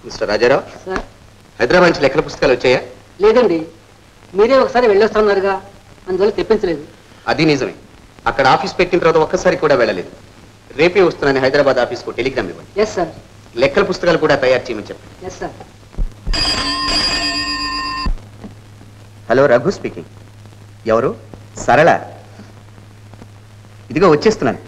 Mister Rajarao, sir Hyderabad నుంచి లెక్కల పుస్తకాలు వచ్చాయా? లేదండి, మీరే ఒకసారి వెళ్ళొస్తున్నారుగా, అందువల్ల తెప్పించలేదు. అది నిజమే. అక్కడ ఆఫీస్ పెట్టిన తర్వాత ఒక్కసారి కూడా వెళ్ళలేదు. రేపే వస్తున్నాను హైదరాబాద్ ఆఫీస్కు టెలిగ్రామ్ ఇవ్వండి. Yes sir. లెక్కల పుస్తకాలు కూడా తయారు చేయమని చెప్పండి. Yes sir. Hello, Raghu speaking. ఎవరు? సరళ. ఇదిగో వచ్చేస్తున్నాను.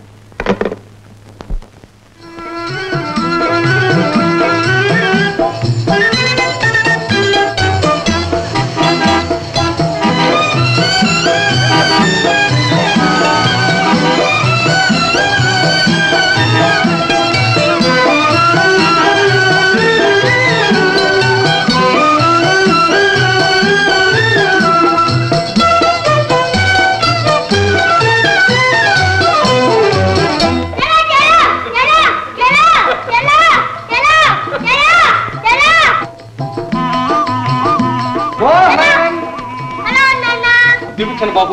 బాబు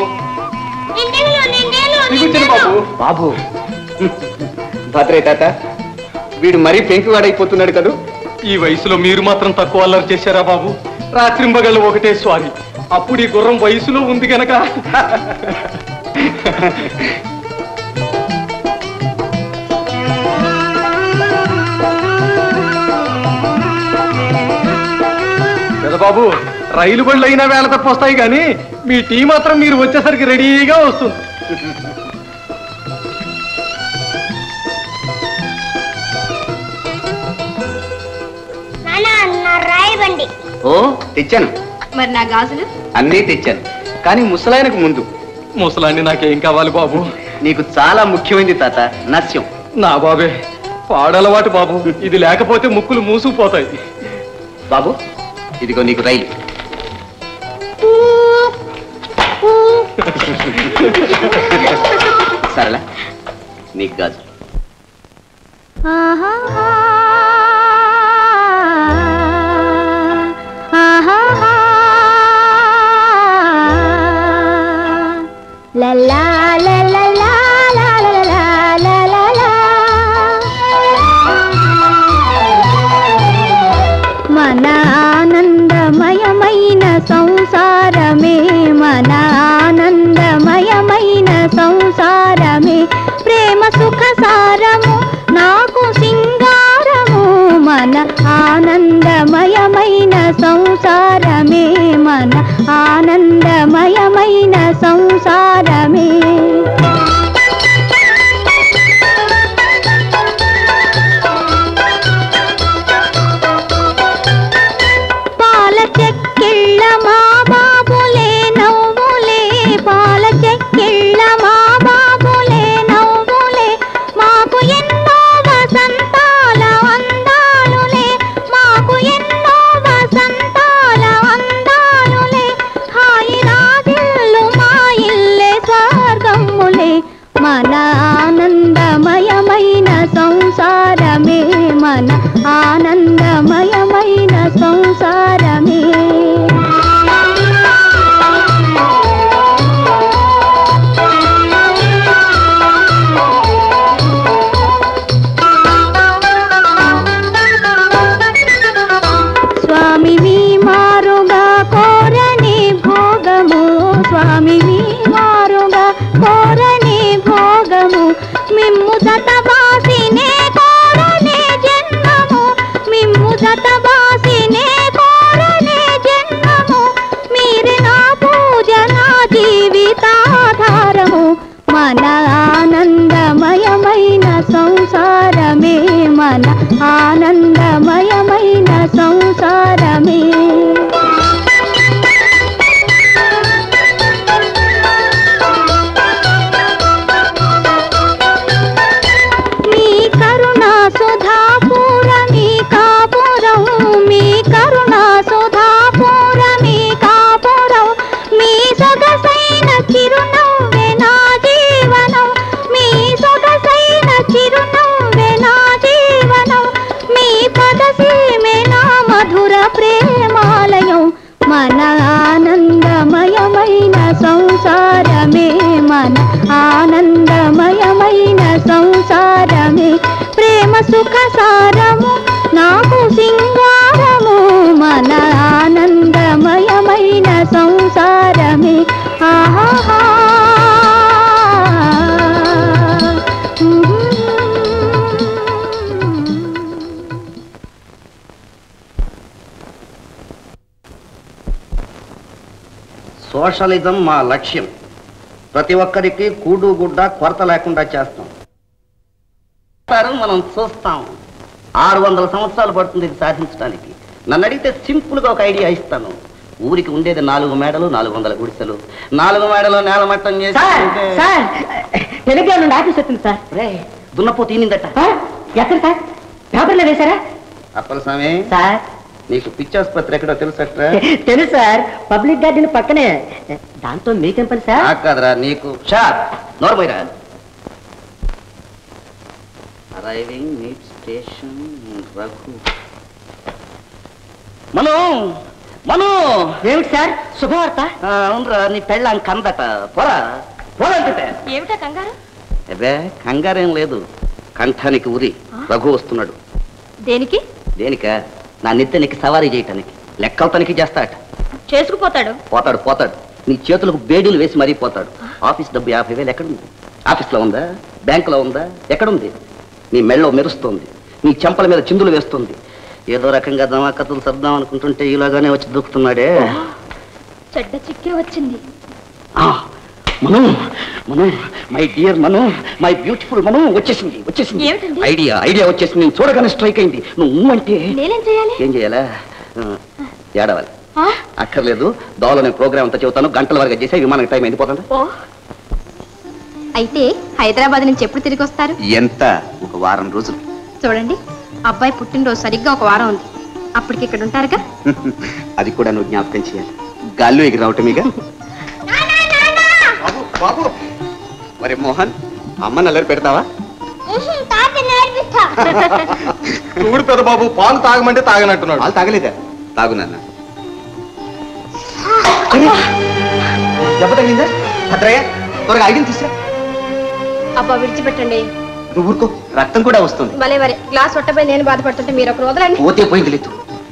బాబు భద్రే తాత, వీడు మరీ పెంకువాడైపోతున్నాడు కదూ. ఈ వయసులో మీరు మాత్రం తక్కువ అల్లరి చేశారా బాబు? రాత్రింబగళ్ళు ఒకటే స్వారీ. అప్పుడు ఈ గుర్రం వయసులో ఉంది గనక. బాబు, రైలు బండ్లు అయినా వేళ తప్ప వస్తాయి కానీ మీ టీ మాత్రం మీరు వచ్చేసరికి రెడీగా వస్తుంది. ఓ తెచ్చాను. మరి నా గాజులు అన్నీ తెచ్చాను, కానీ ముసలాయనకు ముందు. ముసలాన్ని నాకేం కావాలి బాబు? నీకు చాలా ముఖ్యమైనది తాత, నస్యం. నా బాబే పాడలవాటు బాబు, ఇది లేకపోతే ముక్కులు మూసుకుపోతాయి. బాబు ఇదిగో నీకు రైలు. సరళ, నీకు గాజు. మన ఆనందమయమైన సంసారమే, మన ఆనందమయమైన సంసారమే, ప్రేమ సుఖ సారము నాకు సింగారము. మన ఆనందమయమైన సంసారమే, మన ఆనందమయమైన సంసారమే. చెక్కిళ్ళ మా బాబులే నవ్వులే, పాల చెక్కిళ్ళ మా బాబులే నవ్వులే, మాకు ఎన్నో వసంతాల అందాలులే, మాకు ఎన్నో వసంతాల అందాలులే, హాయి రాజిల్లు మా ఇల్లే స్వర్గములే. మన ఆనందమయమైన సంసారమే, మన ఆనందమయమైన సంసారమే. స్వామివి మారుగా కోరని భోగము, స్వామివి మారుగా కోరని భోగము, మిమ్ము జతబాసినే కోరనే జన్మము, మిమ్ము జతబాసినే కోరనే జన్మము, మీరే నా పూజ నా జీవితాధారము. మన ఆనందమయమైన సంసారమే, మన ఆనందమయమైన సంసారమే. మీ కరుణా సుధాపూరమి కాపురం, మీ కరుణా సుధాపూరమి కాపురం, మీ సొగసైన చిరునవ్వే నా జీవనం, మీ సొగసైన చిరునవ్వే నా జీవనం, మీ పదసీమే నా మధుర ప్రేమాలయం. మన ఆనందమయమైన సంసారమే, మన ఆనందమయమైన సంసారమే, ప్రేమ సుఖ సారము నాకు సింగారము. సోషలిజం మా లక్ష్యం. ప్రతి ఒక్కరికి కూడు గుడ్డ కొరత లేకుండా చేస్తాం. మనం చూస్తాం. 600 సంవత్సరాలు పడుతుంది ఇది సాధించడానికి. నన్ను అడిగితే సింపుల్గా ఒక ఐడియా ఇస్తాను. ఊరికి ఉండేది 4 మేడలు, 400 గుడిసెలు. 4 మేడలు నేలమట్టం చేసి టెలిగ్రామ్ నుండి ఆఫీస్ వచ్చింది సార్. దున్నపో తీనిందట. ఎక్కడ సార్? పేపర్లో వేశారా? అప్పల స్వామి సార్, నీకు పిచ్చాసుపత్రి ఎక్కడో తెలుసట్రా? తెలుసు సార్, పబ్లిక్ గార్డెన్ పక్కనే. దాంతో మీకేం పని సార్? కాదురా నీకు. షాప్ నోర్మైరా. Arriving meet station Raghu. Manu Manu. ఏమిటి సార్ శుభవార్త? అవునరా, నీ పెళ్ళాం కందట. పోరా పోరంటే. ఏమిటా కంగారు? అదే కంగారేం లేదు. కంఠానికి ఉరి. రఘు వస్తున్నాడు. దేనికి? దేనికా? నా నెత్తనికి సవారీ చేయటానికి. లెక్కలు తనిఖీ చేస్తాట. చేసుకుపోతాడు. పోతాడు పోతాడు. నీ చేతులకు బేడీలు వేసి మరీ పోతాడు. ఆఫీస్ డబ్బు 50,000 ఎక్కడుంది? ఆఫీస్లో ఉందా? బ్యాంకులో ఉందా? ఎక్కడుంది? నీ మెళ్ళో మెరుస్తుంది. నీ చెంపల మీద చిందులు వేస్తుంది. ఏదో రకంగా దమాకతులు సర్దాం అనుకుంటుంటే ఇలాగానే వచ్చి దూకుతున్నాడే. చెడ్డ చిక్కే వచ్చింది. Manu Manu, my dear Manu, my beautiful Manu, వచ్చేసింది వచ్చేసింది. ఐడియా వచ్చేసింది. నేను చూడగానే స్ట్రైక్ అయింది. నువ్వు అంటే నేనేం చేయాలి? ఏం చేయాలా? ఏడవాలి. అక్కర్లేదు, దోవలో ప్రోగ్రామ్ అంతా చెబుతాను. గంటల వరకు చేసే విమానం టైం అయిపోతుంది. అయితే హైదరాబాద్ నుంచి ఎప్పుడు తిరిగి వస్తారు? ఎంత? ఒక వారం రోజులు. చూడండి, అబ్బాయి పుట్టినరోజు సరిగ్గా ఒక వారం ఉంది. అప్పటికి ఇక్కడ ఉంటారుగా? అది కూడా నువ్వు జ్ఞాపకం చేయాలి. గాల్లో ఎగిరి రావటమేగా. బాబు, మరి మోహన్, అమ్మ నల్లరి పెడతావా? చూడు పెద్ద బాబు, పాలు తాగమంటే తాగనట్టున్నాడు. పాలు తాగలేదా? తాగునన్న. దెబ్బ తగిలిందా? భద్రయ్య, త్వరగా ఐడిని తీసురా. అబ్బా విడిచిపెట్టండి. నువ్వు ఊరుకో, రక్తం కూడా వస్తుంది. భలే వరే, గ్లాస్ ఒట్టపై నేను బాధపడుతుంటే మీరు ఒకరు వదలండి. పోతే పోయింది లేదు.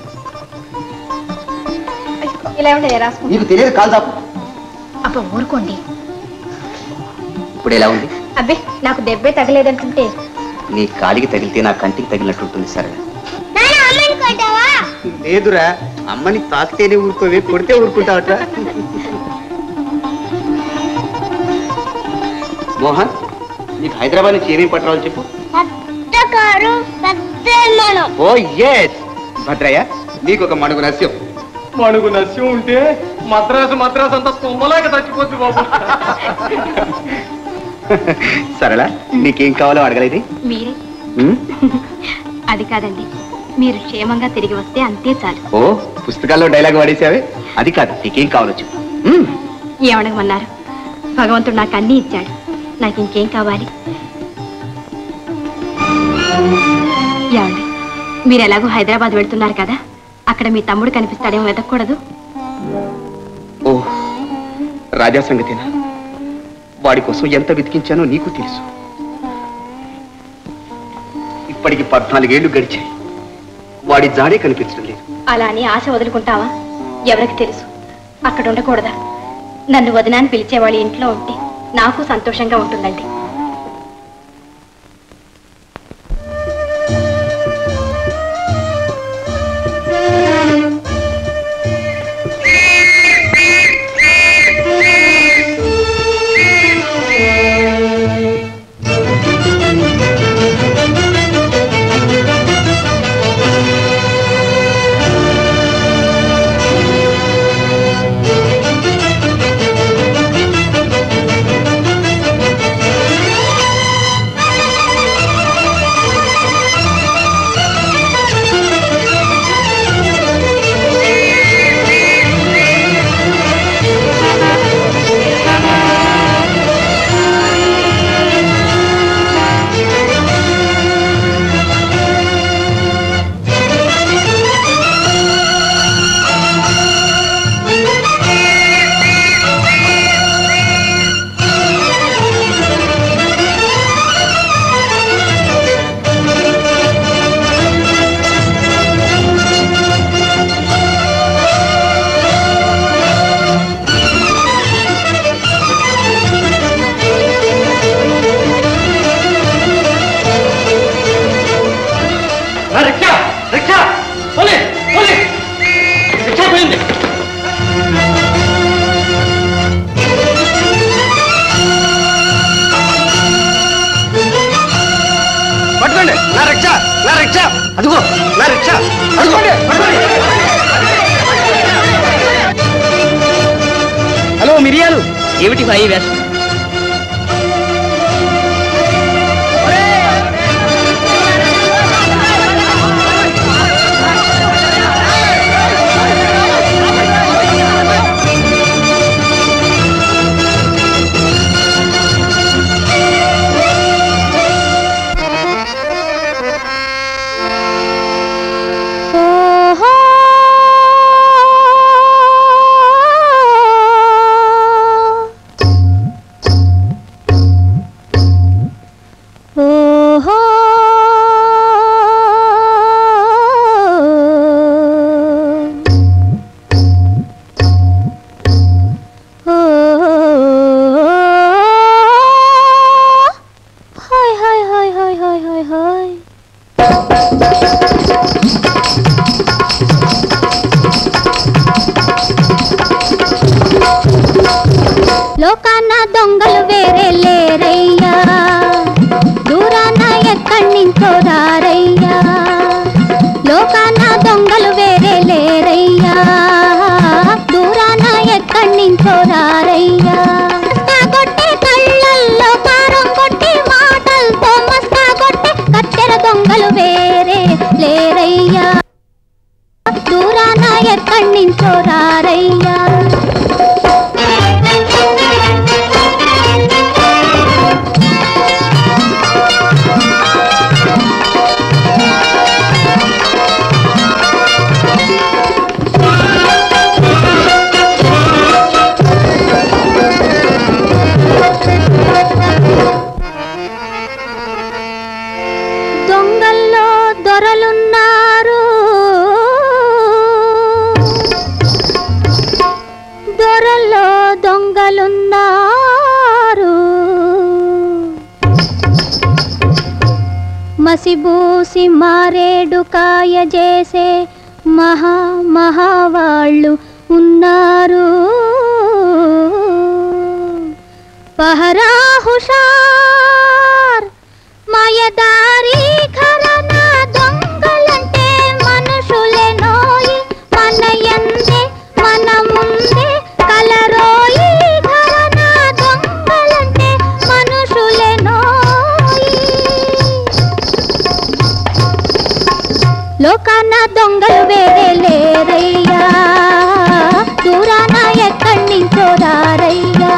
ఇలా ఉండే రాసుకో. నీకు తెలియదు, కాలు దాపు. అబ్బా ఊరుకోండి. ఇప్పుడు ఎలా ఉంది? అబ్బే, నాకు దెబ్బే తగలేదంటుంటే. నీ కాలికి తగిలితే నా కంటికి తగిలినట్టుంటుంది. సరే లేదురా, అమ్మని తాకితేనే ఊరుకోవే, కొడితే ఊరుకుంటావట. మోహన్, నీకు హైదరాబాద్ నుంచి ఏమేమి పట్టరాలు చెప్పు. ఓ ఎస్ భద్రయ్య, నీకు ఒక మడుగు రహస్యం. మడుగు నస్యం ఉంటే మద్రాసు అంతా తుమ్మలాగా చచ్చిపోతుంది బాబు. సరళా, నీకేం కావాలో అడగలేదు. మీరే. అది కాదండి, మీరు క్షేమంగా తిరిగి వస్తే అంతే చాలు. ఓ, పుస్తకాల్లో డైలాగ్ వాడేసావే. అది కాదు, నీకేం కావాలో చెప్పు. ఏమనగమన్నారు? భగవంతుడు నాకు అన్నీ ఇచ్చాడు, నాకు ఇంకేం కావాలి? ఏమండి, మీరు ఎలాగో హైదరాబాద్ వెళ్తున్నారు కదా, అక్కడ మీ తమ్ముడు కనిపిస్తాడేమో వెతకూడదు? ఓ, రాజా సంగతేనా? వాడి కోసం ఎంత వెతికించానో నీకు తెలుసు. ఇప్పటికి 14 ఏళ్లు గడిచాయి. వాడి జాడే కనిపించడం లేదు. అలా అని ఆశ వదులుకుంటావా? ఎవరికి తెలుసు, అక్కడ ఉండకూడదా? నన్ను వదినాన్ని పిలిచేవాళ్ళు ఇంట్లో ఉంటే నాకు సంతోషంగా ఉంటుందండి. రిక్షా అదిగో నా రిక్షా అదిగో. హలో మిరియాలు, ఏమిటి భాయి వేషం? లోకాన దొంగలు వేరే లేరయ్యా, దూరాన ఎక్కడి నుంచో రారయ్యా. లోకాన దొంగలు వేరే లేరయ్యా, దూరాన ఎక్కడి నుంచో రారయ్యా. కొట్టే కళ్ళల్లో కారం కొట్టి మాటలతో మస్తా కొట్టే కత్తెర దొంగలు వేరే లేరయ్యా, దూరాన ఎక్కడి నుంచో రారయ్యా. దొంగల్లో దొరలున్నారు, దొరల్లో దొంగలున్నారు. మసిబూసి మారేడు కాయ చేసే మహావాళ్ళు ఉన్నారు. పహరా హుషార్ మాయదారి ఘరానా దొంగలంటే మనుషులే నోయి, మన యందే మన ముందే కలరోయి. ఘరానా దొంగలంటే మనుషులే నోయి. లోకాన దొంగలు వేరే లేరయ్యా, దూరాన ఎక్కడి నుంచో రారయ్యా.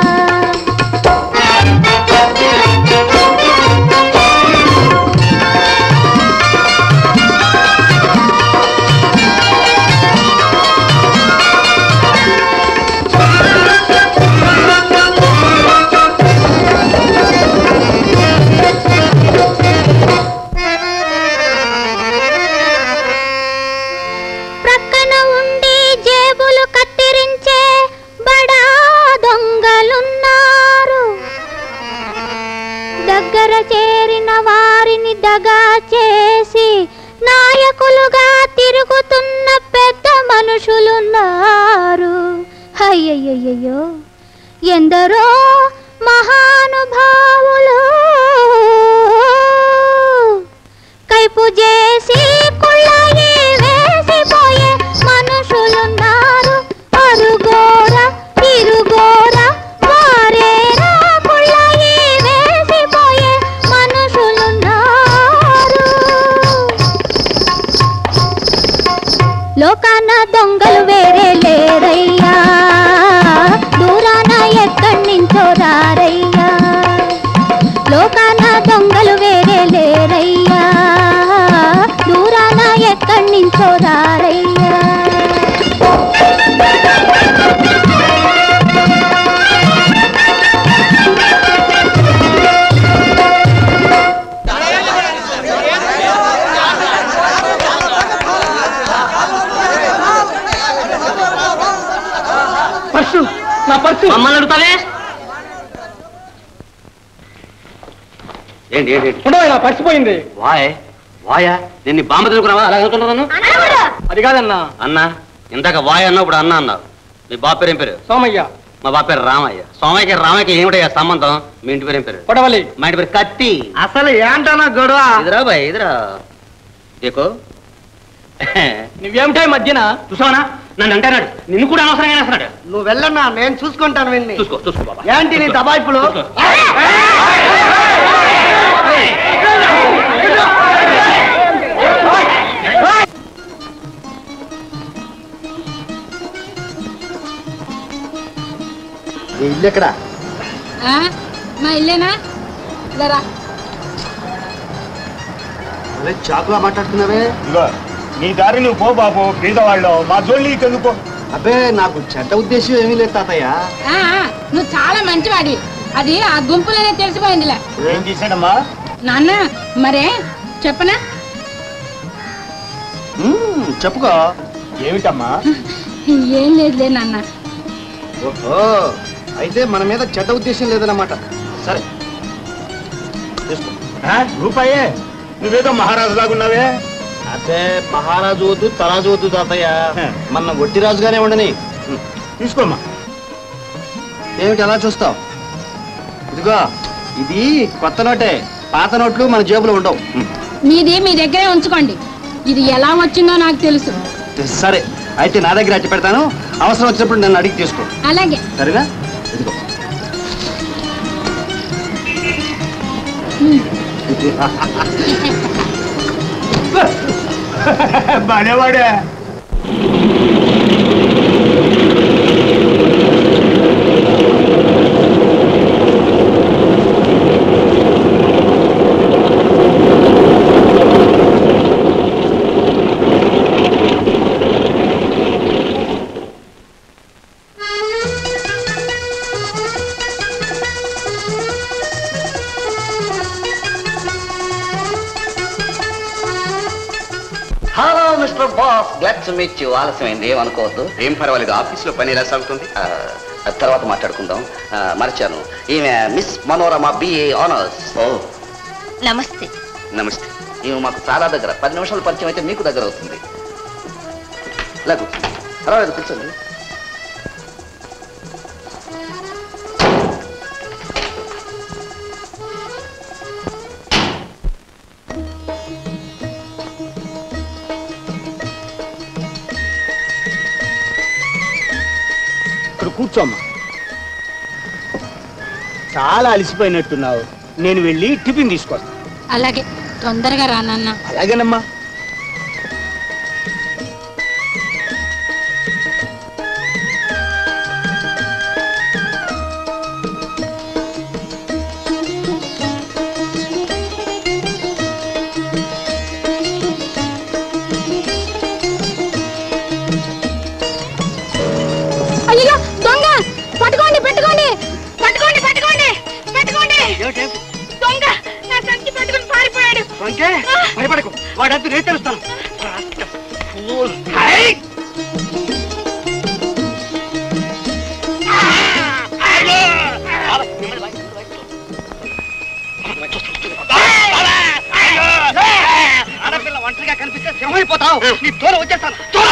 ప్రక్కన ఉండి జేబులు కత్తిరించే బడా దొంగలున్నారు. దగ్గర చేరిన వారిని దగా చేసి నాయకులుగా తిరుగుతున్న పెద్ద మనుషులున్నారు. అయ్యయ్యయ్యో, ఎందరో మహానుభావులు కైపు చేసి కుళ్ళాయి వేసిపోయే మనుషులున్నారు. అరుగోరా ఇరుగోరా వారేరా కుళ్ళాయి వేసిపోయే మనుషులున్నారు. లోకాన దొంగలు వేరే లేరయ్యా, దూరాన ఎక్కడి నుంచో రారయ్యా. లోకాన దొంగలు వేరే లేరయ్యా, దూరాన ఎక్కడి నుంచో రారయ్యా. పర్సు, నా పర్సు. మమ్మల్ని అడుగుతావే? ఏంటి ఏంటి ఉండవు, నా పర్సు పోయింది. వాయా నేను బాంబ తిరుగుకున్నావా? అలా అనుకుంటున్నాను. అది కాదన్నా. అన్నా ఇందాక వాయ్ అన్నావు, ఇప్పుడు అన్నా అన్నావు. మీ బాబు పేరు ఏం పేరు? సోమయ్య. మా బాబు పేరు రామయ్య. సోమయ్యకి రామయ్యకి ఏమిటయ్యా సంబంధం? మీ ఇంటి పేరు ఏం పేరు? పొడవలి. మా ఇంటి పేరు కత్తి. అసలు ఏంటన్నా గొడవ? ఇదిరా బాయ్ ఇదిరా. ఏకో నువ్వేమిటా మధ్యన చూసావనా నన్ను అంటున్నాడు, నిన్ను కూడా అనవసరంగా అన్నాడు. నువ్వు వెళ్ళన్నా, నేను చూసుకుంటాను వెళ్ళి. చూసుకో బాబా. ఏంటి నీ దబాయిపులు? ఇల్లు ఎక్కడా? మా ఇల్లేనా? చాకులా మాట్లాడుతున్నావే. నీ దారి నువ్వు పో బాబు, బీదవాళ్ళు మా జోళ్ళు ఎందుకో. అబ్బే, నాకు చెడ్డ ఉద్దేశం ఏమీ లేదు తాతయ్య. నువ్వు చాలా మంచివాడి, అది ఆ గుంపులోనే తెలిసిపోయిందిలే. ఏం చేశాడమ్మా నాన్న? మరే చెప్పనా? చెప్పుకో. ఏమిటమ్మా? ఏం లేదులే నాన్న. ఓహో, అయితే మన మీద చెడ్డ ఉద్దేశం లేదన్నమాట. సరే తీసుకో. రూపాయే? నువ్వేదో మహారాజు లాగున్నావే. అదే మహారాజు వద్దు, తరాజు వద్దు తాతయ్య, మన ఒట్టి రాజుగానే ఉండని. తీసుకోమ్మా. ఏమిటి అలా చూస్తావు? ఇదిగో, ఇది కొత్త నోటే, పాత నోట్లు మన జేబులో ఉండవు. మీది మీ దగ్గరే ఉంచుకోండి, ఇది ఎలా వచ్చిందో నాకు తెలుసు. సరే, అయితే నా దగ్గర అట్టి పెడతాను, అవసరం వచ్చినప్పుడు నన్ను అడిగి తీసుకో. అలాగే. సరేనా? ఇదిగో. బానేవాడే. Hello mister boss, glad to meet you. ఆలస్యమైంది, ఏమనుకోవద్దు. ఏం పర్వాలేదు, ఆఫీస్లో పని ఎలా సాగుతుంది? తర్వాత మాట్లాడుకుందాం. మర్చాను, ఈమె miss Manorama BA honours. Oh నమస్తే. నమస్తే. ఈమె మాకు చాలా దగ్గర, 10 నిమిషాల పరిచయం అయితే మీకు దగ్గర అవుతుంది. లేదు పర్వాలేదు, కూర్చోండి. ఇక్కడ కూర్చోమ్మా. చాలా అలసిపోయినట్టున్నావు, నేను వెళ్ళి టిఫిన్ తీసుకొస్తాను. అలాగే, తొందరగా రా నాన్న. అలాగేనమ్మా. అయ్యో, దొంగ! పట్టుకోండి పట్టుకోండి పట్టుకోండి పట్టుకోండి పట్టుకోండి! దొంగ నా సంచి పట్టుకుని పారిపోయాడు. భయపడకు, వాడంతా నేను తెలుస్తాను. ఆడపిల్ల ఒంటరిగా కనిపిస్తే సింహమైపోతావు. నీ తోలు వచ్చేస్తాను.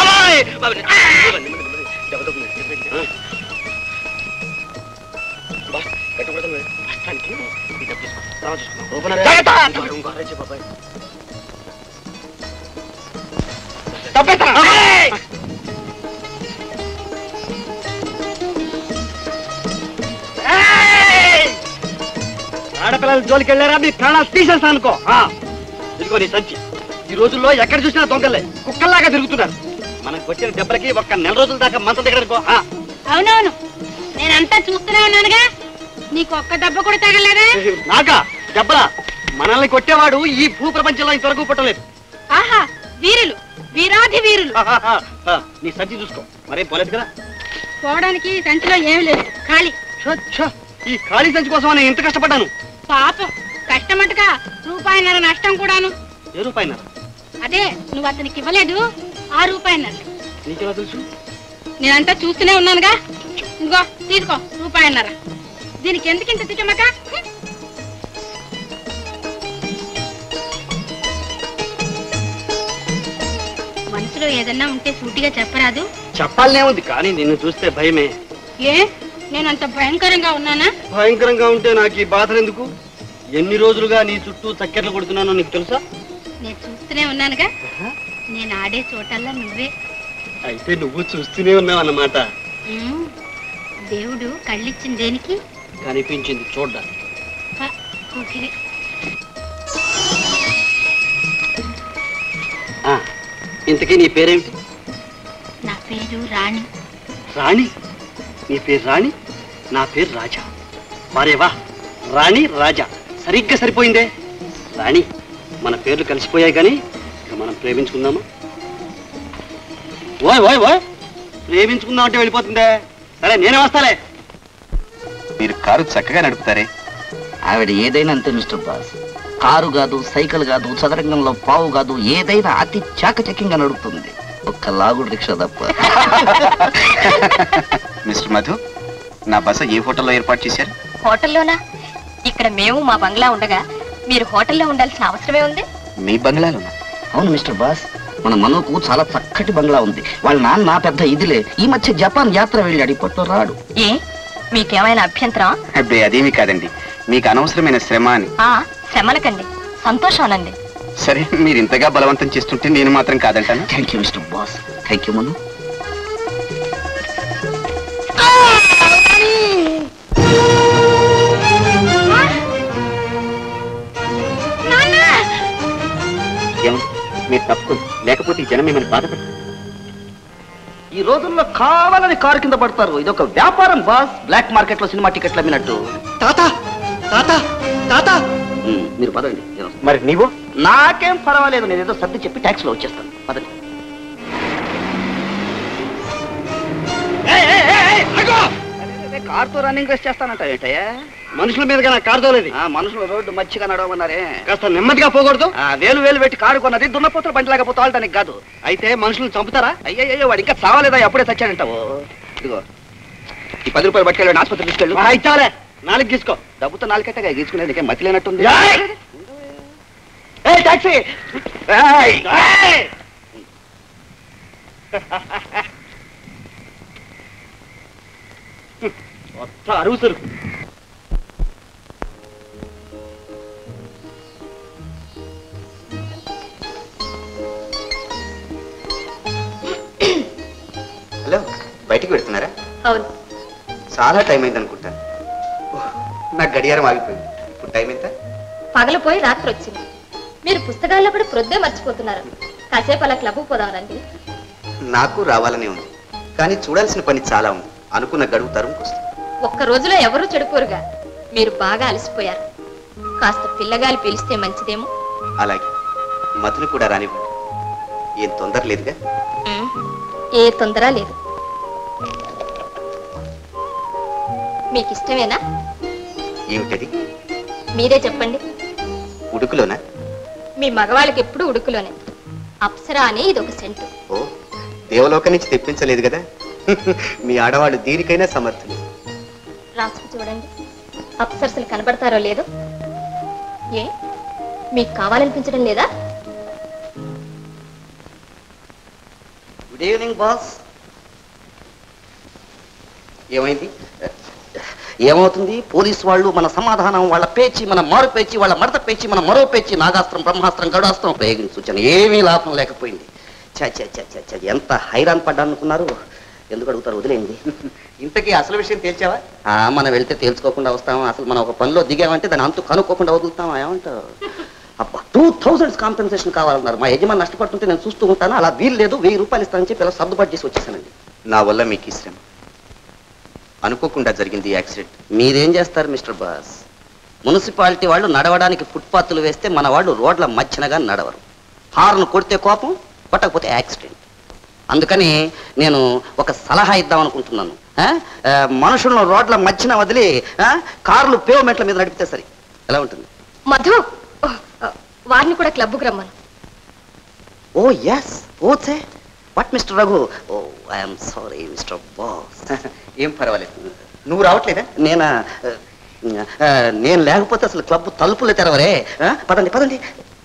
ఆడపిల్లల జోలికి వెళ్ళారా మీ ప్రాణాలు తీసేస్తా అనుకో. ఇదిగో నీ సంచి. ఈ రోజుల్లో ఎక్కడ చూసినా దొంగలే కుక్కల్లాగా తిరుగుతున్నారు. మనకు వచ్చిన దెబ్బలకి 1 నెల రోజుల దాకా మంచం దగ్గర అనుకో. అవునవును, నేనంతా చూస్తూనే ఉన్నానుగా. నీకు ఒక్క దెబ్బ కూడా తగలేదా? నాకా దెబ్బలా? మనల్ని కొట్టేవాడు ఈ భూ ప్రపంచంలో ఇంతవరకు పుట్టలేదు. ఆహా, వీరులు, వీరాధి వీరులు. నీ సంచి చూసుకో, మరేం పోలేదు కదా. పోవడానికి సంచిలో ఏమి లేదు, ఖాళీ. ఈ ఖాళీ సంచి కోసం నేను ఇంత కష్టపడ్డాను. పాపం, కష్టమట్టుగా రూపాయిన్నర నష్టం కూడాను. ఏ రూపాయిన్నర? అదే నువ్వు అతనికి ఇవ్వలేదు, ఆ రూపాయిన్నర. నీకెలా తెలుసు? నేనంతా చూస్తూనే ఉన్నానుగా. ఇదిగో తీసుకో, రూపాయిన్నర. దీనికి ఎందుకు ఇంత తిట్టమక? మనసులో ఏదన్నా ఉంటే సూటిగా చెప్పరాదు? చెప్పాలనే ఉంది, కానీ నిన్ను చూస్తే భయమే. ఏ, నేనంత భయంకరంగా ఉన్నానా? భయంకరంగా ఉంటే నాకు ఈ బాధలు ఎందుకు? ఎన్ని రోజులుగా నీ చుట్టూ చక్కెర్లు కొడుతున్నానో నీకు తెలుసా? నేను చూస్తూనే ఉన్నానుగా. నేను ఆడే చోటల్లా నువ్వే. అయితే నువ్వు చూస్తూనే ఉన్నావు అన్నమాట. దేవుడు కళ్ళిచ్చింది దేనికి? కనిపించింది చూడ్డానికి. ఇంతకీ నీ పేరేమిటి? నా పేరు రాణి. రాణి? నీ పేరు రాణి, నా పేరు రాజా. వారేవా, రాణి రాజా సరిగ్గా సరిపోయిందే. రాణి, మన పేర్లు కలిసిపోయాయి కానీ ఇక మనం ప్రేమించుకుందామా? ఓయ్ ఓయ్ ఓయ్, ప్రేమించుకుందాం అంటే వెళ్ళిపోతుందే. సరే నేనే వస్తాలే. మీరు కారు చక్కగా నడుపుతారే. ఆవిడ ఏదైనా అంతే మిస్టర్ బాస్. కారు కాదు, సైకిల్ కాదు, చదరంగంలో పావు కాదు, ఏదైనా అతి చాకచక్యంగా నడుపుతుంది. ఒక్క లాగుడు రిక్షా తప్ప. మిస్టర్ మధు, నా బస ఏ హోటల్లో ఏర్పాటు చేశారు? హోటల్లోనా? ఇక్కడ మేము మా బంగ్లా ఉండగా మీరు హోటల్లో ఉండాల్సిన అవసరమే ఉంది. మీ బంగ్లాలోనా? అవును మిస్టర్ బాస్, మన మనోకు చాలా చక్కటి బంగ్లా ఉంది. వాళ్ళ నాన్న పెద్ద ఇదిలే. ఈ మధ్య జపాన్ యాత్ర వెళ్ళాడు, ఇప్పట్లో రాడు. ఏ మీకేమైనా అభ్యంతరం? అబ్బే అదేమీ కాదండి, మీకు అనవసరమైన శ్రమ అని. శ్రమలకండి, సంతోషాలండి. సరే, మీరు ఇంతగా బలవంతం చేస్తుంటే నేను మాత్రం కాదంటాను. Thank you mister boss. Thank you Manu. మీరు తప్పు, లేకపోతే ఈ జనం మిమ్మల్ని బాధపడతారు. ఈ రోజుల్లో కావాలని కారు కింద పడతారు. ఇదొక వ్యాపారం బాస్. బ్లాక్ మార్కెట్ లో సినిమా టికెట్లు అమ్మినట్టు. తాత తాత తాత, మీరు పదండి. మరి నీవు? నాకేం పర్వాలేదు, నేను ఏదో సర్ది చెప్పి ట్యాక్స్ లో వచ్చేస్తాను. పదండి. కార్తో రన్నింగ్ రేస్ చేస్తానంట ఏంటయ్యా? మనుషుల మీదగా నా కారు తోలేది. మనుషులు రోడ్డు మచ్చిగా నడవమన్నారే. కాస్త నెమ్మదిగా పోకూడదు? వేలు వేలు పెట్టి కారు కొన్నది దున్నపోతులు బండి లేకపోతే వాళ్ళటానికి కాదు. అయితే మనుషులను చంపుతారా? అయ్యయ్యో, వాడు ఇంకా చావలేదా? అప్పుడే చచ్చాడంటావు. ఇదిగో ఈ 10 రూపాయలు పట్టుకెళ్ళి ఆసుపత్రి తీసుకెళ్ళు. ఇచ్చాలే, 4 తీసుకో. డబ్బుతో 4 కట్టగా తీసుకునేది ఇంకేం మతి లేనట్టుంది. టాక్సీ! మొత్తం అరువు సరుకు. హలో, బయటికి పెడుతున్నారా? అవును. చాలా టైం అయింది అనుకుంటా. నాకు గడియారం ఆగిపోయింది. ఇప్పుడు టైం ఎంత? పగలపోయి రాత్రి వచ్చింది. మీరు పుస్తకాల్లో కూడా ప్రొద్దే మర్చిపోతున్నారు. కాసేపు అలా క్లబ్ పోదామనండి. నాకు రావాలనే ఉంది, కానీ చూడాల్సిన పని చాలా ఉంది. అనుకున్న గడువు తరుముకొస్తుంది. ఒక్క రోజులో ఎవరూ చెడిపోరుగా. మీరు బాగా అలసిపోయారు. కాస్త పిల్లగాలి పిలిస్తే మంచిదేమో. అలాగే, మధుని కూడా రానివ్వండి. ఏం తొందర లేదుగా? ఏ తొందర లేదు. మీకు ఇష్టమేనా? ఏమిటది? మీరే చెప్పండి. ఉడుకులోనా? మీ మగవాళ్ళకి ఎప్పుడు ఉడుకులోనే. అప్సరా అని ఇది ఒక సెంటు. ఓ, దేవలోకం నుంచి తెప్పించలేదు కదా. మీ ఆడవాళ్ళు దీనికైనా సమర్థులు. రాసుకు చూడండి, అప్సరసలు కనబడతారో లేదో. ఏ మీకు కావాలనిపించడం లేదా? Good evening boss. ఏమైంది? ఏమవుతుంది? పోలీసు వాళ్ళు మన సమాధానం, వాళ్ళ పేచి, మన మారు పేచి, వాళ్ళ మడత పేచి, మన మరో పేచి, నాగాస్త్రం, బ్రహ్మాస్త్రం, గరుడాస్త్రం ప్రయోగించు. ఏమీ లాభం లేకపోయింది. ఎంత హైరాన్ పడ్డా అనుకున్నారు. ఎందుకు అడుగుతారు? వదిలేండి. ఇంతకీ అసలు విషయం తేల్చావా? మనం వెళ్తే తేల్చుకోకుండా వస్తామా? అసలు మనం ఒక పనిలో దిగామంటే దాని అంతు కనుక్కోకుండా వదులుతామా? ఏమంటారు? అబ్బా, 2000 కాంపెన్సేషన్ కావాలన్నారు. మా యజమాని నష్టపడుతుంటే నేను చూస్తూ ఉంటాను. అలా వీలు లేదు, 1000 రూపాయలు ఇస్తానని చెప్పి ఇలా సర్దుబాటు చేసి వచ్చేసానండి. నా వల్ల మీకు ఈ శ్రమ. అనుకోకుండా జరిగింది యాక్సిడెంట్. మీరేం చేస్తారు మిస్టర్ బాస్? మున్సిపాలిటీ వాళ్ళు నడవడానికి ఫుట్పాత్లు వేస్తే మన వాళ్ళు రోడ్ల మధ్యనగా నడవరు. హార్న్ కొడితే కోపం, కొట్టకపోతే యాక్సిడెంట్. అందుకని నేను ఒక సలహా ఇద్దాం అనుకుంటున్నాను. మనుషులను రోడ్ల మధ్యన వదిలి కార్లు పేవ్మెంట్ల మీద నడిపితే సరి. ఎలా ఉంటుంది? మధు, వారిని కూడా క్లబ్కు రమ్మను. Oh yes, okay. What mister Raghu? Oh I'm sorry mister boss. ఏం పర్వాలేదు. నువ్వు రావట్లేదా? నేను లేకపోతే అసలు క్లబ్ తలుపులు తెరవరే. పదండి పదండి.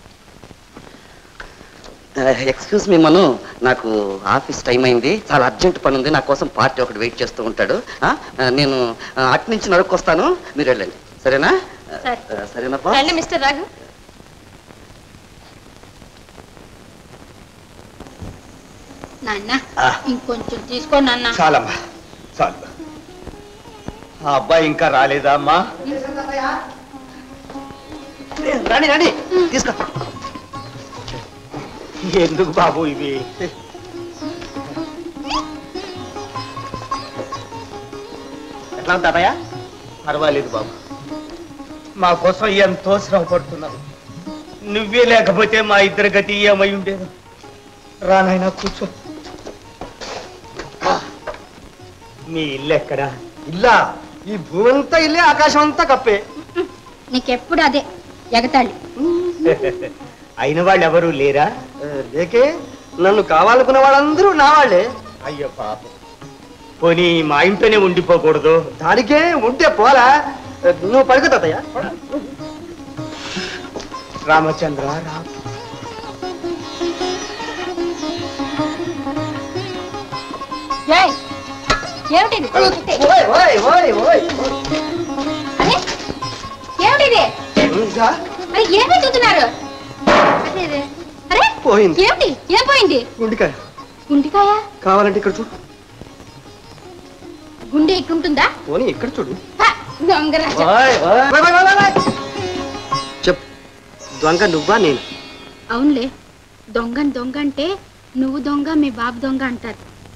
ఎక్స్క్యూజ్ మీ మను, నాకు ఆఫీస్ టైం అయింది. చాలా అర్జెంట్ పని ఉంది. నా కోసం పార్టీ ఒకటి వెయిట్ చేస్తూ ఉంటాడు. నేను అటు నుంచి నడుక్కొస్తాను, మీరు వెళ్ళండి. సరేనా? సరేనా బాస్? మిస్టర్ రఘు. నాన్న ఇంకొంచెం తీసుకో నాన్న. చాలమ్మా చాలు. ఆ అబ్బాయి ఇంకా రాలేదా అమ్మా? రాణి రాణి తీసుకో. ఎందుకు బాబు ఇవి? ఎట్లా ఉంది తాతయ్య? పర్వాలేదు బాబు, మా కోసం ఎంతో శ్రమ పడుతున్నావు. నువ్వే లేకపోతే మా ఇద్దరి గతి ఏమై ఉండేది. రానాయనా కూర్చో. మీ ఇల్లు ఎక్కడా? ఇల్లా? ఈ భూమి అంతా ఇల్లే, ఆకాశం అంతా కప్పే. నీకెప్పుడు అదే ఎగతాళి. అయిన వాళ్ళు ఎవరు లేరా? లేకే, నన్ను కావాలనుకున్న వాళ్ళందరూ నా వాళ్ళే. అయ్యో పాపం, పోనీ మా ఇంట్లోనే ఉండిపోకూడదు? దానికే ఉంటే పోలా. నువ్వు పడుకో తాతయ్య. రామచంద్ర రా. ఏమిటిది? ఓయ్ ఓయ్ ఓయ్ ఓయ్. అరే ఏమిటిది? అరే ఏమి చూస్తున్నారు? అరే అరే. అరే పోయింది. ఏమిటి? ఏం పోయింది? గుండికాయ. గుండికాయ? కావాలంటే ఇక్కడ చూడు. గుండె ఇక్కడ ఉంటుందా? పోనీ ఇక్కడ చూడు. దొంగరాజా. చెప్పు, దొంగ నువ్వా నేను? అవునులే, దొంగని దొంగ అంటే నువ్వు దొంగ మీ బాబు దొంగ అంటారు.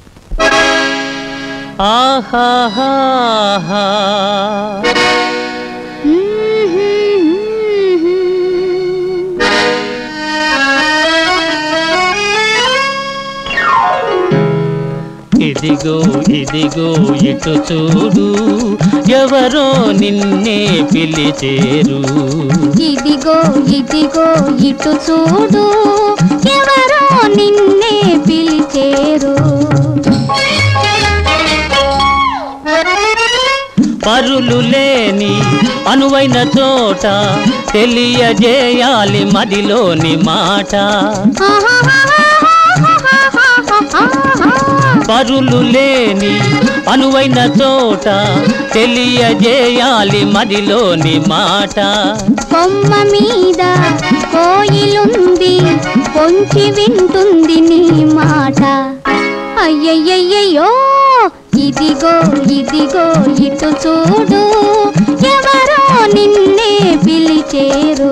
ఇదిగో ఇదిగో ఇటు చూడు, ఎవరో నిన్నే పిలిచేరు. ఇదిగో ఇదిగో ఇటు చూడు, ఎవరో నిన్నే పిలిచేరు. పరులు లేని అనువైన చోట తెలియజేయాలి మదిలోని మాట. పరులు లేని అనువైన చోట తెలియజేయాలి మదిలోని మాట. కొమ్మ మీద కోయిలుంది, పొంచి వింటుంది నీ మాట. అయ్యయ్యయ్యో ఇదిగో ఇదిగో ఇటు చూడు, ఎవరో నిన్నే పిలిచేరు.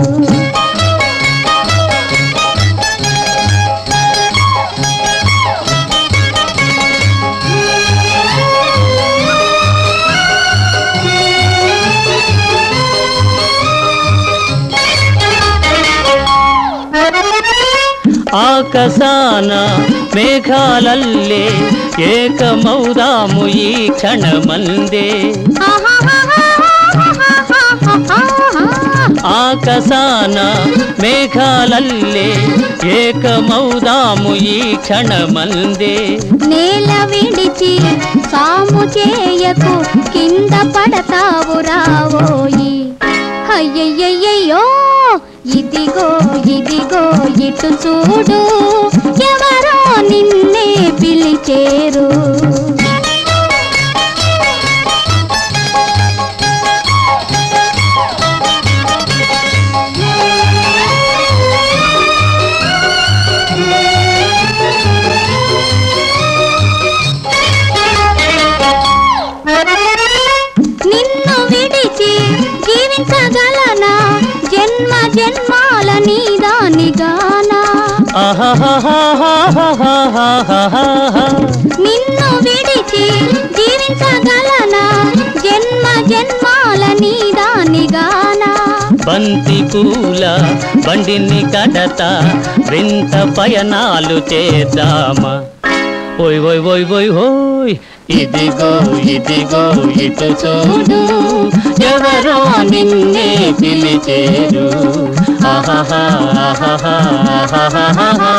ఆకాశాన మేఘాలల్లే ఏకమౌదాము ఈ క్షణమందే. ఆకాశాన మేఘాలల్లే ఏకమౌదాము ఈ క్షణమందే. నేల విడిచి సాము చేయకు, కింద పడతావు రావోయి. అయ్యయ్యయ్యో ఇదిగో ఇదిగో ఇటు చూడు, ఎవరో నిన్నే పిలిచేరు. నిన్ను విడిచి జీవించగలనా, జన్మ జన్మాల నీదానిగానా. నిన్ను విడిచి జీవించగలనా, జన్మ జన్మాల నీదానిగానా. బంతి పూల బండిని కడతా, వింత పయనాలు చేద్దామా. ఓయ్ ఓయ్ ఓయ్ ఓయ్ ఓయ్ ఇదిగో ఇదిగో ఇటు చూడు, ఎవరో నిన్నే పిలిచేరు. ఆహాహా ఆహాహా ఆహాహా.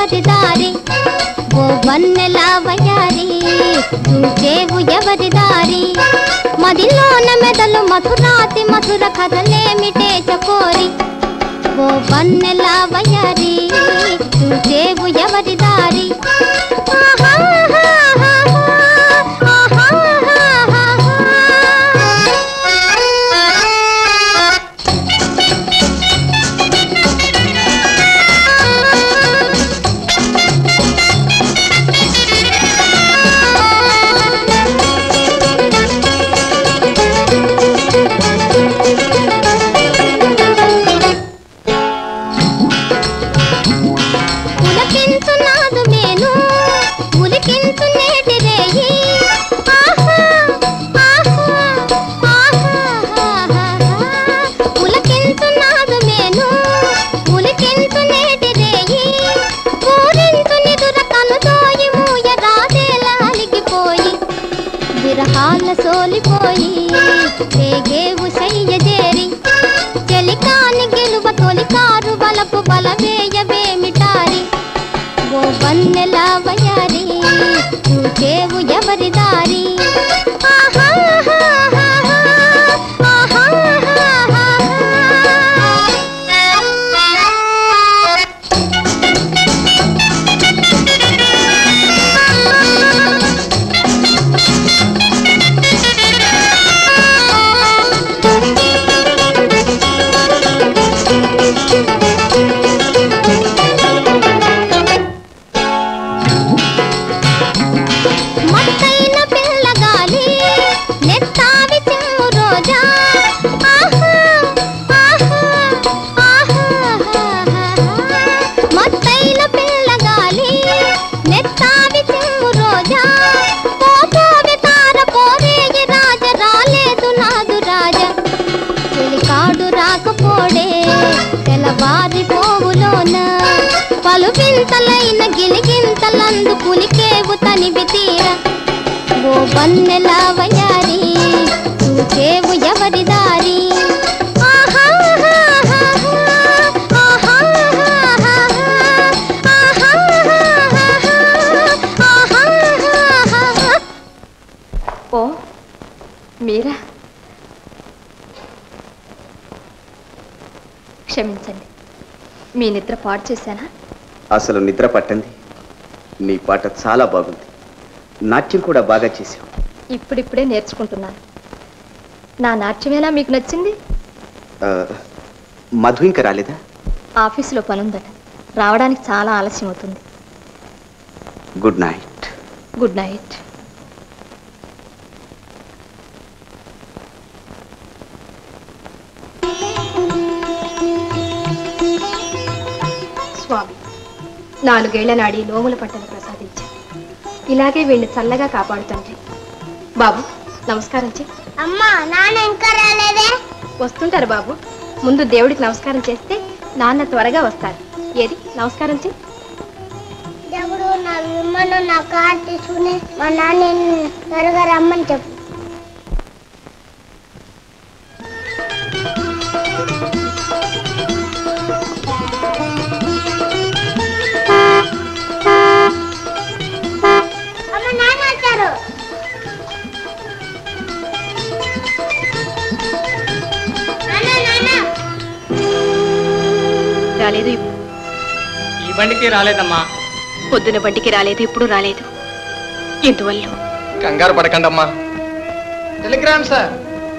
ఎవరి దారి ఓ వన్నెల వయారి చూచేవు ఎవరి దారి మదిలోన మెదలు మధురాతి మధుర కథలేమిటే చకోరి ఓ వన్నెల వయారి చూచేవు ఎవరి దారి సోలిపోయి రేగేవు శయ్యజేరి చెలికాని గెలువ తొలికారు బలపు బలవేయవేమిటారి ఓ వన్నెల వయారి చూచేవు ఎవరి దారి పలువింతలైన గిలిగింతలందు పులికేవు తనివి తీర ఓ వన్నెల వయారి చూచేవు ఎవరి దారి ఓ మీరా క్షమించండి మీ నిద్ర పాడు చేశానా అసలు నిద్ర పట్టండి నీ పాట చాలా బాగుంది నాట్యం కూడా బాగా చేశావు ఇప్పుడిప్పుడే నేర్చుకుంటున్నాను నా నాట్యమేనా మీకు నచ్చింది మధు ఇంకా రాలేదా ఆఫీసులో పనుందట రావడానికి చాలా ఆలస్యం అవుతుంది good night good night Swami 4 ఏళ్ల నాడి నోముల పట్టను ప్రసాదించారు ఇలాగే వీళ్ళని చల్లగా కాపాడుతండి బాబు నమస్కారం చెయ్యి అమ్మా నాన్న ఇంకా రాలేదే వస్తుంటారు బాబు ముందు దేవుడికి నమస్కారం చేస్తే నాన్న త్వరగా వస్తారు ఏది నమస్కారం చెయ్యి దేవుడు నా విమ్మను నా కార్డు తీసుకుని మా నాన్న త్వరగా రమ్మని చెప్పు రాలేదు ఈ బండికి రాలేదమ్మా పొద్దున బండికి రాలేదు ఇప్పుడు రాలేదు ఎందువల్ల కంగారు పడకండమ్మా టెలిగ్రామ్ సార్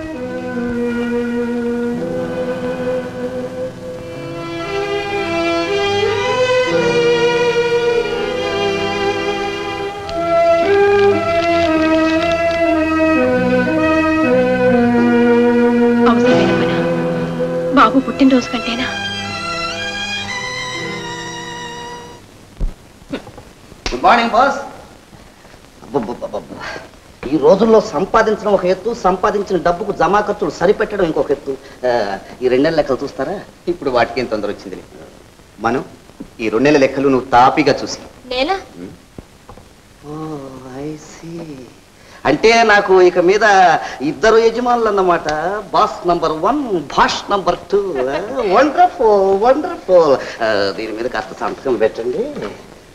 అవసరమైన పని బాబు పుట్టినరోజు కంటేనా గుడ్ మార్నింగ్ బాస్ ఈ రోజుల్లో సంపాదించడం ఒక ఎత్తు సంపాదించిన డబ్బుకు జమా ఖర్చులు సరిపెట్టడం ఇంకొక ఎత్తు ఈ 2 నెలల లెక్కలు చూస్తారా ఇప్పుడు వాటికి ఏం తొందర వచ్చింది మనం ఈ 2 నెలల లెక్కలు నువ్వు తాపిగా చూసి నేనా అంటే నాకు ఇక మీద 2 యజమానులు అన్నమాట boss number 1 boss number 2 wonderful wonderful దీని మీద కాస్త సంతకం పెట్టండి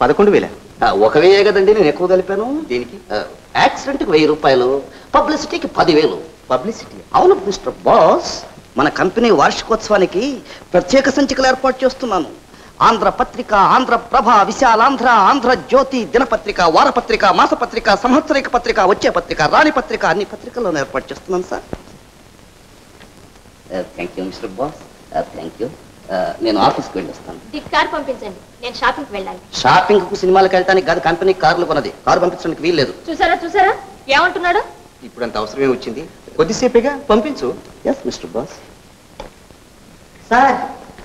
11,000. 1,000 కదండి, నేను ఎక్కువ కలిపాను. దీనికి యాక్సిడెంట్కి 1,000 రూపాయలు, పబ్లిసిటీకి 10,000. పబ్లిసిటీ. అవును మిస్టర్ బాస్, మన కంపెనీ వార్షికోత్సవానికి ప్రత్యేక సంచికలు ఏర్పాటు చేస్తున్నాను. ఆంధ్ర పత్రిక, ఆంధ్ర ప్రభ, విశాలాంధ్ర, ఆంధ్ర జ్యోతి, దినపత్రిక, వారపత్రిక, మాసపత్రిక, సంవత్సరిక పత్రిక, వచ్చే పత్రిక, రాణి పత్రిక, అన్ని పత్రికల్లోనే ఏర్పాటు చేస్తున్నాను sir. Thank you mister boss, thank you. నేను ఆఫీస్కి వెళ్ళి వస్తాను. కార్ పంపించండి, నేను షాపింగ్కి వెళ్ళాలి. షాపింగ్ కు, సినిమాలకు వెళ్ళడానికి కాదు, కంపెనీ కార్లు కొన్నది. కారు పంపించడానికి వీల్లేదు. చూసారా ఏమంటున్నాడు? ఇప్పుడు అంత అవసరమే వచ్చింది, కొద్దిసేపేగా, పంపించు. Yes mister boss. Sir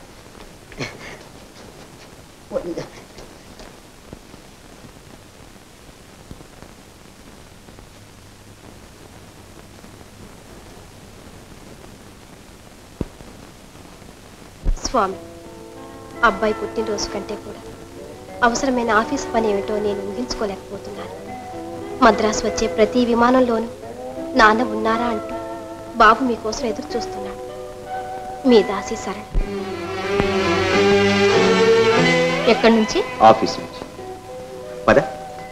Swami, అబ్బాయి పుట్టినరోజు కంటే కూడా అవసరమైన ఆఫీస్ పని ఏమిటో నేను ఊహించుకోలేకపోతున్నాను. మద్రాసు వచ్చే ప్రతి విమానంలోనూ నాన్న ఉన్నారా అంటూ బాబు మీకోసం ఎదురు చూస్తున్నాడు. మీ దాసి సరళ. ఎక్కడి నుంచి? ఆఫీస్ నుంచి. పద.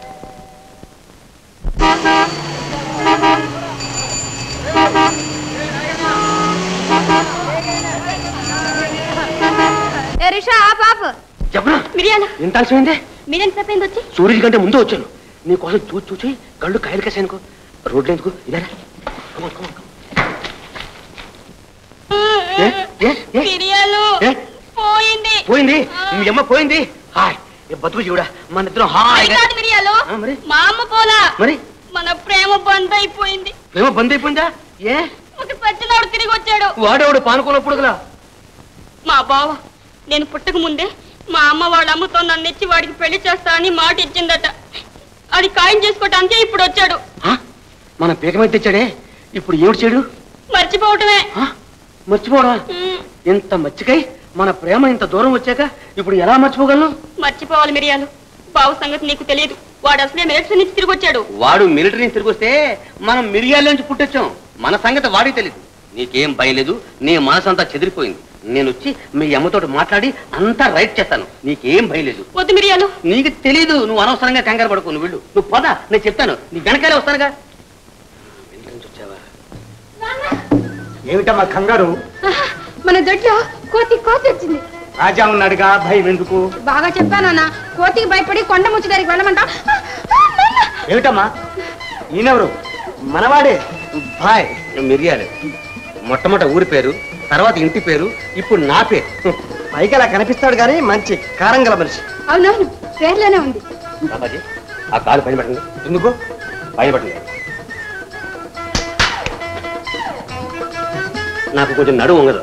ఎంత ఆలస్యమైందే? మీరెంతసేపు అయింది వచ్చి? సూర్యుడి కంటే ముందు వచ్చాను. నీకోసం చూసి కళ్ళు కాయలు కాసానుకో. రోడ్లు ఎందుకు ఇలా పోయింది. మీ అమ్మ పోయింది. హాయ్ బతుకు చూడా, మన ఇద్దరం హాయ్. మా అమ్మ పోలా, మరి మన ప్రేమ బంద్ అయిపోయింది. ప్రేమ బంద్ అయిపోయిందా? ఏ ఒక సచ్చినాడు తిరిగి వచ్చాడు. వాడేవాడు పానుకున్నప్పుడు కదా. మా బావ నేను పుట్టక ముందే మా అమ్మ వాళ్ళ అమ్మతో నన్ను ఇచ్చి వాడికి పెళ్లి చేస్తా అని మాట ఇచ్చిందట. అది ఖాయం చేసుకోవటానికే ఇప్పుడు వచ్చాడు. మన పీక మీద తెచ్చాడే, ఇప్పుడు ఏమిటి చేయడు? మర్చిపోవటమే. మర్చిపోవడం? ఇంత మర్చికై మన ప్రేమ ఇంత దూరం వచ్చాక ఇప్పుడు ఎలా మర్చిపోగలను? మర్చిపోవాలి మిరియాలు. బావు సంగతి నీకు తెలియదు. వాడు అసలే మిలిటరీ నుంచి తిరిగి వచ్చాడు. వాడు మిలిటరీ నుంచి తిరిగి వస్తే మనం మిరియాల నుంచి పుట్టొచ్చాం. మన సంగతి వాడికి తెలియదు. నీకేం భయం లేదు, నీ మనసు అంతా చెదిరిపోయింది. నేను వచ్చి మీ అమ్మతో మాట్లాడి అంతా రైట్ చేస్తాను. నీకేం భయం లేదు. వద్దు మిరియాలు, నీకు తెలీదు. నువ్వు అనవసరంగా కంగారు పడుకో. నువ్వు వెళ్ళు, నువ్వు పద, నేను చెప్తాను. నీ వెనకాలే వస్తానుగా. వచ్చావా? ఏమిటమ్మా కంగారు? మన దొడ్లో కోతి వచ్చింది. రాజా ఉన్నాడుగా, భయం ఎందుకు? బాగా చెప్పానన్నా, కోతికి భయపడి కొండ ముచ్చి దగ్గరికి వెళ్ళమంటా. ఏమిటమ్మా ఈయనెవరు? మనవాడే బాయ్. మిరియాలు మొట్టమొదట ఊరి పేరు, తర్వాత ఇంటి పేరు, ఇప్పుడు నా పేరు. పైకి అలా కనిపిస్తాడు కానీ మంచి కారం గల మనిషి. అవునవును, పేర్లోనే ఉంది. బాబాజీ ఆ కాలు పైన పెట్టండి. ఎందుకు? పైన పెట్టండి. నాకు కొంచెం నడుము ఉండదు.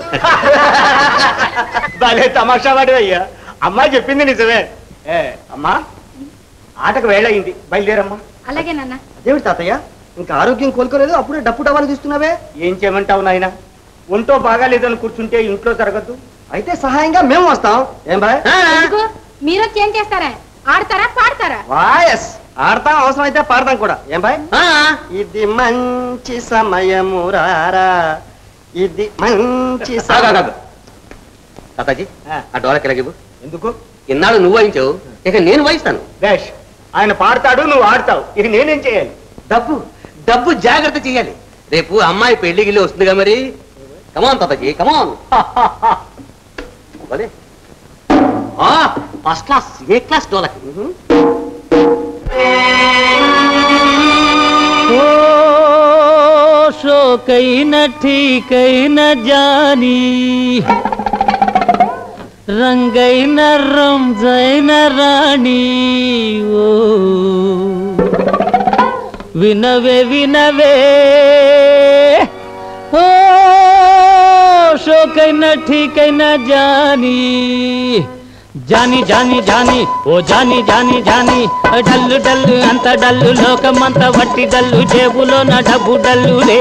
బాలే తమాషా వాడు అయ్యా. అమ్మా చెప్పింది నిజమే. అమ్మా ఆటకు వేళయింది, బయలుదేరమ్మా. అలాగే నాన్న. అదేమిటి తాతయ్య, ఇంకా ఆరోగ్యం కోలుకోలేదు, అప్పుడే డప్పు డబ్బాలు తీస్తున్నావే? ఏం చేయమంటావు నాయన, ఒంటో బాగాలేదని కూర్చుంటే ఇంట్లో జరగద్దు. అయితే సహాయంగా మేము వస్తాం. ఏం బాయ్? మీరొచ్చి ఏం చేస్తారా? ఆడతారా పాడతారా? వాయస్ ఆడతాం, అవసరం అయితే పాడతాం కూడా. ఏం బాయ్? ఇది మంచి సమయము రారా, ఇది మంచి తాతాజీ ఆ డోలకి ఎలాగివ్వు. ఎందుకు? ఇన్నాళ్ళు నువ్వు వాయించావు, ఇక నేను వాయిస్తాను. బేష్, ఆయన పాడతాడు, నువ్వు ఆడతావు. ఇక నేనేం చేయాలి? డబ్బు డబ్బు జాగ్రత్త చేయాలి. రేపు అమ్మాయి పెళ్లి గిల్లి వస్తుందిగా మరి. కమాన్ తాతాజీ, come on. First class, A class డోలకి. शोकैन ठीकैन जानी रंगैन रमजैन रानी ओ विनवे विनवे ओ शोकैन ठीकैन जानी जानी जानी जानी ओ जानी जानी जानी डल्लु डल्लु अंत डल्लु लोकमंत वट्टी डल्लु जेबुलो न डब्बु डल्लु रे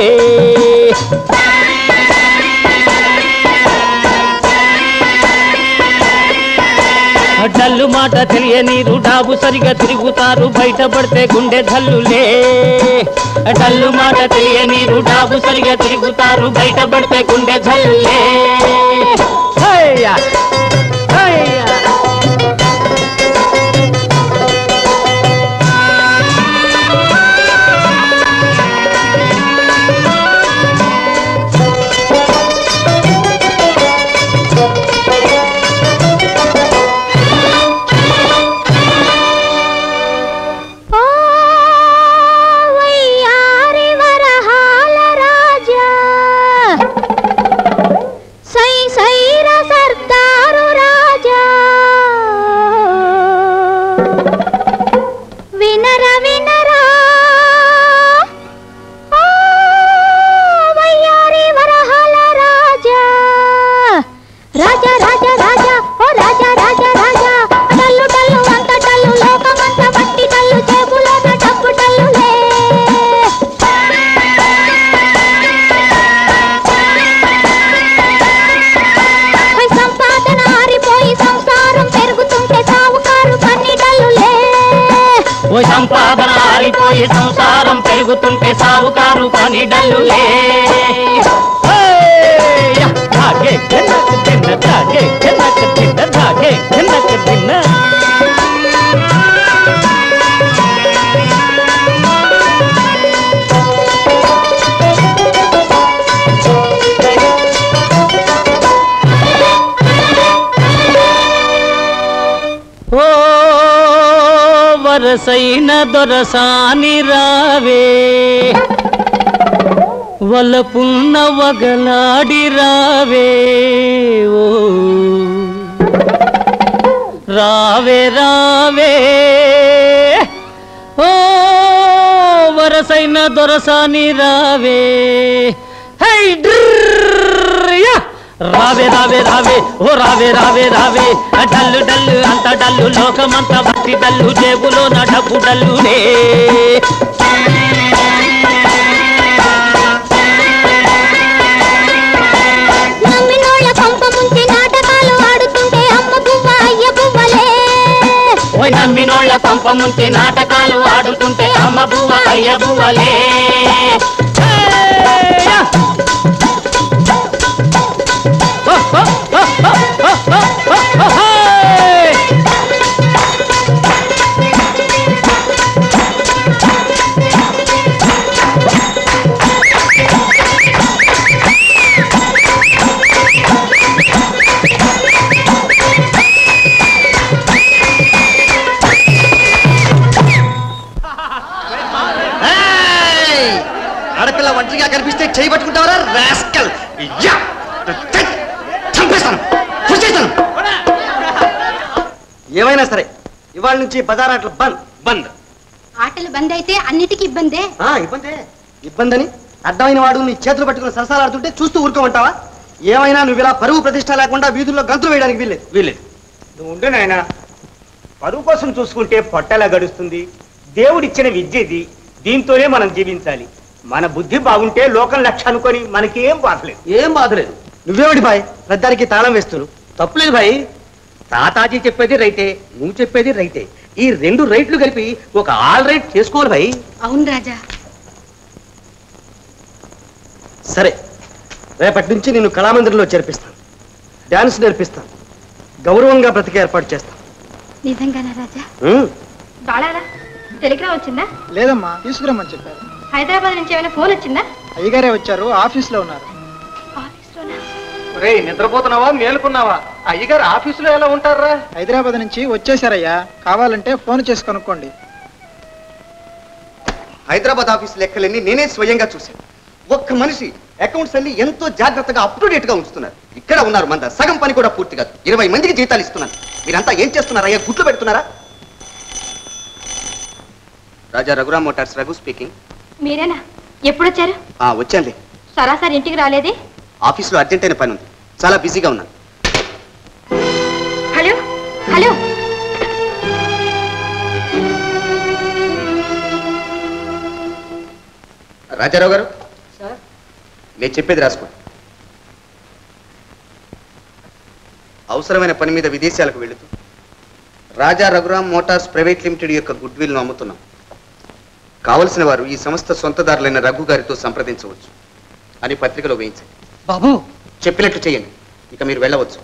డల్లు మాట తెలియనీరు డాబు సరిగా తిరుగుతారు బయట పడితే గుండె ధల్లులే డల్లు మాట తెలియనీరు డాబు సరిగా తిరుగుతారు బయట పడితే గుండె ధల్లులే పోయి సంసారం పెరుగుతుంటే సావుకారు పని డల్లులే ధాగే కిన్నకు తిన్న ధాగే కిన్నకు తిన్న ధాగే కిన్నకు తిన్న ఓ వరసైన దొరసాని రావే వలపున్న వగలాడి రావే ఓ రావే రావే ఓ వరసైన దొరసాని రావే హై డ్రయ్యా రావే రావే రావే ఓ రావే రావే రావే డల్లు డల్లు అంత డల్లు లోకమంతా భక్తి డల్లు జేబులో నా డబ్బు డల్లునే నమ్మినోళ్ళ పంప ముంచి నాటకాలు ఆడుతుంటే అమ్మ బువ్వ అయ్య బువ్వలే ఆడపిల్ల ఒంటరిగా కనిపిస్తే చేయి పట్టుకుంటావరా రాస్కల్ చంపేస్తాను ఏమైనా సరే ఇవాళ నుంచి బజారాట్లు బంద్ బంద్ ఆటలు బంద్ అయితే అన్నిటికీ ఇబ్బందే ఇబ్బందని అడ్డమైన వాడు నీ చేతులు పట్టుకుని సరసాలాడుతుంటే చూస్తూ ఊరుకోమంటావా ఏమైనా నువ్వు ఇలా పరువు ప్రతిష్ట లేకుండా వీధుల్లో గంతులు వేయడానికి వీల్లేదు నువ్వు ఉండు నాయన పరువు కోసం చూసుకుంటే పొట్టలా గడుస్తుంది దేవుడిచ్చిన విద్య ఇది దీంతోనే మనం జీవించాలి మన బుద్ధి బాగుంటే లోకం లక్ష్య అనుకొని మనకి ఏం బాధలేదు నువ్వేమిటి బాయ్ రద్దానికి తాళం వేస్తును తప్పులేదు భాయ్ తాతాజీ చెప్పేది రైటే నువ్వు చెప్పేది రైటే ఈ రెండు రైట్లు కలిపి ఒక ఆల్ రైట్ చేసుకోవాలి భాయ్ అవును రాజా సరే రేపటి నుంచి నేను కళామందిరంలో చేర్పిస్తాను డాన్స్ నేర్పిస్తాను గౌరవంగా బ్రతికే ఏర్పాటు చేస్తాను నిజంగానా రాజా బాలారా టెలిగ్రామ్ వచ్చిందా లేదమ్మా తీసుకురమ్మని చెప్పారు హైదరాబాద్ నుంచి ఏమైనా ఫోన్ వచ్చిందా అయ్యగారే వచ్చారు ఆఫీస్లో ఉన్నారు ఆఫీస్లోనా రే నిద్రపోతున్నావా మేలుకున్నావా అయ్యగారు ఆఫీసులో ఎలా ఉంటారా హైదరాబాద్ నుంచి వచ్చేసారయ్యా కావాలంటే ఫోన్ చేసి కనుక్కోండి హైదరాబాద్ ఆఫీస్ లెక్కలన్నీ నేనే స్వయంగా చూశాను ఒక్క మనిషి అకౌంట్స్ అన్ని ఎంతో జాగ్రత్తగా అప్ టు డేట్ గా ఉంచుతున్నారు ఇక్కడ ఉన్నారు మంద సగం పని కూడా పూర్తి కాదు 20 మందికి జీతాలు ఇస్తున్నారు మీరంతా ఏం చేస్తున్నారా అయ్యా గుట్లు పెడుతున్నారా రాజా రఘురామ్ మోటార్స్ రఘు స్పీకింగ్ మీరేనా ఎప్పుడొచ్చారు వచ్చానులే సరాసరి ఇంటికి రాలేదే ఆఫీస్లో అర్జెంట్ అయిన పని ఉంది చాలా బిజీగా ఉన్నాను హలో హలో రాజారావు గారు నేను చెప్పేది రాసుకో అవసరమైన పని మీద విదేశాలకు వెళుతూ Raja Raghuram motors private limited యొక్క గుడ్ విల్ ను అమ్ముతున్నాం కావలసిన వారు ఈ సంస్థ సొంతదారులైన రఘు గారితో సంప్రదించవచ్చు అని పత్రికలో వేయించండి బాబు చెప్పినట్లు చేయండి ఇక మీరు వెళ్ళవచ్చు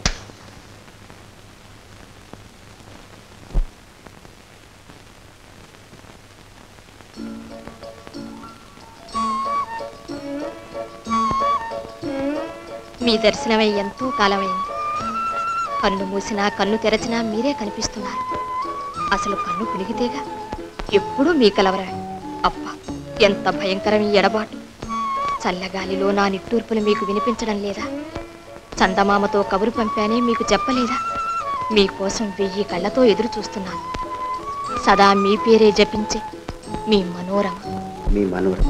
మీ దర్శనమై ఎంతో కాలమైంది కన్ను మూసినా కన్ను తెరచినా మీరే కనిపిస్తున్నారు అసలు కన్ను పిలిగితేగా ఎప్పుడూ మీ కలవరా అబ్బా ఎంత భయంకరం ఈ ఎడబాటు చల్లగాలిలో నా నిట్టూర్పులు మీకు వినిపించడం లేదా చందమామతో కబురు పంపానే మీకు చెప్పలేదా మీకోసం 1000 కళ్ళతో ఎదురు చూస్తున్నాను సదా మీ పేరే జపించే మీ మనోరమ మీ మనోరమ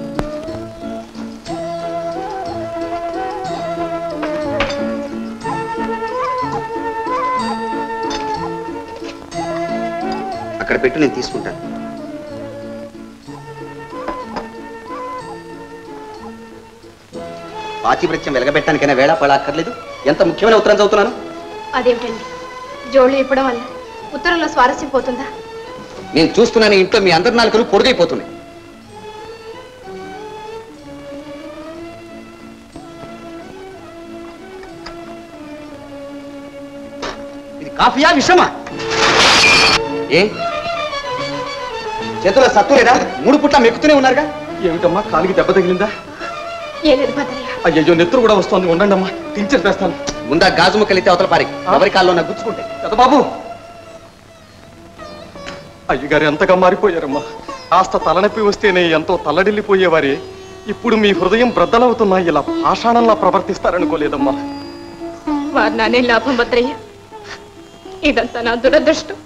అక్కడ పెట్టు నేను తీసుకుంటాను పాతివృత్యం వెలగబెట్టడానికైనా వేళ పడ అక్కర్లేదు ఎంత ముఖ్యమైన ఉత్తరం చదువుతున్నాను అదేమిటండి జోళ్ళు ఇప్పడం వల్ల ఉత్తరంలో స్వారస్యం పోతుందా నేను చూస్తున్నాను ఇంట్లో మీ అందరి నాలుకలు పొడుగైపోతున్నాయి. ఇది కాఫీయా విషమా? ఏ చేతుల్లో సత్తు లేదా? 3 పుట్ల మెక్కుతూనే ఉన్నారుగా. ఏమిటమ్మా, కాలికి దెబ్బ తగిలిందా? అయ్యో, నెత్తురు కూడా వస్తుంది. ఉండండి అమ్మా, తెస్తాను. ముందా గాజు ముక్కలితే అవతల పారి, ఎవరి కాల్లో నాకు గుచ్చుకుంటే కదా బాబు. అయ్యగారు ఎంతగా మారిపోయారమ్మా. కాస్త తలనొప్పి వస్తేనే ఎంతో తల్లడిల్లిపోయేవారే. ఇప్పుడు మీ హృదయం బ్రద్దలవుతున్నా ఇలా పాషాణంలా ప్రవర్తిస్తారనుకోలేదమ్మా. వారు నానే లాభం భద్రయ్య, ఇదంతా నా దురదృష్టం.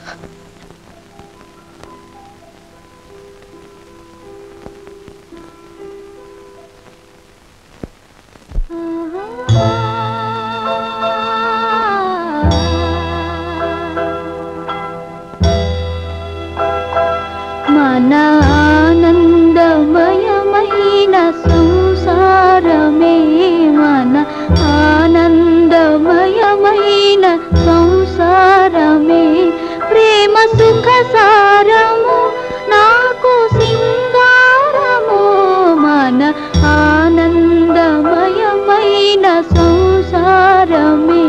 మన ఆనందమయమైన సంసారమే, మన ఆనందమయమైన సంసారమే, ప్రేమ సుఖ సారము నాకు సింగారము, మన ఆనందమయమైన సంసారమే.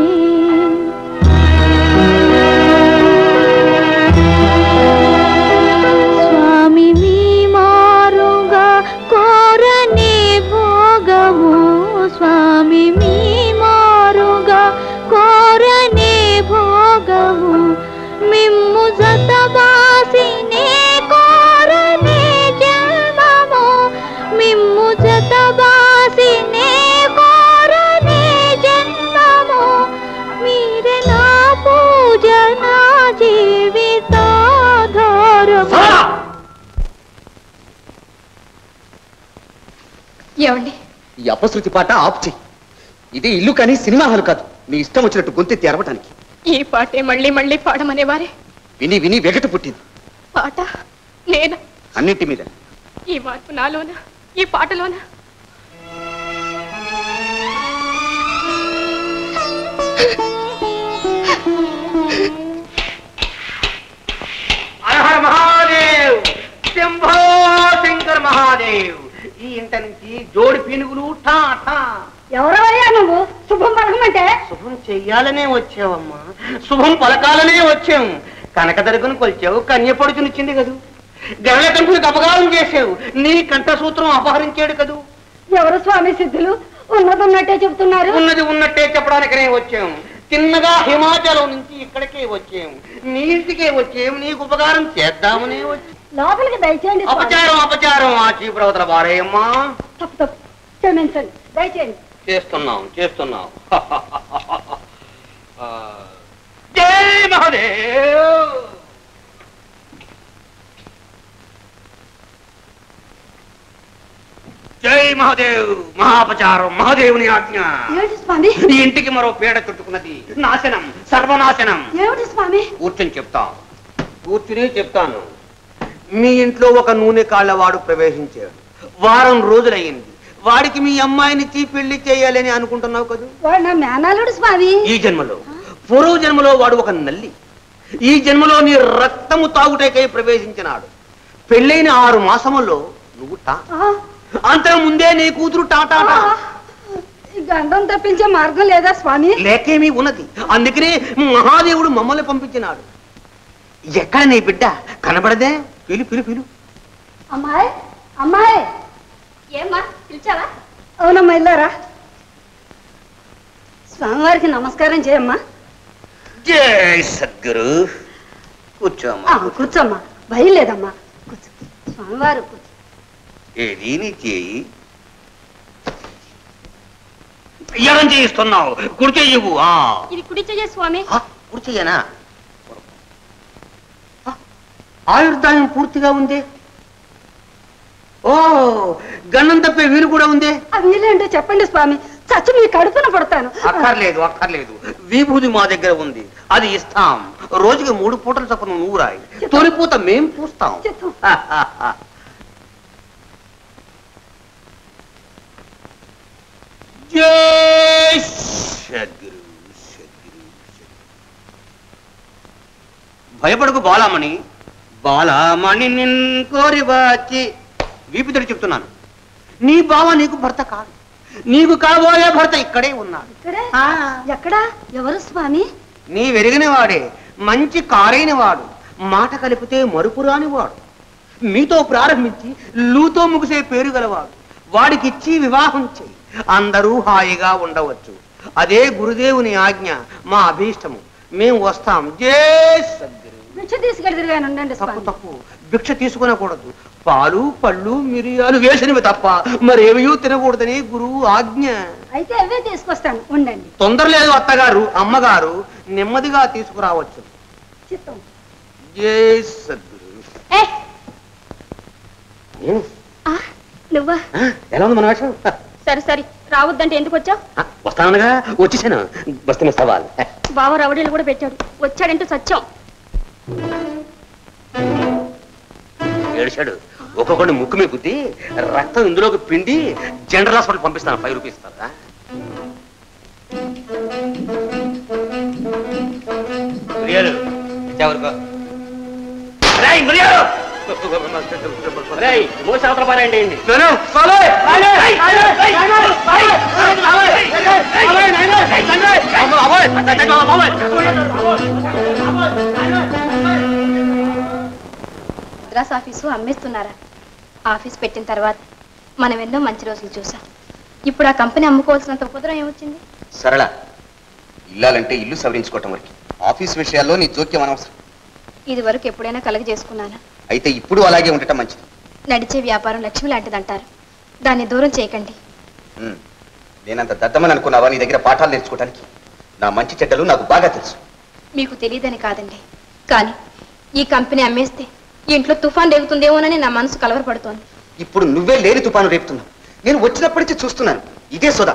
స్వామి మీ మారుగా కోరనే భోగము, స్వామి మీ మారుగా కోరనే భోగము, మిమ్ము జతబాసినే కోరనే జన్మము, మిమ్ము జతబాసినే కోరనే జన్మము, మీరే నా పూజ నా జీవితాధారము. ఏమండి, ఈ అపశృతి పాట ఆపు చెయ్యి. ఇది ఇల్లు కానీ సినిమా హాలు కాదు. నీ ఇష్టం వచ్చినట్టు గొంతెత్తి అరవటానికి. ఈ పాటే మళ్ళీ మళ్ళీ పాడమనేవారే. విని విని వెగటు పుట్టింది. పాట నేనా? అన్నింటి మీద. ఈ మార్పు నాలోనా, ఈ పాటలోనా? హర మహాదేవ్, శంభో శంకర్ మహాదేవ్. ఈ ఇంట నుంచి జోడి పీనుగులు టా టా. ఎవరవయ్యా నువ్వు? శుభం పలకమంటే శుభం చెయ్యాలనే వచ్చావమ్మా, శుభం పలకాలనే వచ్చాం. కనకదరుగును కొల్చావు, కన్యపడుచునిచ్చింది కదూ. గరళ కంపులకు అపకారం చేసావు, నీ కంఠసూత్రం అపహరించాడు కదూ. ఎవరు స్వామి సిద్ధులు? ఉన్నదన్నట్టే చెప్తున్నారు. ఉన్నది ఉన్నట్టే చెప్పడానికనే వచ్చాం. చిన్నగా హిమాచలం నుంచి ఇక్కడికే వచ్చాం, నీ ఇంటికే వచ్చాం, నీకు ఉపకారం చేద్దామనే వచ్చాం. లోపలికి దయచేయండి. అపచారం అపచారం, ఆ చీపురవతల బారేయమ్మా. తప్పు తప్పు, క్షమించండి, దయచేయండి. చేస్తున్నాం చేస్తున్నాం. జై మహాదేవ్. జై మహాదేవ్. మహాపచారం, మహాదేవుని ఆజ్ఞ. ఏమిటి స్వామి? ఈ ఇంటికి మరో పీడ చుట్టుకున్నది. నాశనం, సర్వనాశనం. ఏమిటి స్వామి? కూర్చొని చెప్తాను, కూర్చుని చెప్తాను. మీ ఇంట్లో ఒక నూనె కాళ్ళవాడు ప్రవేశించాడు. వారం రోజులయ్యింది. వాడికి మీ అమ్మాయినిచ్చి పెళ్లి చేయాలని అనుకుంటున్నావు కదా. వాడు నా మేనల్లుడు స్వామి. ఈ జన్మలో, పూర్వ జన్మలో వాడు ఒక నల్లి. ఈ జన్మలో నీ రక్తము తాగుటకై ప్రవేశించినాడు. పెళ్ళైన 6 మాసముల్లో నువ్వు టా, అంతకు ముందే నీ కూతురు టాటా. గండం తప్పించే మార్గం లేదా స్వామి? లేకేమీ ఉన్నది. అందుకనే మహాదేవుడు మమ్మల్ని పంపించినాడు. ఎక్కడ నీ బిడ్డ కనబడదే? పిలు పిలు పిలు. అమ్మాయి, అమ్మాయి. ఏమ్మా, పిలిచావా? అవునమ్మా, ఇల్లారా. స్వామివారికి నమస్కారం చేయమ్మా. జై సద్గురు. కూర్చోమ్మా. కూర్చోమ్మా, భయం లేదమ్మా. కూర్చో. స్వామివారు కూర్చో. ఏది నీ చేయి? ఎడం చేయిస్తున్నావు, కుడి చెయ్యవు. ఇది కుడి చెయ్య స్వామి. కుడి చెయ్యనా? ఆయుర్దాయం పూర్తిగా ఉంది. ఓ, గన్నం తప్పే వీలు కూడా ఉంది. ఆ వీలేంటో చెప్పండి స్వామి, చచ్చి మీ కడుపున పడతాను. అక్కర్లేదు అక్కర్లేదు, విభూది మా దగ్గర ఉంది, అది ఇస్తాం. రోజుకి 3 పూటల చొప్పున నువ్వు రాయి, తొలిపూత మేం పూస్తాం. జై సద్గురు. భయపడకు బాలామణి, బాలమణి నిన్ కోరి వచ్చి వీపితడు చెప్తున్నాను. నీ బావ నీకు భర్త కాదు, నీకు కాబోయే భర్త ఇక్కడే ఉన్నాడు. ఎక్కడా? ఎవరు స్వామి? నీ వెరిగిన వాడే, మంచి కారైన వాడు, మాట కలిపితే మరుపురాని వాడు, మీతో ప్రారంభించి లూతో ముగిసే పేరు గలవాడు. వాడికిచ్చి వివాహం చెయ్యి, అందరూ హాయిగా ఉండవచ్చు. అదే గురుదేవుని ఆజ్ఞ, మా అభీష్టము. మేము వస్తాం. జై సద్గురు. భిక్ష తీసుకెళ్తాను. తప్పు తప్పు, భిక్ష తీసుకునకూడదు. పాలు పళ్ళు మిరియాలు వేసినవి తప్ప మరేమీ తినకూడదని గురువు ఆజ్ఞ. అయితే అవే తీసుకొస్తాను, ఉండండి. తొందర లేదు అత్తగారు, అమ్మగారు, నెమ్మదిగా తీసుకురావచ్చు. చిత్తం. జై సద్గురు. నువ్వా? ఎలా ఉంది మన వేషం? సరే సరే, రావద్దంటే ఎందుకు వచ్చావు? వస్తానగా వచ్చేసాను. వస్తున్న సవాల్. బావ రవడీలు కూడా పెట్టాడు, వచ్చాడంటూ సత్యం. ఏడిచాడు. ఒక్కొక్కటి ముక్కు మీద గుద్ది రక్తం ఇందులోకి పిండి జనరల్ హాస్పిటల్ పంపిస్తాను. 5 రూపీస్ ఇస్తారా? మద్రాస్ ఆఫీసు అమ్మేస్తున్నారా? ఆఫీస్ పెట్టిన తర్వాత మనం ఎన్నో మంచి రోజులు చూసాం. ఇప్పుడు ఆ కంపెనీ అమ్ముకోవాల్సినంత ఉపద్రవం ఏమొచ్చింది? సరళ, ఇల్లాలంటే ఇల్లు సవరించుకోవటం వరకు, ఆఫీస్ విషయాల్లో నీ జోక్యం అనవసరం. ఇది వరకు ఎప్పుడైనా కలగ చేసుకున్నానా? అయితే ఇప్పుడు అలాగే ఉండటం మంచిది. నడిచే వ్యాపారం లక్ష్మి లాంటిదంటారు, దాన్ని దూరం చేయకండి. నేనంత దద్దమని అనుకున్నావా నీ దగ్గర పాఠాలు నేర్చుకోవడానికి? నా మంచి చెడ్డలు నాకు బాగా తెలుసు. మీకు తెలియదని కాదండి, కానీ ఈ కంపెనీ అమ్మేస్తే ఇంట్లో తుఫాన్ రేగుతుందేమోనని నా మనసు కలవరపడుతోంది. ఇప్పుడు నువ్వే లేని తుఫాను రేపుతున్నావు. నేను వచ్చినప్పటి నుంచి చూస్తున్నాను. ఇదే సోదా.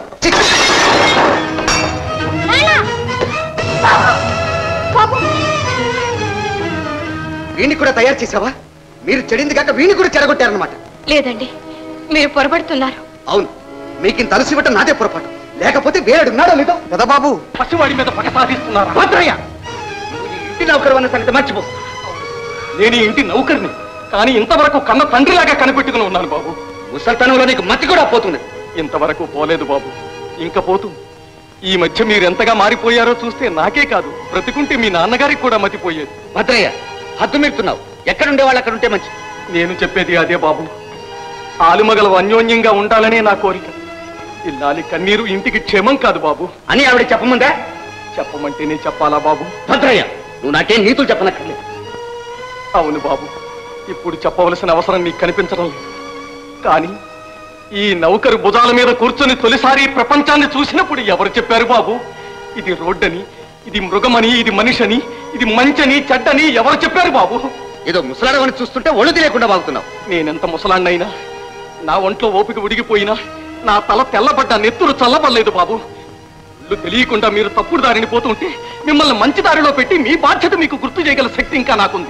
వీణ్ణి కూడా తయారు చేసావా? మీరు చెడింది కాక వీణ్ణి కూడా చెడగొట్టారన్నమాట. లేదండి, మీరు పొరపడుతున్నారు. అవును, మీకింత అలసి ఇవ్వటం నాదే పొరపాటు. లేకపోతే వేడున్నాడో లేదో కదా బాబు. పసివాడి మీద పగ సాధిస్తున్నారా? ఇంటి నౌకరు అన్న సంగతి మర్చిపో. నేను ఇంటి నౌకరిని, కానీ ఇంతవరకు కన్న తండ్రిలాగా కనిపెట్టుకుని ఉన్నాను బాబు. ముసల్తనంలో నీకు మతి కూడా పోతుంది. ఇంతవరకు పోలేదు బాబు, ఇంకా పోతూ. ఈ మధ్య మీరు ఎంతగా మారిపోయారో చూస్తే నాకే కాదు, బ్రతికుంటే మీ నాన్నగారికి కూడా మతిపోయేది. భద్రయ్య, హద్దు మీరుతున్నావు. ఎక్కడుండే వాళ్ళు అక్కడ ఉంటే మంచి. నేను చెప్పేది అదే బాబు. ఆలుమగలు అన్యోన్యంగా ఉండాలనే నా కోరిక. ఇల్లాలి కన్నీరు ఇంటికి క్షేమం కాదు బాబు అని ఆవిడ చెప్పమందా? చెప్పమంటేనే చెప్పాలా బాబు? భద్రయ్య, నువ్వు నాకేం నీతులు చెప్పనక్కర్లేదు. అవును బాబు, ఇప్పుడు చెప్పవలసిన అవసరం నీకు కనిపించడం లేదు. కానీ ఈ నౌకరు భుజాల మీద కూర్చొని తొలిసారి ప్రపంచాన్ని చూసినప్పుడు ఎవరు చెప్పారు బాబు? ఇది రోడ్డని, ఇది మృగమని, ఇది మనిషని, ఇది మంచని, చెడ్డని ఎవరు చెప్పారు బాబు? ఏదో ముసలాడవని చూస్తుంటే ఒళ్ళు తెలియకుండా బాగుతున్నావు. నేనెంత ముసలాన్నైనా, నా ఒంట్లో ఓపిక ఉడిగిపోయినా, నా తల తెల్లబడ్డా నెత్తురు చల్లబడలేదు బాబు. ఒళ్ళు తెలియకుండా మీరు తప్పుడు దారిని పోతుంటే మిమ్మల్ని మంచి దారిలో పెట్టి మీ బాధ్యత మీకు గుర్తు చేయగల శక్తి ఇంకా నాకుంది.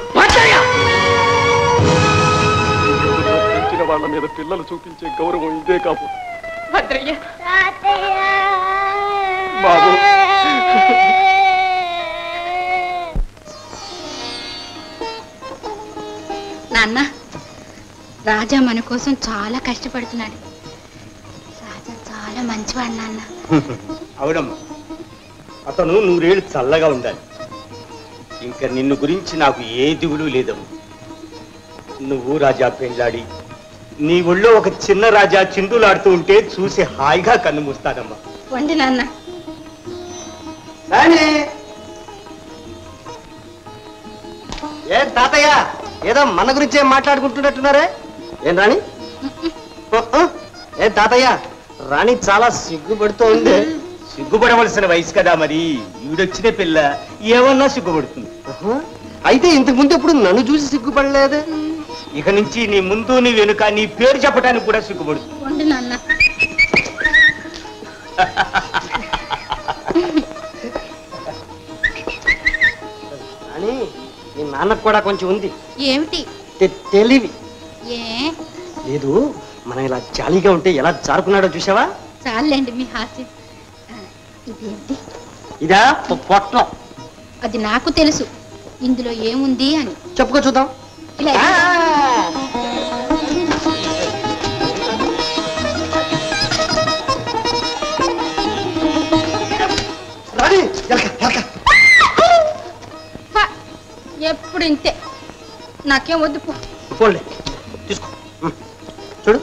పెంచిన వాళ్ళ మీద పిల్లలు చూపించే గౌరవం ఇదే కాదు బాబు. నాన్న, రాజా మన కోసం చాలా కష్టపడుతున్నాడు. రాజా చాలా మంచివాడు నాన్న. అవునమ్మా, అతను 100 ఏళ్ళు చల్లగా ఉండాలి. ఇంకా నిన్ను గురించి నాకు ఏ దిగులు లేదమ్మా. నువ్వు రాజా పెండ్లాడి నీ ఒళ్ళో ఒక చిన్న రాజా చిందులాడుతూ ఉంటే చూసి హాయిగా కన్ను మూస్తానమ్మా. వండి నాన్న. ఏ తాతయ్య, ఏదో మన గురించే మాట్లాడుకుంటున్నట్టున్నారే. ఏం రాణి? ఏ తాతయ్య, రాణి చాలా సిగ్గుపడుతూ ఉంది. సిగ్గుపడవలసిన వయసు కదా మరి. ఈవిడొచ్చిన పిల్ల ఏమన్నా సిగ్గుపడుతుంది. అయితే ఇంతకు ముందు ఎప్పుడు నన్ను చూసి సిగ్గుపడలేదు. ఇక నుంచి నీ ముందు నీ వెనుక నీ పేరు చెప్పడానికి కూడా సిగ్గుపడుతుంది. వండి నాన్న. అని నీ నాన్నకు కూడా కొంచెం ఉంది. ఏమిటి? తెలివి. ఏ లేదు, మనం ఇలా జాలీగా ఉంటే ఎలా జారుకున్నాడో చూసావా? చాలండి మీ హాస్యం. ఇదేంటి? ఇదా పొట్లం. అది నాకు తెలుసు. ఇందులో ఏముంది అని. చెప్పుకో చూద్దాం. ఇలా ఎప్పుడు ఇంతే. నాకేం వద్దు పో. పోలే తీసుకో చూడు.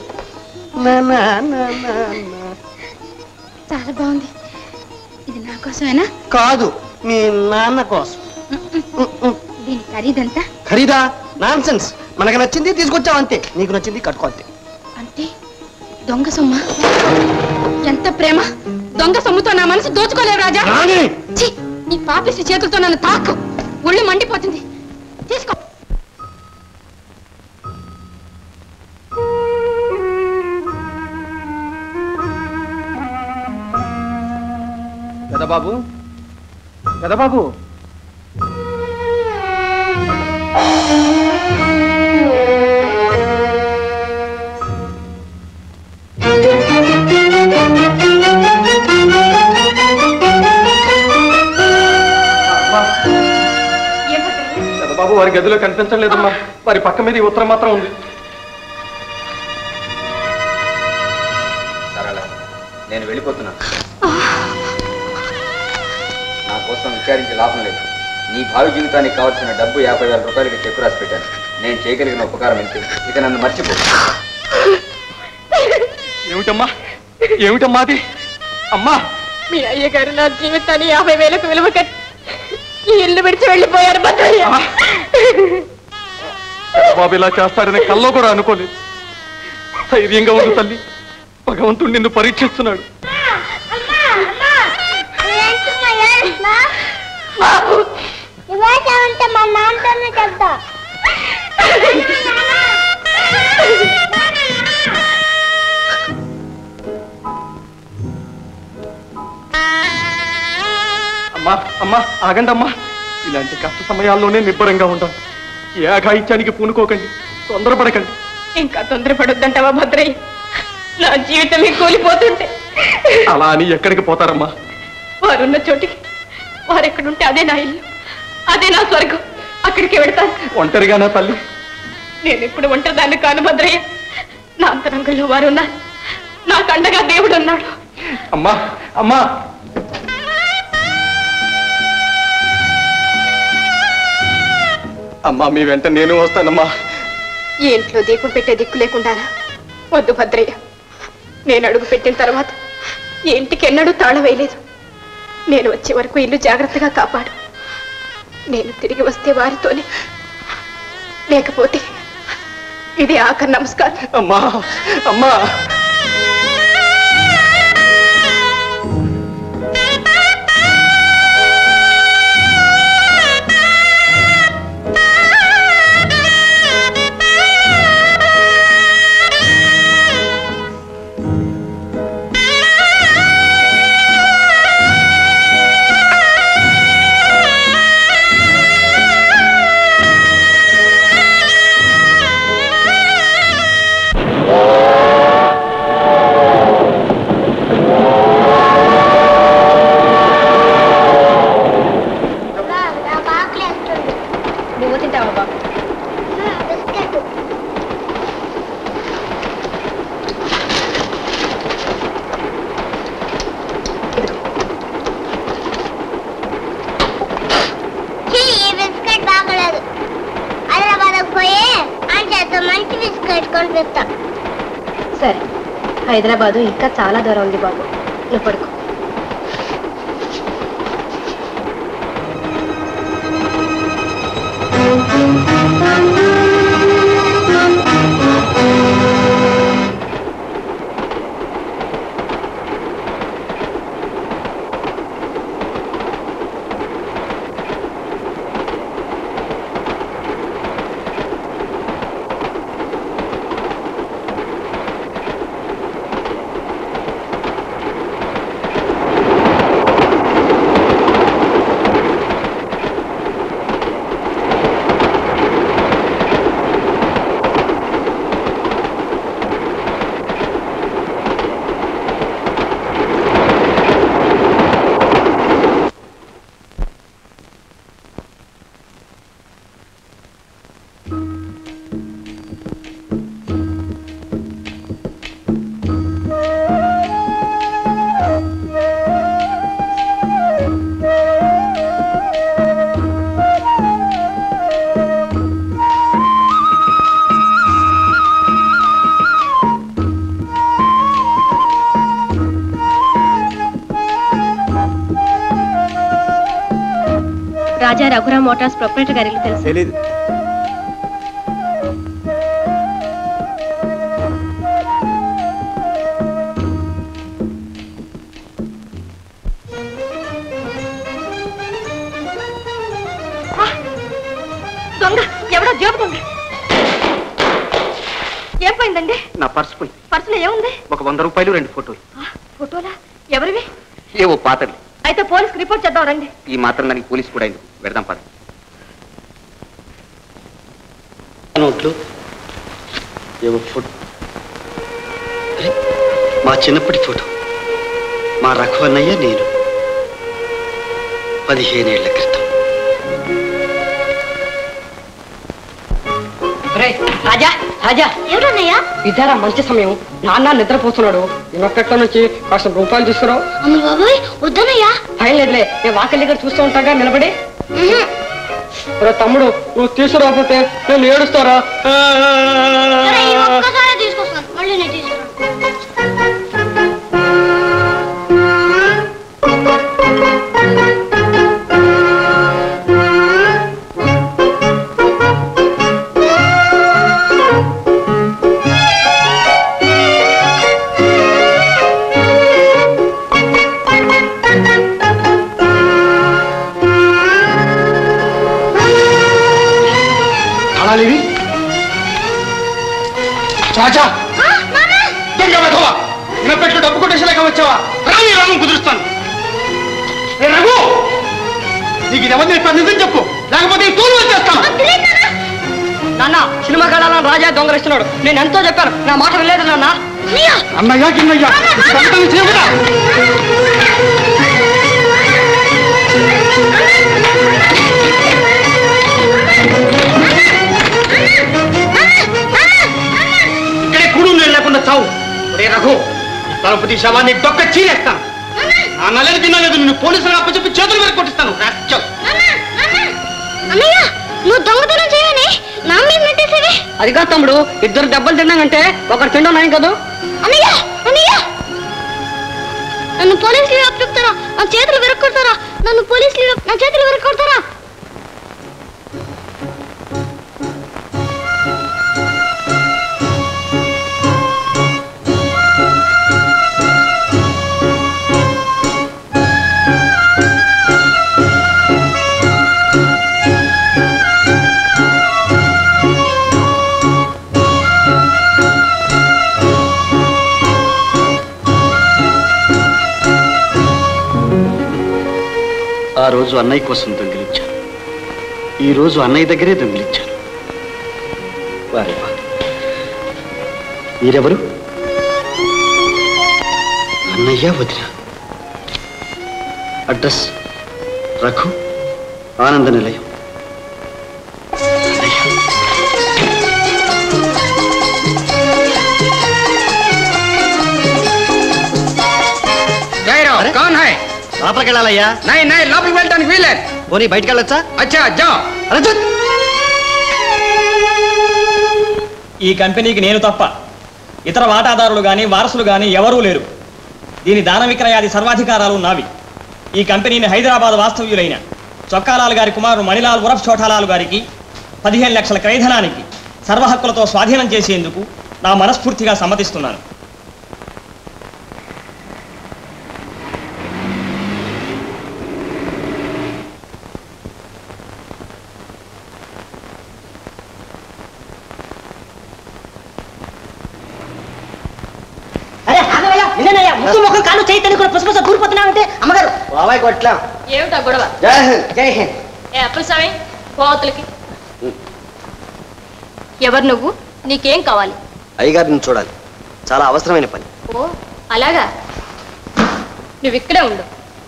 చాలా బాగుంది. ఇది నా కోసమేనా? కాదు, మీ నాన్న కోసం. దీని ఖరీదంతా? ఖరీదా? Non sense. మనకు నచ్చింది తీసుకొచ్చావు అంతే. నీకు నచ్చింది కట్టుకో అంతే. అంటే దొంగ సొమ్మ? ఎంత ప్రేమ! దొంగ సొమ్ముతో నా మనసు దోచుకోలేవు రాజా. నీ పాపిసి చేతులతో నన్ను తాకు. ఒళ్ళు మండిపోతుంది. తీసుకో. పెదబాబు, పెదబాబు, పెదబాబు వారి గదిలో కనిపించలేదమ్మా. వారి పక్క మీద ఈ ఉత్తరం మాత్రం ఉంది. సరళ, నేను వెళ్ళిపోతున్నా. నా కోసం విచారించి లాభం లేదు. నీ భావి జీవితానికి కావాల్సిన డబ్బు 50,000 రూపాయలకి చెక్కు రాసి పెట్టాను. నేను చేయగలిగిన ఉపకారం ఇంతే. ఇక నన్ను మర్చిపో. ఏమిటమ్మా, ఏమిటమ్మా అది? అమ్మా, మీ అయ్యగారు నా జీవితాన్ని 50,000కు విలువ కట్టి ఈ ఇల్లు విడిచి వెళ్ళిపోయారు. బాబు ఇలా చేస్తాడని కల్లో కూడా అనుకోలేదు. ధైర్యంగా ఉంది తల్లి. భగవంతుడు నిన్ను పరీక్షిస్తున్నాడు. ఇవాళ మా నాన్నతోనే చెప్తా. అమ్మా, అమ్మా, ఆగండి అమ్మా. ఇలాంటి కష్ట సమయాల్లోనే నిబ్బరంగా ఉండాలి. ఏ అఘాయిత్యానికి పూనుకోకండి, తొందరపడకండి. ఇంకా తొందరపడొద్దంటావా భద్రయ్య? నా జీవితమే కూలిపోతుంటే. అలా అని ఎక్కడికి పోతారమ్మా? వారున్న చోటికి. వారెక్కడుంటే అదే నా ఇల్లు, అదే నా స్వర్గం. అక్కడికి వెడతాను. ఒంటరిగానా తల్లి? నేను ఇప్పుడు ఒంటరిదాన్ని కాను భద్రయ్య. నా అంతరంగంలో వారున్నారు. నాకు అండగా దేవుడు ఉన్నాడు. అమ్మా, అమ్మా, అమ్మా, మీ వెంట నేను వస్తానమ్మా. ఈ ఇంట్లో దీపం పెట్టే దిక్కు లేకుండానా? వద్దు భద్రయ్య. నేను అడుగు పెట్టిన తర్వాత ఈ ఇంటికి ఎన్నడూ తాళం వేయలేదు. నేను వచ్చే వరకు ఇల్లు జాగ్రత్తగా కాపాడు. నేను తిరిగి వస్తే వారితోనే, లేకపోతే ఇది ఆఖరి నమస్కారం. అమ్మా, అమ్మా. సరే, హైదరాబాదు ఇంకా చాలా దూరం ఉంది బాబు. నువ్వు పడుకో. రాజా రఘురామ్ మోటార్స్ ప్రొపరేటర్ గారి ఇల్లు తెలుసు? తెలీదు. దొంగ ఎవడో జేబు దొంగ. ఏం పోయిందండి? నా పర్సు పోయి. పర్సులో ఏముంది? ఒక 100 రూపాయలు 2 ఫోటోలు. ఫోటోలా? ఎవరివి? ఏవో పాతర్లు. అయితే పోలీస్కి రిపోర్ట్ చేద్దాం రండి. ఈ మాత్రం దానికి పోలీసు కూడా ఎందుకు? వెళ్దాం పద. నోట్లు ఏవో ఫోటో. మా చిన్నప్పటి ఫోటో. మా రఘు అన్నయ్య నేను 15 ఏళ్ల క్రితం. రాజా రాజా ఎవరన్నయ్యా? ఇదారా మంచి సమయం. నాన్న నిద్రపోతున్నాడు. ఇనపెట్ల నుంచి కాస్త రూపాయలు తీసుకురావు. అమ్మ బాబాయ్ వద్దనయ్యా. భయం లేదులే, నేను వాకలి దగ్గర చూస్తూ ఉంటాగా నిలబడి. తమ్ముడు నువ్వు తీసుకురాకపోతే నేను ఏడుస్తారా? ఒక్కసారి తీసుకొస్తాను, మళ్ళీ నేను తీసుకురా. రాజా దొంగ వెధవా, వినపెట్లు డబ్బు కొట్టేసేలాగా వచ్చావా? రాని రాను కుదురుస్తాను. రఘు, నీకు ఇది ఎవరిని నిజం చెప్పు, లేకపోతే తూరు వచ్చేస్తాను. నాన్న సినిమా కళాలను రాజా దొంగలిస్తున్నాడు. నేను ఎంతో చెప్పాను, నా మాట వినలేదు నాన్న. అన్నయ్య కిన్నయ్య చేయకుండా ఇక్కడే కూడు లేకుండా చావు. రే రఘు, తలపతి శవాన్ని డొక్క చీరేస్తాను. ఆ నల్లని తినలేదు, నిన్ను పోలీసులు అప్పచెప్పి చేతులు మీద కొట్టిస్తాను. నువ్వు దొంగతనం చేయని నా మీద నెట్టేసేవి. అది కాదు తమ్ముడు, ఇద్దరు దెబ్బలు తిన్నానంటే ఒకరు తిండం నయం కదా. అన్నయ్య అన్నయ్య, నన్ను పోలీసులు అప్పచెప్తారా? నా చేతులు విరక్కొడతారా? నన్ను పోలీసులు నా చేతులు విరక్కొడతారా? ఆ రోజు అన్నయ్య కోసం దొంగిలించాను, ఈ రోజు అన్నయ్య దగ్గరే దొంగిలించాను. వారే వా. మీరెవరు? అన్నయ్య వదిన. అడ్రస్ రఘు ఆనంద నిలయం. లోపలికి వెళ్ళాలయ్యా. లోపలికి వెళ్ళడానికి వీలేదు. పోనీ బయటకు వెళ్ళొచ్చా? అచ్చా జా. ఈ కంపెనీకి నేను తప్ప ఇతర వాటాదారులు గాని వారసులు గాని ఎవరూ లేరు. దీని దాన విక్రయాది సర్వాధికారాలు నావి. ఈ కంపెనీని హైదరాబాద్ వాస్తవ్యులైన చొక్కాలాల్ గారి కుమారుడు మణిలాల్ ఉరఫ్ చోటాలాల్ గారికి 15 లక్షల క్రయధనానికి సర్వహక్కులతో స్వాధీనం చేసేందుకు నా మనస్ఫూర్తిగా సమ్మతిస్తున్నాను. ముక్కు ముఖం కాలు చేయి కూడా పుసపుస దూరిపోతున్నావంటే అమ్మగారు. బాబాయ్ కొట్లా. ఏమిటా గొడవ? జై హింద్. జై హింద్. ఏ అప్పుల స్వామి, పోతులకి. ఎవరు నువ్వు? నీకేం కావాలి? అయ్యగారిని చూడాలి, చాలా అవసరమైన పని. ఓ అలాగా, నువ్వు ఇక్కడే ఉండు.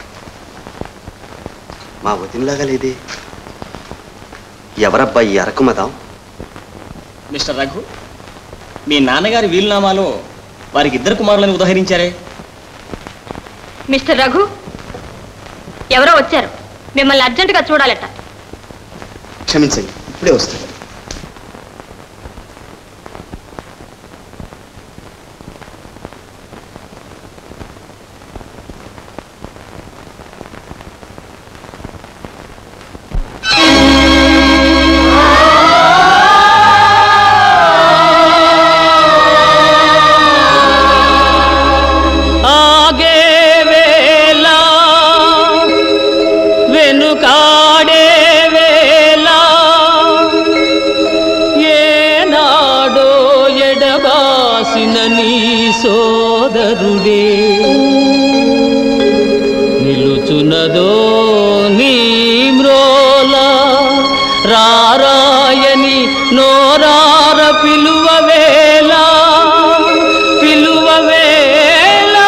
మా వదినలాగా లేదే, ఎవరబ్బాయి అరకుమదాం? మిస్టర్ రఘు, మీ నాన్నగారి వీలునామాలో వారికి 2 కుమారులను ఉదహరించారే. మిస్టర్ రఘు, ఎవరో వచ్చారు, మిమ్మల్ని అర్జెంటుగా చూడాలట. క్షమించండి, ఇప్పుడే వస్తాను. నోరార పిలువవేలా పిలువవేలా.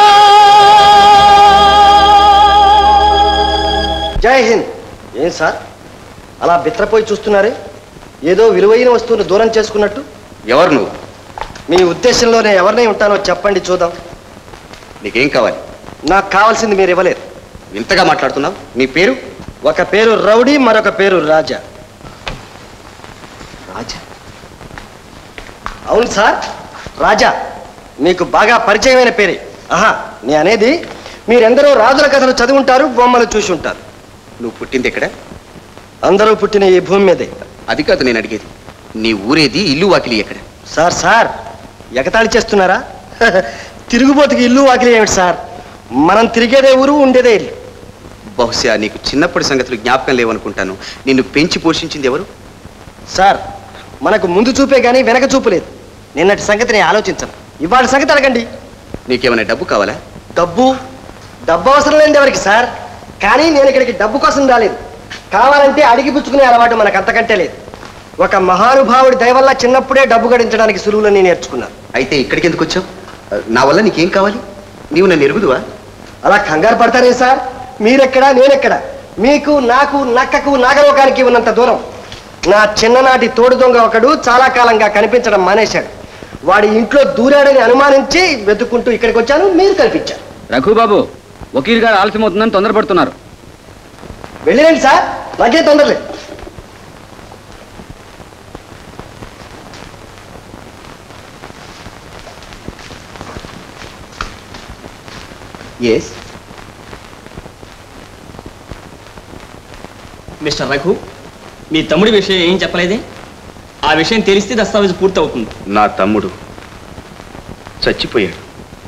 జై హింద్. ఏం సార్ అలా బిత్రపోయి చూస్తున్నారే? ఏదో విలువైన వస్తువును దూరం చేసుకున్నట్టు. ఎవరు నువ్వు? మీ ఉద్దేశంలోనే ఎవరినై ఉంటానో చెప్పండి చూద్దాం. నీకేం కావాలి? నాకు కావాల్సింది మీరు ఇవ్వలేరు. ఇంతగా మాట్లాడుతున్నావు. నీ పేరు? ఒక పేరు రౌడీ, మరొక పేరు రాజా. రాజా? అవును సార్, రాజా. మీకు బాగా పరిచయమైన పేరే. ఆహా, నే అనేది మీరెందరో రాజుల కథలు చదివి ఉంటారు, బొమ్మలు చూసి ఉంటారు. నువ్వు పుట్టింది ఎక్కడ? అందరూ పుట్టిన ఈ భూమి మీదే. అది కాదు నేను అడిగేది. నీ ఊరేది, ఇల్లు వాకిలి ఎక్కడ? సార్ ఎగతాళి చేస్తున్నారా? తిరుగుబోతుకి ఇల్లు వాకిలి ఏమిటి సార్? మనం తిరిగేదే ఊరు, ఉండేదే ఇల్లు. బహుశా నీకు చిన్నప్పటి సంగతులు జ్ఞాపకం లేవనుకుంటాను. నిన్ను పెంచి పోషించింది ఎవరు? సార్, మనకు ముందు చూపే గానీ వెనక చూపు లేదు. నిన్నటి సంగతి నేను ఆలోచించను. ఇవాళ సంగతి అడగండి. నీకేమైనా డబ్బు కావాలా? డబ్బు అవసరం లేనిది ఎవరికి సార్? కానీ నేను ఇక్కడికి డబ్బు కోసం రాలేదు. కావాలంటే అడిగి పుచ్చుకునే అలవాటు మనకు అంతకంటే లేదు. ఒక మహానుభావుడి దయ వల్ల చిన్నప్పుడే డబ్బు గడించడానికి సులువులని నేర్చుకున్నాను. అయితే ఇక్కడికి ఎందుకు వచ్చావు? నా వల్ల నీకేం కావాలి? నీవు నన్ను ఎరుగుదువా? అలా కంగారు పడతారే సార్? మీరెక్కడా, నేనెక్కడా? మీకు, నాకు, నక్కకు, నాగలోకానికి ఉన్నంత దూరం. నా చిన్ననాటి తోడు దొంగ ఒకడు చాలా కాలంగా కనిపించడం మానేశాడు. వాడి ఇంట్లో దూరాడని అనుమానించి వెతుక్కుంటూ ఇక్కడికి వచ్చాను. మీరు కనిపించారు. రఘుబాబు, వకీల్ గారు ఆలస్యం అవుతుందని తొందరపడుతున్నారు. వెళ్ళిరండి సార్, నాకే తొందరలేదు. ఎస్ మిస్టర్ రఘు, మీ తమ్ముడి విషయం ఏం చెప్పలేదే? ఆ విషయం తెలిస్తే దస్తావేజు పూర్తవుతుంది. నా తమ్ముడు చచ్చిపోయాడు.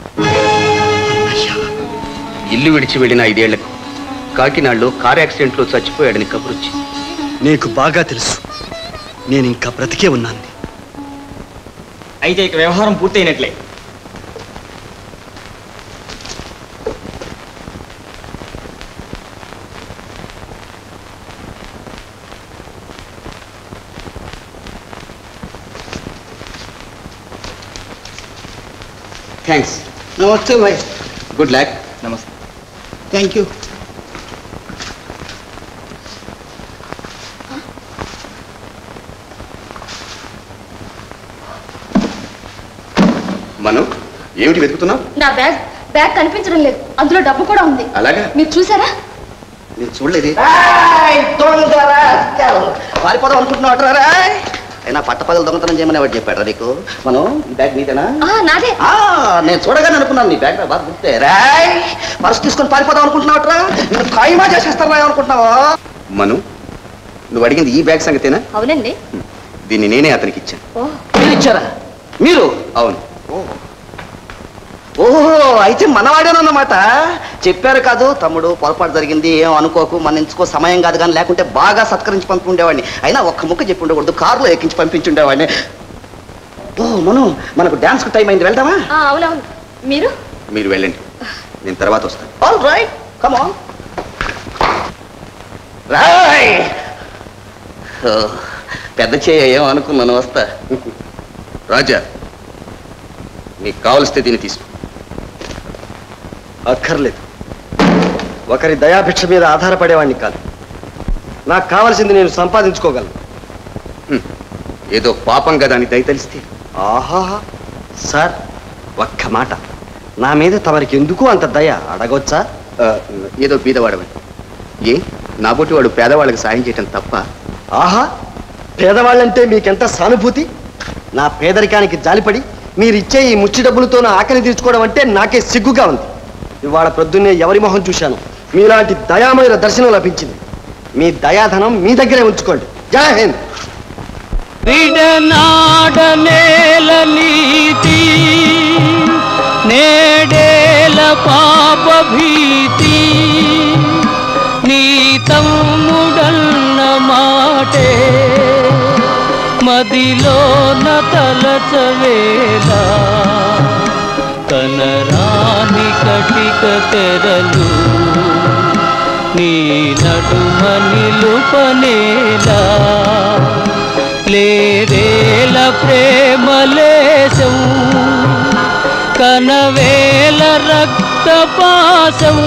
ఇల్లు విడిచి వెళ్ళిన 5 ఏళ్లకు కాకినాడలో కార్ యాక్సిడెంట్లో చచ్చిపోయాడని కబురొచ్చి. నీకు బాగా తెలుసు నేను ఇంకా బ్రతికే ఉన్నాను. అయితే ఇక వ్యవహారం పూర్తయినట్లే. థ్యాంక్స్. నమస్తే భాయ్. Good luck. నమస్తే. Thank you. మను, ఏమిటి వెతుకుతున్నావు? నా బ్యాగ్ కనిపించడం లేదు. అందులో డబ్బు కూడా ఉంది. అలాగా? మీరు చూసారా? నేను చూడలేదు. పారిపోదాం అనుకుంటున్నావు? అయినా పట్టపగలు దొంగతనం చేయమని ఎవరు చెప్పాడు నీకు? మనం ఈ బ్యాగ్ నీదేనా? నాదే. నేను చూడగానే అనుకున్నాను నీ బ్యాగ్ బాగా గుర్తే. రాయ్, పర్సు తీసుకొని పారిపోదాం అనుకుంటున్నావుట్రా? నేను ఖాయిమా చేసేస్తాను అనుకుంటున్నావా? మను, నువ్వు అడిగింది ఈ బ్యాగ్ సంగతేనా? అవునండి. దీన్ని నేనే అతనికి ఇచ్చాను. మీరు ఇచ్చారా? మీరు? అవును. ఓహో, అయితే మనవాడేనన్నమాట. చెప్పారు కాదు తమ్ముడు, పొరపాటు జరిగింది, ఏం అనుకోకు, మన్నించుకో, సమయం కాదు కానీ లేకుంటే బాగా సత్కరించి పంపి ఉండేవాడిని. అయినా ఒక్క ముక్క చెప్పి ఉండకూడదు, కారులో ఎక్కించి పంపించి ఉండేవాడిని. ఓ మను, మనకు డాన్స్కి టైం అయింది, వెళ్దామా? అవునవును. మీరు వెళ్ళండి, నేను తర్వాత వస్తాను. All right, come on. రాయ్, పెద్ద చేయ ఏం అనుకున్నాను, వస్తా. రాజా, నీకు కావలిస్తే దీన్ని తీసుకో. అక్కర్లేదు. ఒకరి దయాభిక్ష మీద ఆధారపడేవాడిని కాదు. నాకు కావలసింది నేను సంపాదించుకోగలను. ఏదో పాపం కదా అని దయతలిస్తే. ఆహా సార్, ఒక్క మాట, నా మీద తమరికి ఎందుకు అంత దయ అడగొచ్చా? ఏదో బీదవాడవని. ఏ నాబోటి వాడు పేదవాళ్ళకి సాయం చేయటం తప్ప? ఆహా, పేదవాళ్ళంటే మీకెంత సానుభూతి. నా పేదరికానికి జాలిపడి మీరిచ్చే ఈ ముచ్చి డబ్బులతో నా ఆకలి తీర్చుకోవడం అంటే నాకే సిగ్గుగా ఉంది. ఇవాళ ప్రొద్దున్నే ఎవరి మొహం చూశాను, మీలాంటి దయామయుల దర్శనం లభించింది. మీ దయాధనం మీ దగ్గరే ఉంచుకోండి. జై హింద్. విడనాడనేల నీతి, నేడేల పాప భీతి, నీ తమ్ముడన్న మాటే మదిలోన తలచవేలా, కనరాని కటిక తెరలు నీ నడుమ నిలుపనేలా, లేరే ప్రేమలేశం కనవేల రక్తపాసం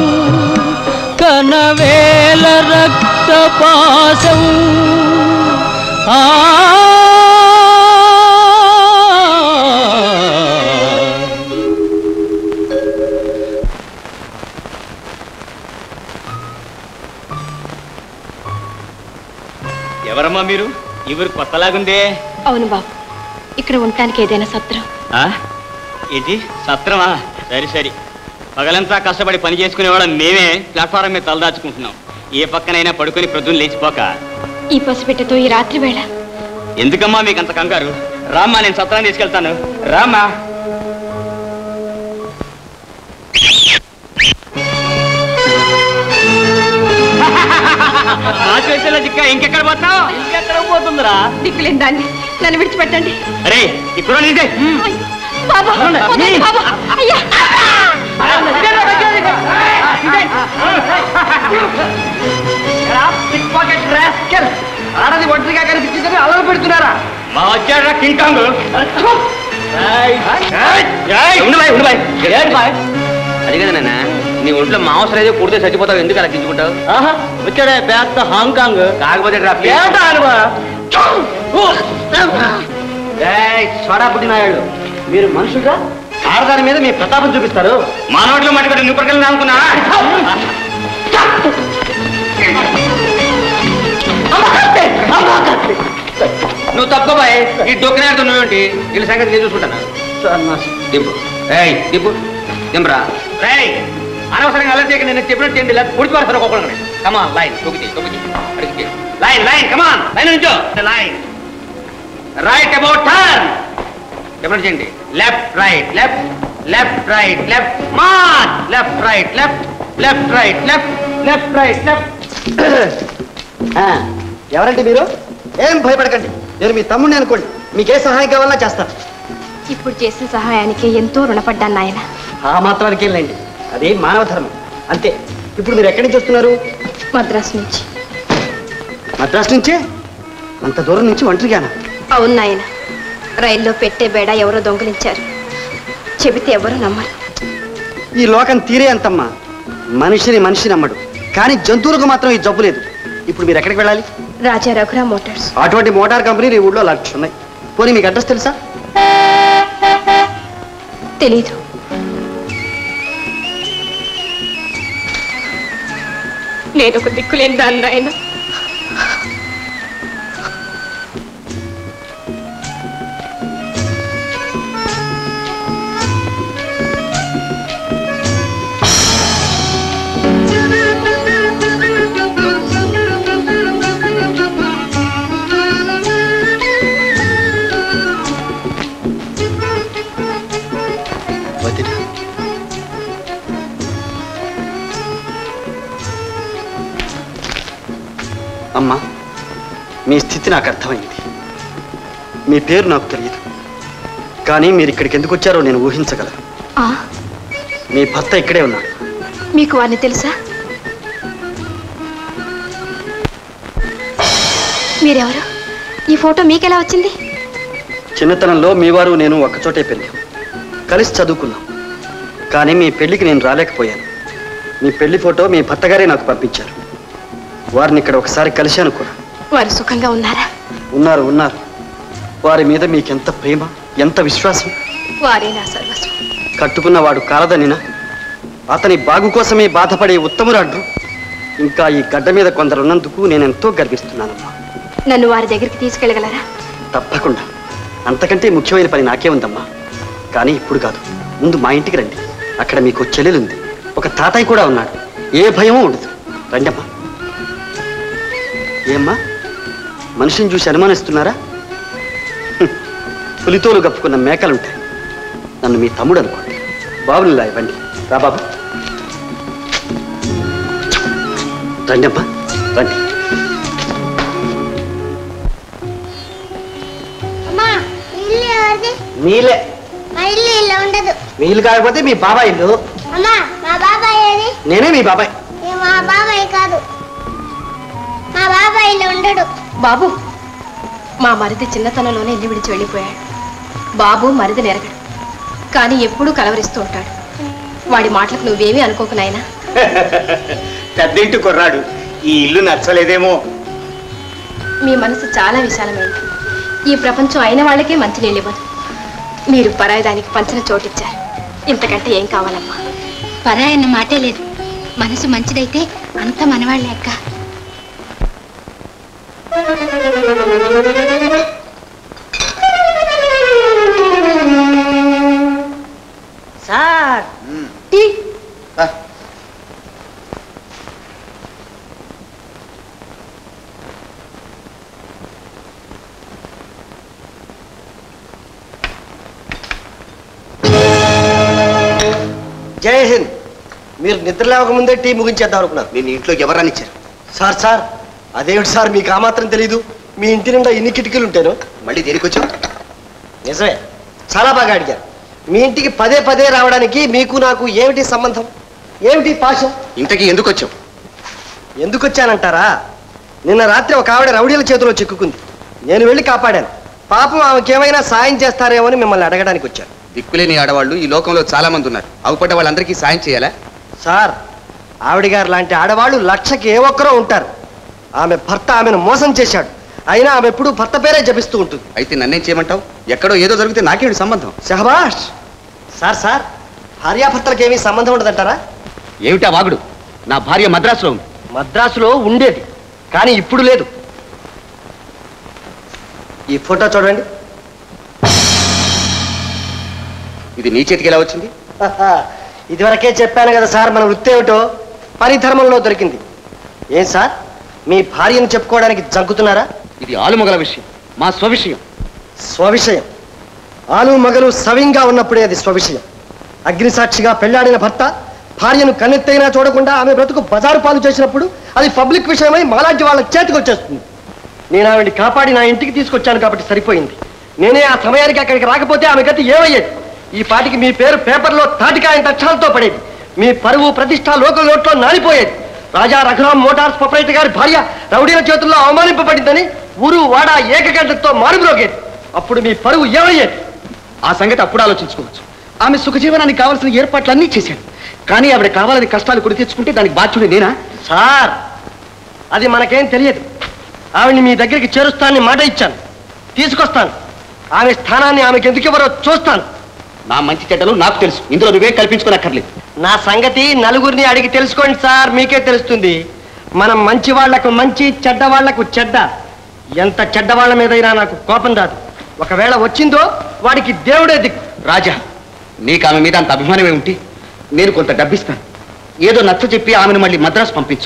కనవేల రక్తపాసం ఎవరమ్మా మీరు? ఇవరు కొత్తలాగుందే. అవును బాబు, ఇక్కడ ఉండటానికి ఏదైనా సత్రం? ఇది సత్రమా? సరి సరి. పగలంతా కష్టపడి పని చేసుకునేవాళ్ళం మేమే ప్లాట్ఫారం మీద తలదాచుకుంటున్నాం. ఏ పక్కనైనా పడుకొని ప్రొద్దున లేచిపోక. ఈ పసిబిడ్డతో ఈ రాత్రి వేళ ఎందుకమ్మా మీకు అంత కంగారు? రామ్మా, నేను సత్రాన్ని తీసుకెళ్తాను. రామ్మా. ఇంకెక్కడ పోతున్నావు? ఇంకెక్కడ పోతుందిరా? దిక్కులేని దాన్ని నన్ను విడిచిపెట్టండి. అరే ఇప్పుడు బాబా, వదలండి బాబా. అయ్యా, ఆడది ఒంటరిగా కనిపించిందని అలలు పెడుతున్నారా? మా వచ్చాడా కింకాంగ్? అది కదా నాన్న, నీ ఒంట్లో మాంసం అయితే కుడితే చచ్చిపోతావు, ఎందుకు అలా గించుకుంటావు? వచ్చాడే పెద్ద హాంకాంగ్. కాకపోతే సోడా పుట్టినాయాళ్ళు, మీరు మనుషులుగా ఆడదాని మీద మీ ప్రతాపం చూపిస్తారు. మా నోట్లో మట్టుకుంటే నువ్వు పక్కన అనుకున్నా? నువ్వు తప్పుకోబాయ్, ఈ డొక్కనేడుతో నువ్వేంటి? వీళ్ళ సంగతి నేను చూసుకుంటాను. దింపు, దింపు, దింపరా. అనవసరంగా అలా చేయక నేను చెప్పినట్టు చేయండి, లేదా పొడిచి పడతారు ఒక్కొక్కరిని. కమాన్ లైన్ తొక్కితే అడిగితే లైన్ లైన్ కమాన్ లైన్ నుంచో. Line right about turn. చెప్పండి చేయండి. Left right left left right left man left right left left right left left right left. ఎవరండి మీరు? ఏం భయపడకండి, నేను మీ తమ్ముడిని అనుకోండి. మీకే సహాయం కావాలన్నా చేస్తాను. ఇప్పుడు చేసిన సహాయానికి ఎంతో రుణపడ్డాను నాయన. ఆ మాత్రానికి వెళ్ళండి, అది మానవ ధర్మం అంతే. ఇప్పుడు మీరు ఎక్కడి నుంచి వస్తున్నారు? మద్రాసు నుంచి. మద్రాసు నుంచే? అంత దూరం నుంచి ఒంటరిగానా? అవును నాయన, రైల్లో పెట్టే బేడ ఎవరో దొంగిలించారు. చెబితే ఎవరో నమ్మరు. ఈ లోకం తీరే అంతమ్మా. మనిషిని మనిషి నమ్మడు, కానీ జంతువులకు మాత్రం ఈ జబ్బు లేదు. ఇప్పుడు మీరు ఎక్కడికి వెళ్ళాలి? రాజా రఘురామ్ మోటార్స్. అటువంటి మోటార్ కంపెనీలు ఈ ఊళ్ళో లక్ష ఉన్నాయి. పోనీ మీకు అడ్రస్ తెలుసా? తెలీదు. నేను ఒక దిక్కులేని దాన్ని నాయన. అమ్మా, మీ స్థితి నాకు అర్థమైంది. మీ పేరు నాకు తెలియదు, కానీ మీరు ఇక్కడికి ఎందుకు వచ్చారో నేను ఊహించగలను. మీ భర్త ఇక్కడే ఉన్నాడు. మీకు వారిని తెలుసా? మీరెవరు? ఈ ఫోటో మీకెలా వచ్చింది? చిన్నతనంలో మీ వారు నేను ఒక్కచోటే పెరిగాం, కలిసి చదువుకున్నాం. కానీ మీ పెళ్లికి నేను రాలేకపోయాను. మీ పెళ్లి ఫోటో మీ భర్తగారే నాకు పంపించారు. వారిని ఇక్కడ ఒకసారి కలిశాను కూడా. వారు సుఖంగా ఉన్నారా? ఉన్నారు, ఉన్నారు. వారి మీద మీకెంత ప్రేమ, ఎంత విశ్వాసం. వారే నా సర్వస్వం. కట్టుకున్నవాడు కాలదనినా, అతని బాగు కోసమే బాధపడే ఉత్తమురాడ్రు ఇంకా ఈ గడ్డ మీద కొందరున్నందుకు నేనెంతో గర్విస్తున్నానమ్మా. నన్ను వారి దగ్గరికి తీసుకెళ్ళగలరా? తప్పకుండా. అంతకంటే ముఖ్యమైన పని నాకే ఉందమ్మా. కానీ ఇప్పుడు కాదు, ముందు మా ఇంటికి రండి. అక్కడ మీకు చెల్లెలుంది, ఒక తాతయ్య కూడా ఉన్నాడు. ఏ భయమూ ఉండదు. రండమ్మా. ఏమ్మా, మనిషిని చూసి అనుమానిస్తున్నారా? పులితోలు కప్పుకున్న మేకలుంటాయి. నన్ను మీ తమ్ముడు అనుకోండి. బాబునిలా ఇవ్వండి. రా బాబు, రండి అమ్మా, రండి. నీలే. మీ ఇల్లు కాకపోతే మీ బాబాయ్ ఇల్లు. నేనే మీ బాబాయ్. మా బాబాయ్ కాదు, మా బాబాయ్ ఉండడు. బాబు, మా మరిది చిన్నతనంలోనే ఇల్లు విడిచి వెళ్ళిపోయాడు. బాబు మరిది నెరగడు, కానీ ఎప్పుడూ కలవరిస్తూ ఉంటాడు. వాడి మాటలకు నువ్వేమీ అనుకోకు నాయనా. పెద్దింటి కుర్రాడు, ఈ ఇల్లు నచ్చలేదేమో. మీ మనసు చాలా విశాలమైంది. ఈ ప్రపంచం అయిన వాళ్ళకే మంచి నీళ్ళు ఇవ్వదు. మీరు పరాయిదానికి పంచిన చోటిచ్చారు. ఇంతకంటే ఏం కావాలమ్మా? పరాయి అన్న మాటే లేదు. మనసు మంచిదైతే అంత మనవాళ్ళే అక్క. సార్ జై హింద్. మీరు నిద్ర లేవకముందే టీ ముగించేద్దాం అనుకున్నారు. నేను ఇంట్లోకి ఎవరనిచ్చారు? సార్ సార్ అదేమిటి సార్, మీకు ఆ మాత్రం తెలీదు? మీ ఇంటి నిండా ఇన్ని కిటికీలు ఉంటాను. మళ్ళీ దేనికి వచ్చావు? నిజమే, చాలా బాగా అడిగారు. మీ ఇంటికి పదే పదే రావడానికి మీకు నాకు ఏమిటి సంబంధం? ఏమిటి పాశం? ఇంతకీ ఎందుకు వచ్చావు? ఎందుకు వచ్చానంటారా? నిన్న రాత్రి ఒక ఆవిడ రౌడీల చేతిలో చిక్కుకుంది. నేను వెళ్ళి కాపాడాను. పాపం ఆమెకేమైనా సాయం చేస్తారేమో అని మిమ్మల్ని అడగడానికి వచ్చాను. దిక్కులేని ఆడవాళ్ళు ఈ లోకంలో చాలా మంది ఉన్నారు. అవుపడ్డ వాళ్ళందరికీ సాయం చేయాలా? సార్, ఆవిడ గారు లాంటి ఆడవాళ్ళు లక్షకి ఏ ఒక్కరో ఉంటారు. ఆమె భర్త ఆమెను మోసం చేశాడు. అయినా ఆమె ఎప్పుడూ భర్త పేరే జపిస్తూ ఉంటుంది. అయితే నన్నేం చేయమంటావు? ఎక్కడో ఏదో జరిగితే నాకేంటి సంబంధం? సహబాష్. సార్ సార్, భార్యాభర్తలకు ఏమీ సంబంధం ఉండదంటారా? ఏమిటా వాగుడు? నా భార్య మద్రాసులో ఉంది. మద్రాసులో ఉండేది, కానీ ఇప్పుడు లేదు. ఈ ఫోటో చూడండి. ఇది నీ చేతికి ఎలా వచ్చింది? ఇదివరకే చెప్పాను కదా సార్, మన వృత్తి ఏమిటో. పని ధర్మంలో దొరికింది. ఏం సార్, మీ భార్యను చెప్పుకోవడానికి జంకుతున్నారా? ఇది ఆలుమగల విషయం, మా స్వవిషయం. స్వవిషయం? ఆలు మగలు సవింగా ఉన్నప్పుడే అది స్వవిషయం. అగ్నిసాక్షిగా పెళ్లాడిన భర్త భార్యను కన్నెత్తైనా చూడకుండా ఆమె బ్రతుకు బజారు పాలు చేసినప్పుడు అది పబ్లిక్ విషయమై మాలాంటి వాళ్ళ చేతికి వచ్చేస్తుంది. నేను ఆవిడ్ని కాపాడి నా ఇంటికి తీసుకొచ్చాను కాబట్టి సరిపోయింది. నేనే ఆ సమయానికి అక్కడికి రాకపోతే ఆమె గతి ఏమయ్యేది? ఈ పాటికి మీ పేరు పేపర్లో తాటికాయంత అక్షరాలతో పడేది. మీ పరువు ప్రతిష్ట లోకల్ నోట్లో నానిపోయేది. రాజా రఘురామ్ మోటార్స్ ప్రొపరైటర్ గారి భార్య రౌడీల చేతుల్లో అవమానింపబడిందని ఊరు వాడ ఏకగంటతో మారుమ్రోగేది. అప్పుడు మీ పరువు ఏమయ్యేది? ఆ సంగతి అప్పుడు ఆలోచించుకోవచ్చు. ఆమె సుఖజీవనానికి కావాల్సిన ఏర్పాట్లన్నీ చేశాను. కానీ ఆవిడ కావాలని కష్టాలు కొని తెచ్చుకుంటే దానికి బాధ్యుడు నేనా? సార్, అది మనకేం తెలియదు. ఆవిడ్ని మీ దగ్గరికి చేరుస్తానని మాట ఇచ్చాను. తీసుకొస్తాను. ఆమె స్థానాన్ని ఆమెకి ఎందుకు ఎవరో చూస్తాను. నా మంచి చెడ్డలు నాకు తెలుసు. ఇందులో నువ్వే కల్పించుకోనక్కర్లేదు. నా సంగతి నలుగురిని అడిగి తెలుసుకోండి సార్, మీకే తెలుస్తుంది. మనం మంచి వాళ్లకు మంచి, చెడ్డ వాళ్లకు చెడ్డ. ఎంత చెడ్డవాళ్ల మీదైనా నాకు కోపం రాదు. ఒకవేళ వచ్చిందో వాడికి దేవుడే దిక్కు. రాజా, నీకు ఆమె మీద అంత అభిమానమే ఉంటే నేను కొంత డబ్బిస్తాను. ఏదో నచ్చ చెప్పి ఆమెను మళ్ళీ మద్రాసు పంపించు.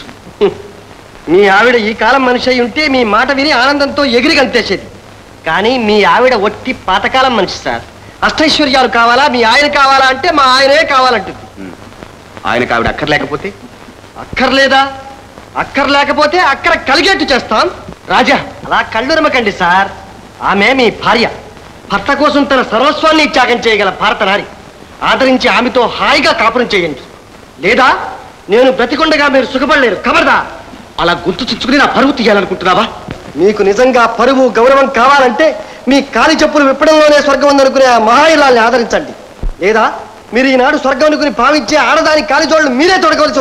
మీ ఆవిడ ఈ కాలం మనిషి అయి ఉంటే మీ మాట విని ఆనందంతో ఎగిరి గంతేసేది. కానీ మీ ఆవిడ ఒట్టి పాతకాలం మనిషి సార్. అష్టైశ్వర్యాలు కావాలా, మీ ఆయన కావాలా అంటే మా ఆయనే కావాలంటుంది. ఆయనకు ఆవిడ అక్కర్లేకపోతే? అక్కర్లేదా? అక్కర్లేకపోతే అక్కడ కలిగేట్టు చేస్తాం. రాజా, అలా కళ్ళు నమ్మకండి సార్. ఆమె మీ భార్య. భర్త కోసం తన సర్వస్వాన్ని త్యాగం చేయగల భారత నారి. ఆదరించి ఆమెతో హాయిగా కాపురం చేయండి. లేదా నేను బ్రతికొండగా మీరు సుఖపడలేరు. ఖబర్దా. అలా గుర్తు చుచ్చుకుని నా పరువు తీయాలనుకుంటున్నావా? మీకు నిజంగా పరువు గౌరవం కావాలంటే మీ కాలి చెప్పులు విప్పడంలోనే స్వర్గం ఉందనుకునే ఆ మహాయిలాల్ని ఆదరించండి. లేదా మీరు ఈనాడు స్వర్గం అనుకుని భావించే ఆడదాని కాలి జోళ్ళు మీరే తొడగవలసి.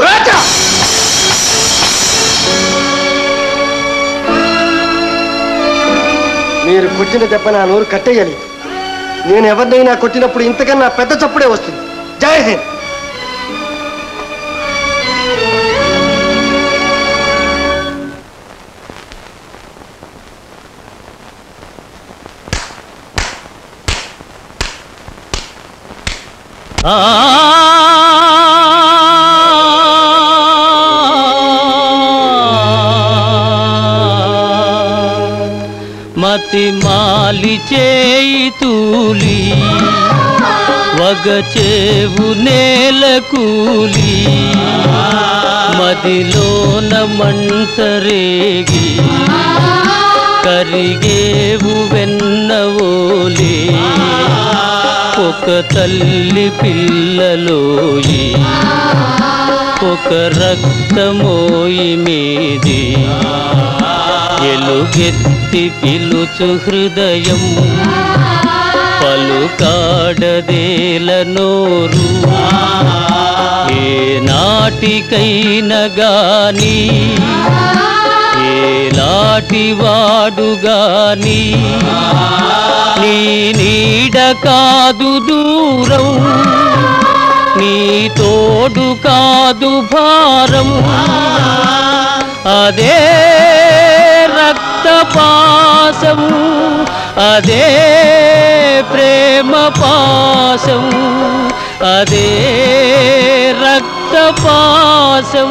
మీరు కొట్టిన దెబ్బ నా నోరు కట్టేయాలి. నేను ఎవరినైనా కొట్టినప్పుడు ఇంతకన్నా పెద్ద చప్పుడే వస్తుంది. జై హింద్. మతి మాలి చేయి తూలి వగచేవు నేల కూలి మదిలోన మంటరేగి కరిగేవు వెన్నవోలి ఒక తల్లి పిల్లలోయి ఒక రక్తమోయి మీది ఎలుగెత్తి పిలుచు హృదయం పలుకాడదేల నోరు ఏ నాటికైనా గాని ఏలాంటివాడు గాని నీ నీడ కాదు దూరం నీ తోడు కాదు భారం అదే రక్తపాసం అదే ప్రేమ పాసం అదే రక్తపాసం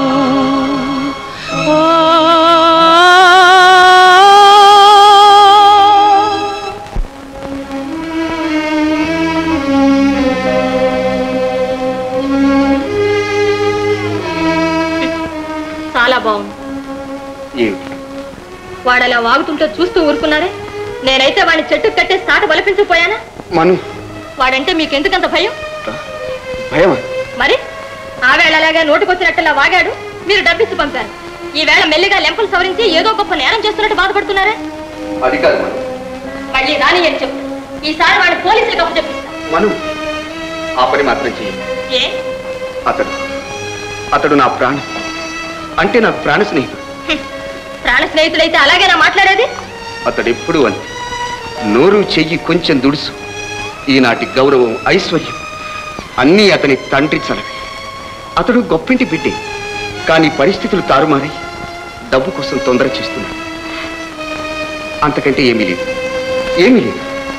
చాలా బాగుంది. వాడు అలా వాగుతుంటే చూస్తూ ఊరుకున్నారే, నేనైతే వాడిని చెట్టు కట్టేసి తాట బలిపించకపోయానా? మను వాడంటే మీకెందుకంత భయం? భయమా? మరి ఆ వేళ అలాగా నోటికొచ్చినట్టులా వాగాడు, మీరు డబ్బిచ్చి పంపారు. ఈ వేళ మెల్లిగా లెంపలు సవరించి ఏదో గొప్ప నేరం చేస్తున్నట్టు బాధపడుతున్నారే. అది కాదు మను. మళ్ళీ రాని అని చెప్పు, ఈసారి వాడిని పోలీసులకు అప్పచెప్పిస్తా. మను ఆ పని మాత్రం చేయండి. ఏ? అతడు నా ప్రాణం, అంటే నాకు ప్రాణ స్నేహితుడు. ప్రాణ స్నేహితుడైతే అలాగేనా మాట్లాడేది? అతడు ఎప్పుడు అంతే, నోరు చెయ్యి కొంచెం దుడుసు. ఈనాటి గౌరవం ఐశ్వర్యం అన్నీ అతని తండ్రి చలవి. అతడు గొప్పింటి బిడ్డే, కానీ పరిస్థితులు తారుమారై డబ్బు కోసం తొందర చేస్తున్నాడు. అంతకంటే ఏమీ లేదు, ఏమీ లేదు.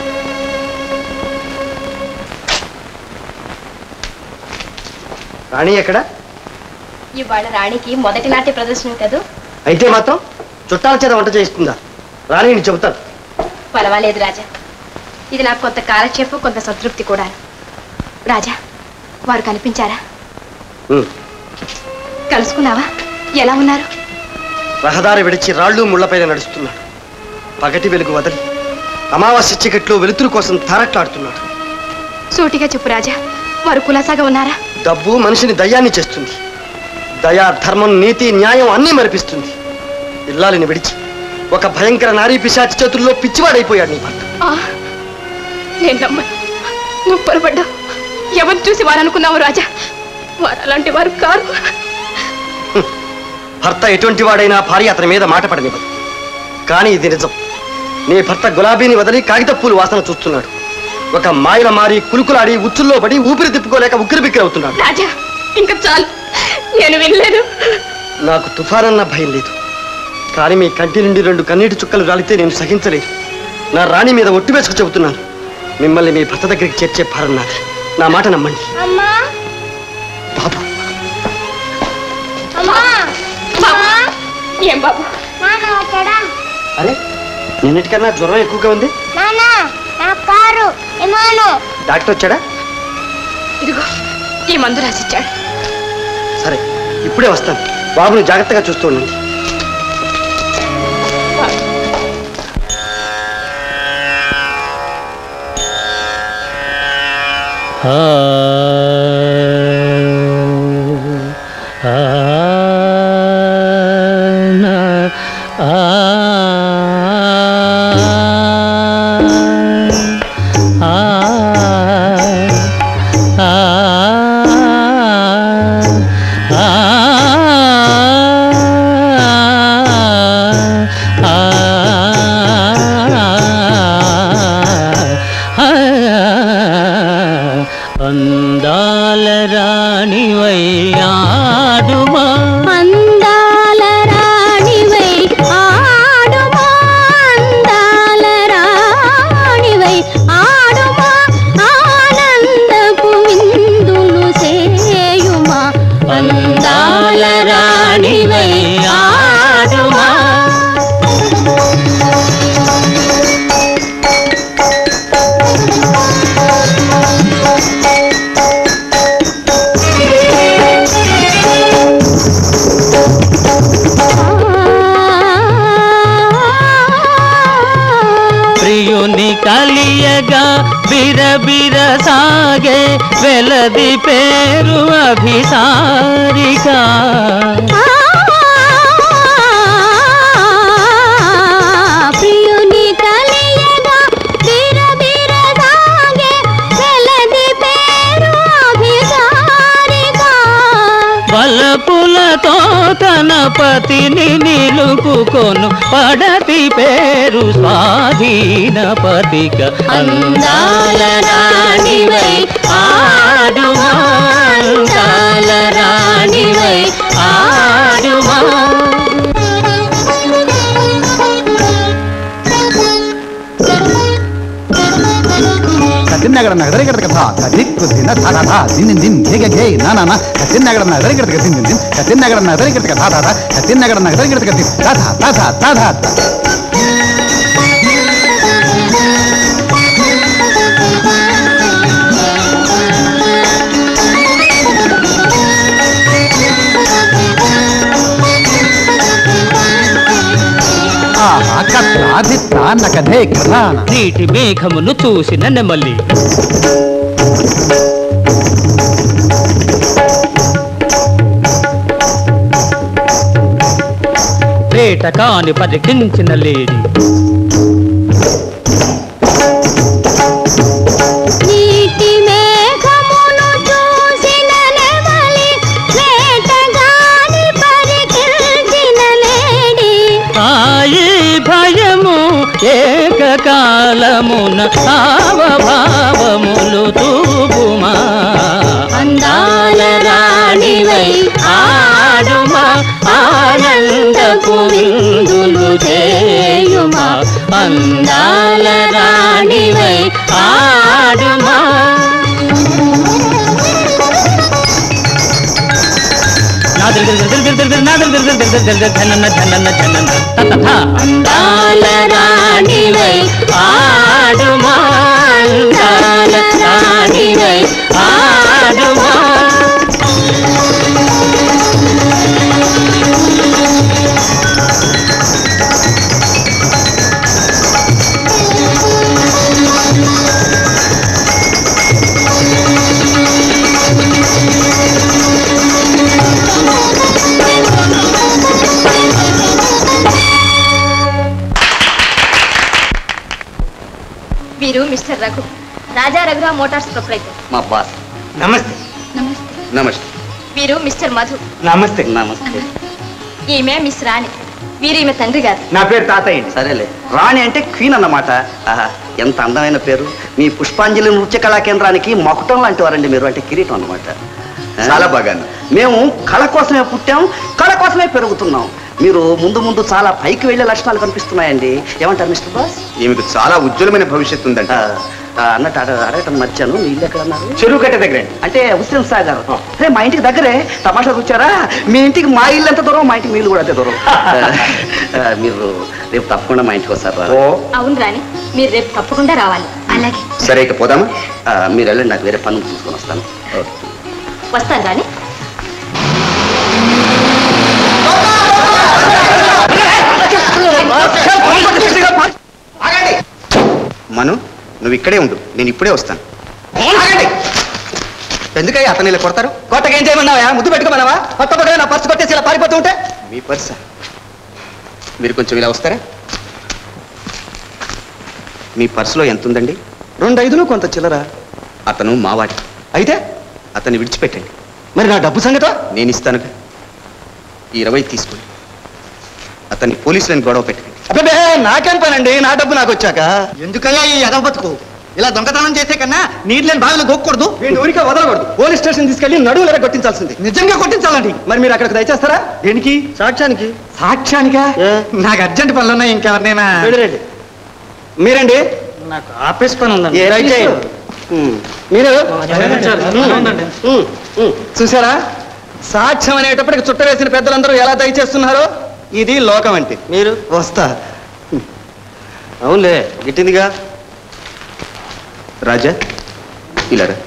రాణి ఎక్కడ? ఇవాళ రాణికి మొదటి నాట్య ప్రదర్శన కదూ. అయితే మాత్రం చుట్టాల చేత వంట చేస్తుందా? రాణిని చెబుతాను. పర్వాలేదు రాజా, ఇది నాకు కొంత కాలక్షేపం, కొంత సంతృప్తి కూడా. రాజా, వారు కనిపించారా? కలుసుకున్నావా? ఎలా ఉన్నారు? రహదారి విడిచి రాళ్ళు ముళ్లపైన నడుస్తున్నాడు. పగటి వెలుగు వదిలి అమావాస్య చీకట్లో వెలుతురు కోసం తారట్లాడుతున్నాడు. సూటిగా చెప్పు రాజా, వారు కులాసాగా ఉన్నారా? డబ్బు మనిషిని దయ్యాన్ని చేస్తుంది. దయా, ధర్మం, నీతి, న్యాయం అన్నీ మరిపిస్తుంది. ఇల్లాలిని విడిచి ఒక భయంకర నారీ పిశాచి చేతుల్లో పిచ్చివాడైపోయాడు నీ భర్త. నేను నమ్మను, నువ్వు పొరపడ్డావు. ఎవరు చూసి వారు అనుకున్నావు రాజా? వారు అలాంటి వారు కారు. భర్త ఎటువంటి వాడైనా భార్య అతని మీద మాట పడనివ్వదు. కానీ ఇది నిజం. నీ భర్త గులాబీని వదిలి కాగితప్పూలు వాసన చూస్తున్నాడు. ఒక మాయల మారి కులుకులాడి ఉచ్చుల్లో పడి ఊపిరి తిప్పుకోలేక ఉక్కిరిబిక్కిరి అవుతున్నాడు. రాజా, ఇంకా చాలు, నేను వినలేను. నాకు తుఫానన్న భయం లేదు, కానీ మీ కంటి నుండి 2 కన్నీటి చుక్కలు రాలితే నేను సహించలేదు. నా రాణి మీద ఒట్టు వేసుకు చెబుతున్నాను, మిమ్మల్ని మీ భర్త దగ్గరికి చేర్చే భారం నాది. నా మాట నమ్మండి. బాబు, ఏం బాబు? అరే నిన్నటికన్నా జ్వరం ఎక్కువగా ఉంది. డాక్టర్ వచ్చాడా? ఇదిగో ఈ మందు రాసిచ్చాడు. సరే, ఇప్పుడే వస్తాను. బాబుని జాగ్రత్తగా చూస్తూ ఉండండి. అందాల రాణివై ఆడుమా, అందాల రాణివై ఆడుమా, అందాల రాణివై ఆడుమా, ఆనందపు విందులు చేయుమా, అందాల రాణివై ఆడుమా. ప్రియుని కలియగా బిరబిర సాగే వెలది పేరు అభిసారిక. పతిని నిలుపుకొను పడతి పేరు స్వాధీన పతిక అందాల రాణివై ఆడుమా అందాల రాణివై ఆడుమా ಕತ್ತಿನಗಡ ನಗದರಿಗಡ ಕಥಾ ಕದಿಕ್ಕು ದಿನ ಥಾ ಥಾ ದಿನ ದಿನ ಹೇಗೆ ಗೆ ನಾನ ಕತ್ತಿನಗಡ ನಗದರಿಗಡ ಕಥಾ ದಿನ ದಿನ ಕತ್ತಿನಗಡ ನಗದರಿಗಡ ಕಥಾ ಥಾ ಥಾ ಕತ್ತಿನಗಡ ನಗದರಿಗಡ ಕಥಾ ಥಾ ಥಾ ಥಾ ಥಾ ಥಾ నీటి మేఘమును చూసిన నెమలి పేట కాని పరికించిన లేడి నీటి మేఘమును చూసిన నెమలి వేటగాని పరికించిన లేడి ఆయి భయము ఏకకాలమున భావములు తూపుమా అందాల రాణివై ఆడుమా ఆనందపు విందులు చేయుమా అందాల రాణివై ఆడుమా అందాల రాణివై ఆడుమా అందాల రాణివై ఆడుమా వీరు మిస్టర్ రఘు రాజా రఘురావు మోటార్స్ ప్రొప్రైటర్ మా బాస్. నమస్తే. నమస్తే. నమస్తే. వీరు మిస్టర్ మధు. నమస్తే. నమస్తే. ఈమె మిస్ రాణి. వీరు ఈమె తండ్రి గారు. నా పేరు తాతయ్య. సరేలే, రాణి అంటే క్వీన్ అన్నమాట. ఆహా, ఎంత అందమైన పేరు. మీ పుష్పాంజలి నృత్య కళా కేంద్రానికి మకుటం లాంటి వారండి మీరు, అంటే కిరీటం అన్నమాట. చాలా బాగా. మేము కళ కోసమే పుట్టాం, కళ కోసమే పెరుగుతున్నాం. మీరు ముందు ముందు చాలా పైకి వెళ్ళే లక్షణాలు కనిపిస్తున్నాయండి. ఏమంటారు మిస్టర్ బాస్? ఈమెకు చాలా ఉజ్వలమైన భవిష్యత్తు ఉందంట. అన్నట్టు అడగటం మర్చాను. మీ ఇల్లు ఎక్కడ అన్నారు? చెరువు కట్ట దగ్గర. అంటే హుస్సేన్ సాగర్. అరే మా ఇంటికి దగ్గరే. తమాషా వచ్చారా? మీ ఇంటికి మా ఇల్లు ఎంత దూరం, మా ఇంటికి మీరు కూడా అంతే దూరం. మీరు రేపు తప్పకుండా మా ఇంటికి వస్తారు. అవును రాణి, మీరు రేపు తప్పకుండా రావాలి. అలాగే. సరే ఇక పోదామా? మీరు వెళ్ళండి, నాకు వేరే పనులు చూసుకొని వస్తాను. వస్తాను రాణి. మను, నువ్వు ఇక్కడే ఉండు, నేను ఇప్పుడే వస్తాను. ఎందుకయ్యా అతను ఇలా కొడతారు? కొత్తగా ఏం చేయమన్నావా? ముద్దు పెట్టుకోమన్నావా? కొత్త నా పర్సు కొట్టేసి ఇలా పారిపోతూ ఉంటే. మీ పర్సా? మీరు కొంచెం ఇలా వస్తారా? మీ పర్సులో ఎంత ఉందండి? 2 5 కొంత చిల్లర. అతను మావాడి. అయితే అతన్ని విడిచిపెట్టండి. మరి నా డబ్బు సంగతో? నేను ఇస్తానుగా. ఈ 20 తీసుకోండి. అతన్ని పోలీసులని గొడవ పెట్టండి. అబ్బే, నాకేం పనండి, నా డబ్బు నాకు వచ్చాక. ఎందుకయ్యా ఈ ఎదవ బతుకు? ఇలా దొంగతనం చేసే కన్నా నీళ్ళని బావిలో గోక్కూడదు, వీడిని ఊరికే వదలకూడదు. పోలీస్ స్టేషన్ తీసుకెళ్లి నడువులే కొట్టించాల్సింది. నిజంగా కొట్టించాలండి. మరి మీరు అక్కడికి దయచేస్తారా? దేనికి? సాక్ష్యానికి. సాక్ష్యానికా? నాకు అర్జెంట్ పనులు ఉన్నాయి. ఇంకెవరినైనా మీరండి? నాకు ఆఫీస్ పని ఉందండి. మీరు చూసారా? సాక్ష్యం అనేటప్పటికి చుట్ట వేసిన పెద్దలందరూ ఎలా దయచేస్తున్నారో. ఇది లోకం అంటే. మీరు వస్తా. అవునులే, గిట్టిందిగా. రాజా, ఇలా రా.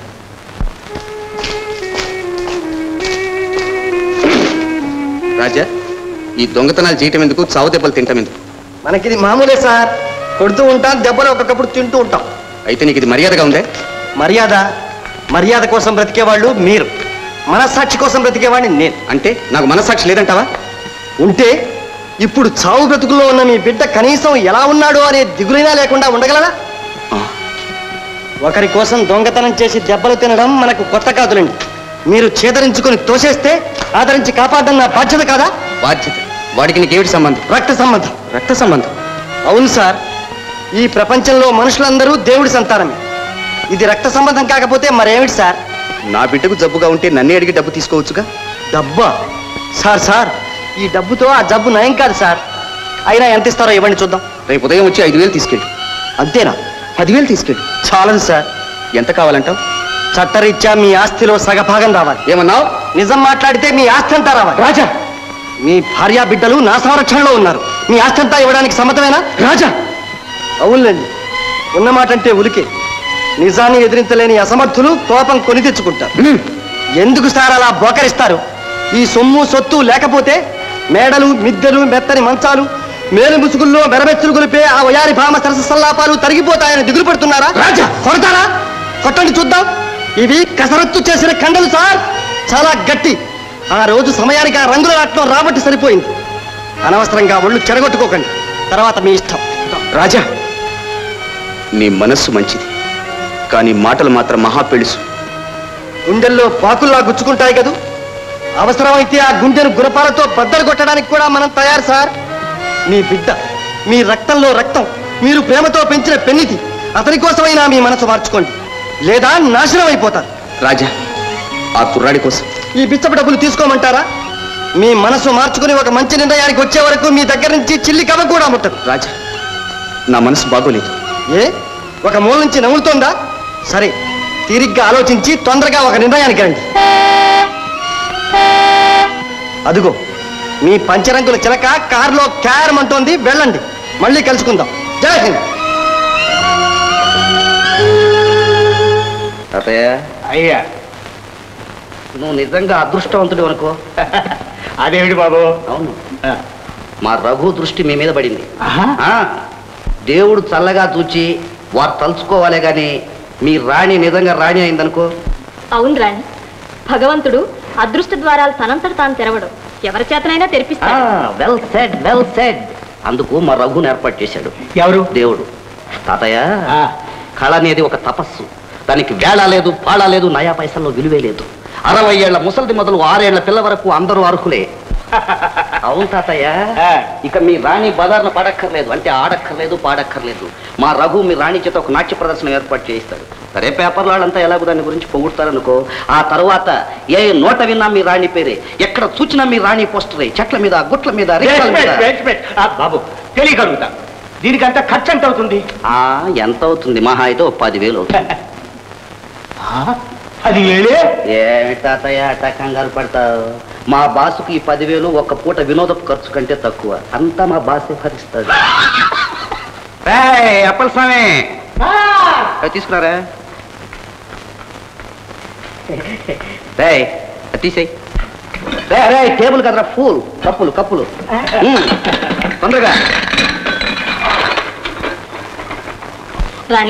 రాజా, ఈ దొంగతనాలు చేయటం ఎందుకు, చావు దెబ్బలు తింటాం ఎందుకు? మనకిది మామూలే సార్. కొడుతూ ఉంటాం, దెబ్బలు ఒక్కొక్కప్పుడు తింటూ ఉంటాం. అయితే నీకు ఇది మర్యాదగా ఉందే? మర్యాద? మర్యాద కోసం బ్రతికేవాళ్ళు మీరు, మనస్సాక్షి కోసం బ్రతికేవాడిని నేను. అంటే నాకు మనస్సాక్షి లేదంటావా? ఉంటే ఇప్పుడు చావు బ్రతుకుల్లో ఉన్న మీ బిడ్డ కనీసం ఎలా ఉన్నాడో అనే దిగులైనా లేకుండా ఉండగలరా? ఒకరి కోసం దొంగతనం చేసి దెబ్బలు తినడం మనకు కొత్త కాదులండి. మీరు చేదరించుకొని తోసేస్తే ఆదరించి కాపాడడం నా బాధ్యత కాదా? బాధ్యత. వాడికి నీకేమిటి సంబంధం? రక్త సంబంధం. రక్త సంబంధం? అవును సార్, ఈ ప్రపంచంలో మనుషులందరూ దేవుడి సంతానమే. ఇది రక్త సంబంధం కాకపోతే మరేమిటి సార్? నా బిడ్డకు జబ్బుగా ఉంటే నన్నే అడిగి డబ్బు తీసుకోవచ్చుగా. డబ్బా? సార్ ఈ డబ్బుతో ఆ జబ్బు నయం కాదు సార్. అయినా ఎంత ఇస్తారో ఇవ్వండి చూద్దాం. రేపు ఉదయం వచ్చి 5,000 తీసుకెళ్ళి. అంతేనా? 10,000 తీసుకెళ్ళి. చాలదు సార్. ఎంత కావాలంటావు? చట్టరీత్యా మీ ఆస్తిలో సగభాగం రావాలి. ఏమన్నావు? నిజం మాట్లాడితే మీ ఆస్తి అంతా రావాలి. రాజా, మీ భార్యా బిడ్డలు నా సంరక్షణలో ఉన్నారు. మీ ఆస్తి అంతా ఇవ్వడానికి సమ్మతమేనా? రాజా. అవునులేండి, ఉన్నమాట అంటే ఉలికే. నిజాన్ని ఎదిరించలేని అసమర్థులు కోపం కొని తెచ్చుకుంటారు. ఎందుకు సార్ అలా బోకరిస్తారు? ఈ సొమ్ము సొత్తు లేకపోతే మేడలు, మిద్దెలు, మెత్తని మంచాలు, మేలు ముసుగుల్లో మెరబెచ్చులు గొలిపే ఆ వయారి భామ సరస సల్లాపాలు తరిగిపోతాయని దిగులు పడుతున్నారా? రాజా, కొడతారా? కొట్టండి చూద్దాం. ఇవి కసరత్తు చేసిన కండలు సార్, చాలా గట్టి. ఆ రోజు సమయానికి ఆ రంగుల ఆటలో రాబట్టి సరిపోయింది. అనవసరంగా ఒళ్ళు చెడగొట్టుకోకండి, తర్వాత మీ ఇష్టం. రాజా, నీ మనస్సు మంచిది, కానీ మాటలు మాత్రం మహా పెళుసు. గుండెల్లో పాకుల్లా గుచ్చుకుంటాయి కదూ. అవసరమైతే ఆ గుండెను గురపాలతో బద్దలు కొట్టడానికి కూడా మనం తయారు సార్. మీ బిడ్డ, మీ రక్తంలో రక్తం, మీరు ప్రేమతో పెంచిన పెన్నిది. అతని కోసమైనా మీ మనసు మార్చుకోండి, లేదా నాశనం అయిపోతారు. రాజా, ఆ కుర్రాడి కోసం ఈ బిచ్చపు డబ్బులు తీసుకోమంటారా? మీ మనసు మార్చుకుని ఒక మంచి నిర్ణయానికి వచ్చే వరకు మీ దగ్గర నుంచి చిల్లి కవ కూడా ముట్టదు. రాజా, నా మనసు బాగోలేదు. ఏ, ఒక మూల నుంచి నవ్వులుతోందా? సరే, తీరిగ్గా ఆలోచించి తొందరగా ఒక నిర్ణయానికి రండి. అదుగో మీ పంచరంగుల చిలక కారులో క్యారమంటోంది, వెళ్ళండి. మళ్ళీ కలుసుకుందాం. జై హింద్. తాతయ్య, అయ్యా, నువ్వు నిజంగా అదృష్టవంతుడు అనుకో. అదేమిటి బాబు? అవును, మా రఘు దృష్టి మీ మీద పడింది. దేవుడు చల్లగా చూచి వారు తలుచుకోవాలే గాని మీ రాణి నిజంగా రాణి అయిందనుకో. అవును రాణి, భగవంతుడు అదృష్ట ద్వారాలు తనంతట తాను తెరవడు, ఎవరి చేతనైనా తెరిపిస్తాడు. Well said, well said. అందుకు మా రఘుని ఏర్పాటు చేశాడు. ఎవరు? దేవుడు. తాతయ్య, కళ అనేది ఒక తపస్సు. దానికి వేళ లేదు, పాళ లేదు, నయా పైసల్లో విలువే లేదు. 60 ఏళ్ల ముసలిది మొదలు 6 ఏళ్ల పిల్ల వరకు అందరూ అర్హులే. అవును తాతయ్య, ఇక మీ రాణి బజార్ను పడక్కర్లేదు, అంటే ఆడక్కర్లేదు, పాడక్కర్లేదు. మా రఘు మీ రాణి చేత ఒక నాట్య ప్రదర్శన ఏర్పాటు చేయిస్తాడు. సరే, పేపర్లో వాళ్ళంతా ఎలాగో దాని గురించి పొగుడతారనుకో. ఆ తర్వాత ఏ నోట విన్నా మీ రాణి పేరే, ఎక్కడ చూచినా మీ రాణి పోస్టరే, చెట్ల మీద, గుట్ల మీద, రిక్షాల మీద. బాబు, తెలియగలుగుతా, దీనికంతా ఖర్చు ఎంత అవుతుంది? ఎంత అవుతుంది? మహా అయితే 10,000 అవుతుంది. 10,000? ఏమి తాతయ్య అట్టా కంగారు పడతావు? మా బాసుకు ఈ 10,000 ఒక్క పూట వినోదపు ఖర్చు కంటే తక్కువ. అంతా మా బాసే భరిస్తాడు. అప్పల స్వామి, తీసుకున్నారా? తీసేయి. టేబుల్ కదరా, ఫూల్. కప్పులు కప్పులు తొందరగా. రాణి,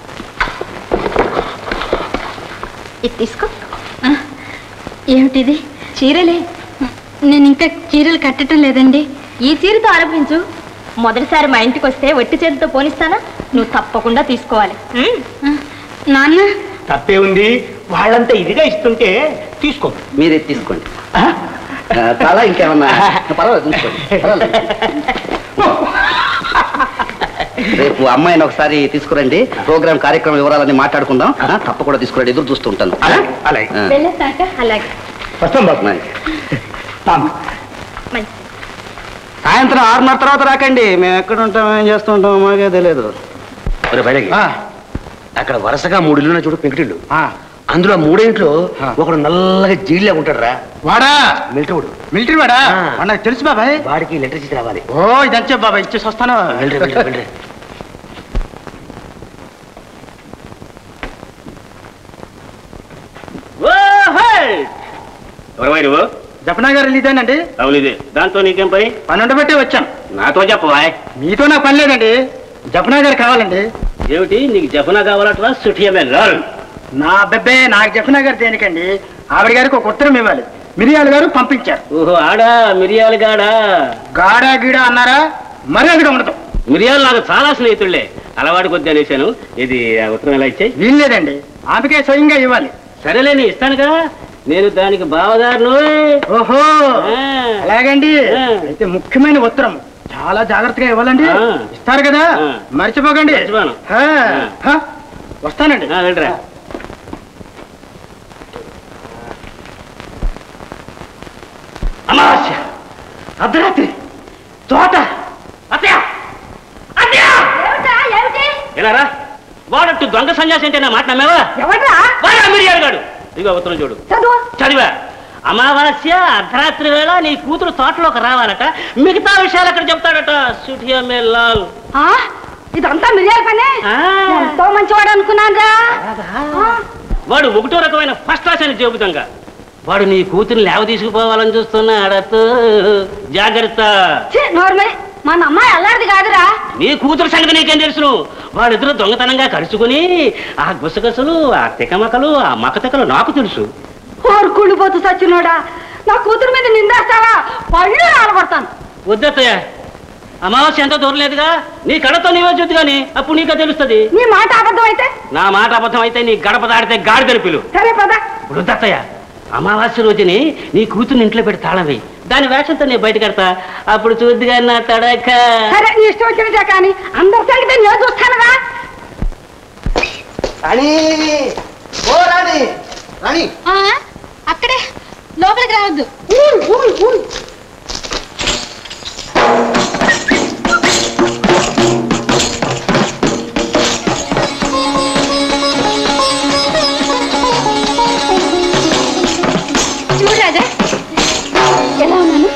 ఇది తీసుకో. ఏమిటిది? చీరలే. నేను ఇంకా చీరలు కట్టడం లేదండి. ఈ చీరతో ఆరంభించు. మొదటిసారి మా ఇంటికి వస్తే వట్టి చేతితో పోనిస్తానా? నువ్వు తప్పకుండా తీసుకోవాలి. నాన్న, తప్పే ఉంది, వాళ్ళంతా ఇదిగా ఇస్తుంటే తీసుకో. మీరే తీసుకోండి. చాలా ఇంకేమన్నా? పర్వాలేదు, తీసుకోండి. రేపు అమ్మాయిని ఒకసారి తీసుకురండి. ప్రోగ్రామ్ కార్యక్రమం వివరాలన్నీ మాట్లాడుకుందాం. తప్పకుండా తీసుకురండి, ఎదురు చూస్తూ ఉంటాను. అలాగే. అలాగే. వస్తాం బాబు. సాయంత్రం 6:30 తర్వాత రాకండి. మేము ఎక్కడ ఉంటాం, ఏం చేస్తూ ఉంటాం మాకే తెలియదు. అక్కడ వరుసగా 3 ఇల్లు చూడు, పెంకుటిల్లు. అందులో 3 ఇంట్లో ఒకడు నల్లగా జీడిలా ఉంటాడు రా. వాడా? మిలిటరీ. మిలిటరీ వాడా? నాకు తెలుసు బాబాయ్. వాడికి లెటర్ ఇచ్చి రావాలి. ఓ, ఇదంతే బాబాయ్, ఇచ్చేసి వస్తాను. ఎవరమై నువ్వు? జపనా గారు ఇదేనండి. అవును, ఇదే. దాంతో నీకేం పని? పని ఉండబట్టే వచ్చాను. నాతో చెప్పవా? మీతో నాకు పని లేదండి, జపనా గారు కావాలండి. ఏమిటి నీకు జపనా కావాలట? సుఠియమే రారు. నా అబ్బాయి, నాకు జపనా గారు దేనికండి? ఆవిడ గారికి ఒక ఉత్తరం ఇవ్వాలి, మిరియాల గారు పంపించారు. ఓహో, ఆడా మిరియాలు గాడా? గాడా గీడా అన్నారా? మర్యాదగా ఉండదు. మిరియాలు నాకు చాలా స్నేహితుళ్లే, అలవాటు కొద్ది అనేసాను. ఇది ఉత్తరం ఎలా ఇచ్చాయి? వీల్లేదండి, ఆమెకే స్వయంగా ఇవ్వాలి. సరేలే, నేను ఇస్తానుగా. నేను దానికి బావగారు. ఓహో అలాగండి. అయితే ముఖ్యమైన ఉత్తరం చాలా జాగ్రత్తగా ఇవ్వాలండి. ఇస్తారు కదా, మర్చిపోకండి. వస్తానండి. వెళ్ళరా. అమావాస్య, అర్ధరాత్రి, తోట. ఎలారా వాడట్టు దొంగ సన్యాసి అంటే నా మాట నమ్మేవా? మిరియాడు ఇదిగో ఉత్తరం చూడు. చదివా. అమావాస్య అర్ధరాత్రి వేళ నీ కూతురు తోటలోకి రావాలట, మిగతా విషయాలు అక్కడ చెప్తాడట. సుఠియా మే లాల్. ఇదంతా మిరియాల పనే. ఎంతో మంచివాడు అనుకున్నాగా. వాడు ఒకటో రకమైన ఫస్ట్ క్లాస్ అని చెబుతాంగా. వాడు నీ కూతురు లేవ తీసుకుపోవాలని చూస్తున్నాడతో జాగ్రత్త. మన అమ్మాయి అల్లాడిది కాదురా. నీ కూతురు సంగతి నీకేం తెలుసు? వాళ్ళిద్దరూ దొంగతనంగా కలుసుకుని ఆ గుసగుసలు, ఆ తికమకలు, ఆ మకతకలు నాకు తెలుసు. కుళ్ళిపోతూ సచ్చినోడా, నా కూతురు మీద నిందేస్తావా? పళ్ళు రాలబడతాను. వద్దత్తయ్య, అమావాస్య ఎంతో దూరం లేదుగా. నీ కడతో నీవే చూద్దు గాని అప్పుడు నీకే తెలుస్తుంది. నీ మాట అబద్ధం అయితే? నా మాట అబద్ధం అయితే నీ గడప దాడితే గాడి తెరిపిలు. సరే పద. వద్దత్తయ్య, అమావాస్య రోజుని నీ కూతుర్ని ఇంట్లో పెట్టి తాళం వేయి. దాని వేషంతో నేను బయట కడతా, అప్పుడు చూద్దుగా నా తడక. సరే నీ ఇష్టం వచ్చినట్టే, కానీ అందరి సంగతి నేను చూస్తానుగా. అక్కడే లోపలికి రావద్దు. చూడు రాజా, ఎలా ఉన్నాను?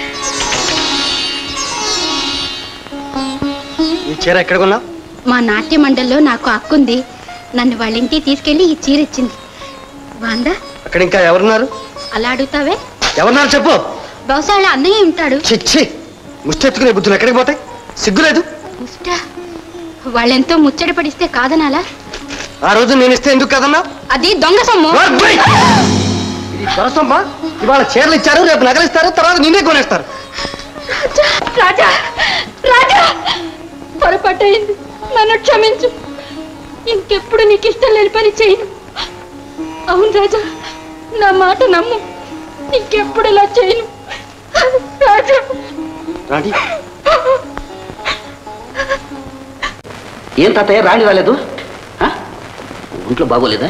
ఈ చీర ఎక్కడ కొన్నావు? మా నాట్య మండలిలో నాకు అక్కుంది. నన్ను వాళ్ళ ఇంటికి తీసుకెళ్లి ఈ చీర ఇచ్చింది. బాందా? అక్కడ ఇంకా ఎవరున్నారు? అలా అడుగుతావే? ఎవరున్నారు చెప్పు. బహుశా వాళ్ళ అన్నయ్య ఉంటాడు. చిచ్చి, ముష్టెత్తుకునే బుద్ధులు ఎక్కడికి పోతాయి? సిగ్గులేదు. వాళ్ళెంతో ముచ్చడి పడిస్తే కాదనాలా? ఆ రోజు నేను ఇస్తే ఎందుకు కాదన్నా? అది దొంగ సొమ్ము. ఇది దొరసొమ్మ. ఇవాళ చీరలు ఇచ్చారు, రేపు నగలిస్తారు, తర్వాత నిన్నే కొనేస్తారు. రాజా, రాజా, పొరపాటైంది, నన్ను క్షమించు. ఇంకెప్పుడు నీకు ఇష్టం లేని పని చేయను. అవును రాజా, నా మాట నమ్ము. ఇంకెప్పుడు ఇలా చేయను రాజా. ఏం తాతయ్య రాణి రాలేదు? ఒంట్లో బాగోలేదా?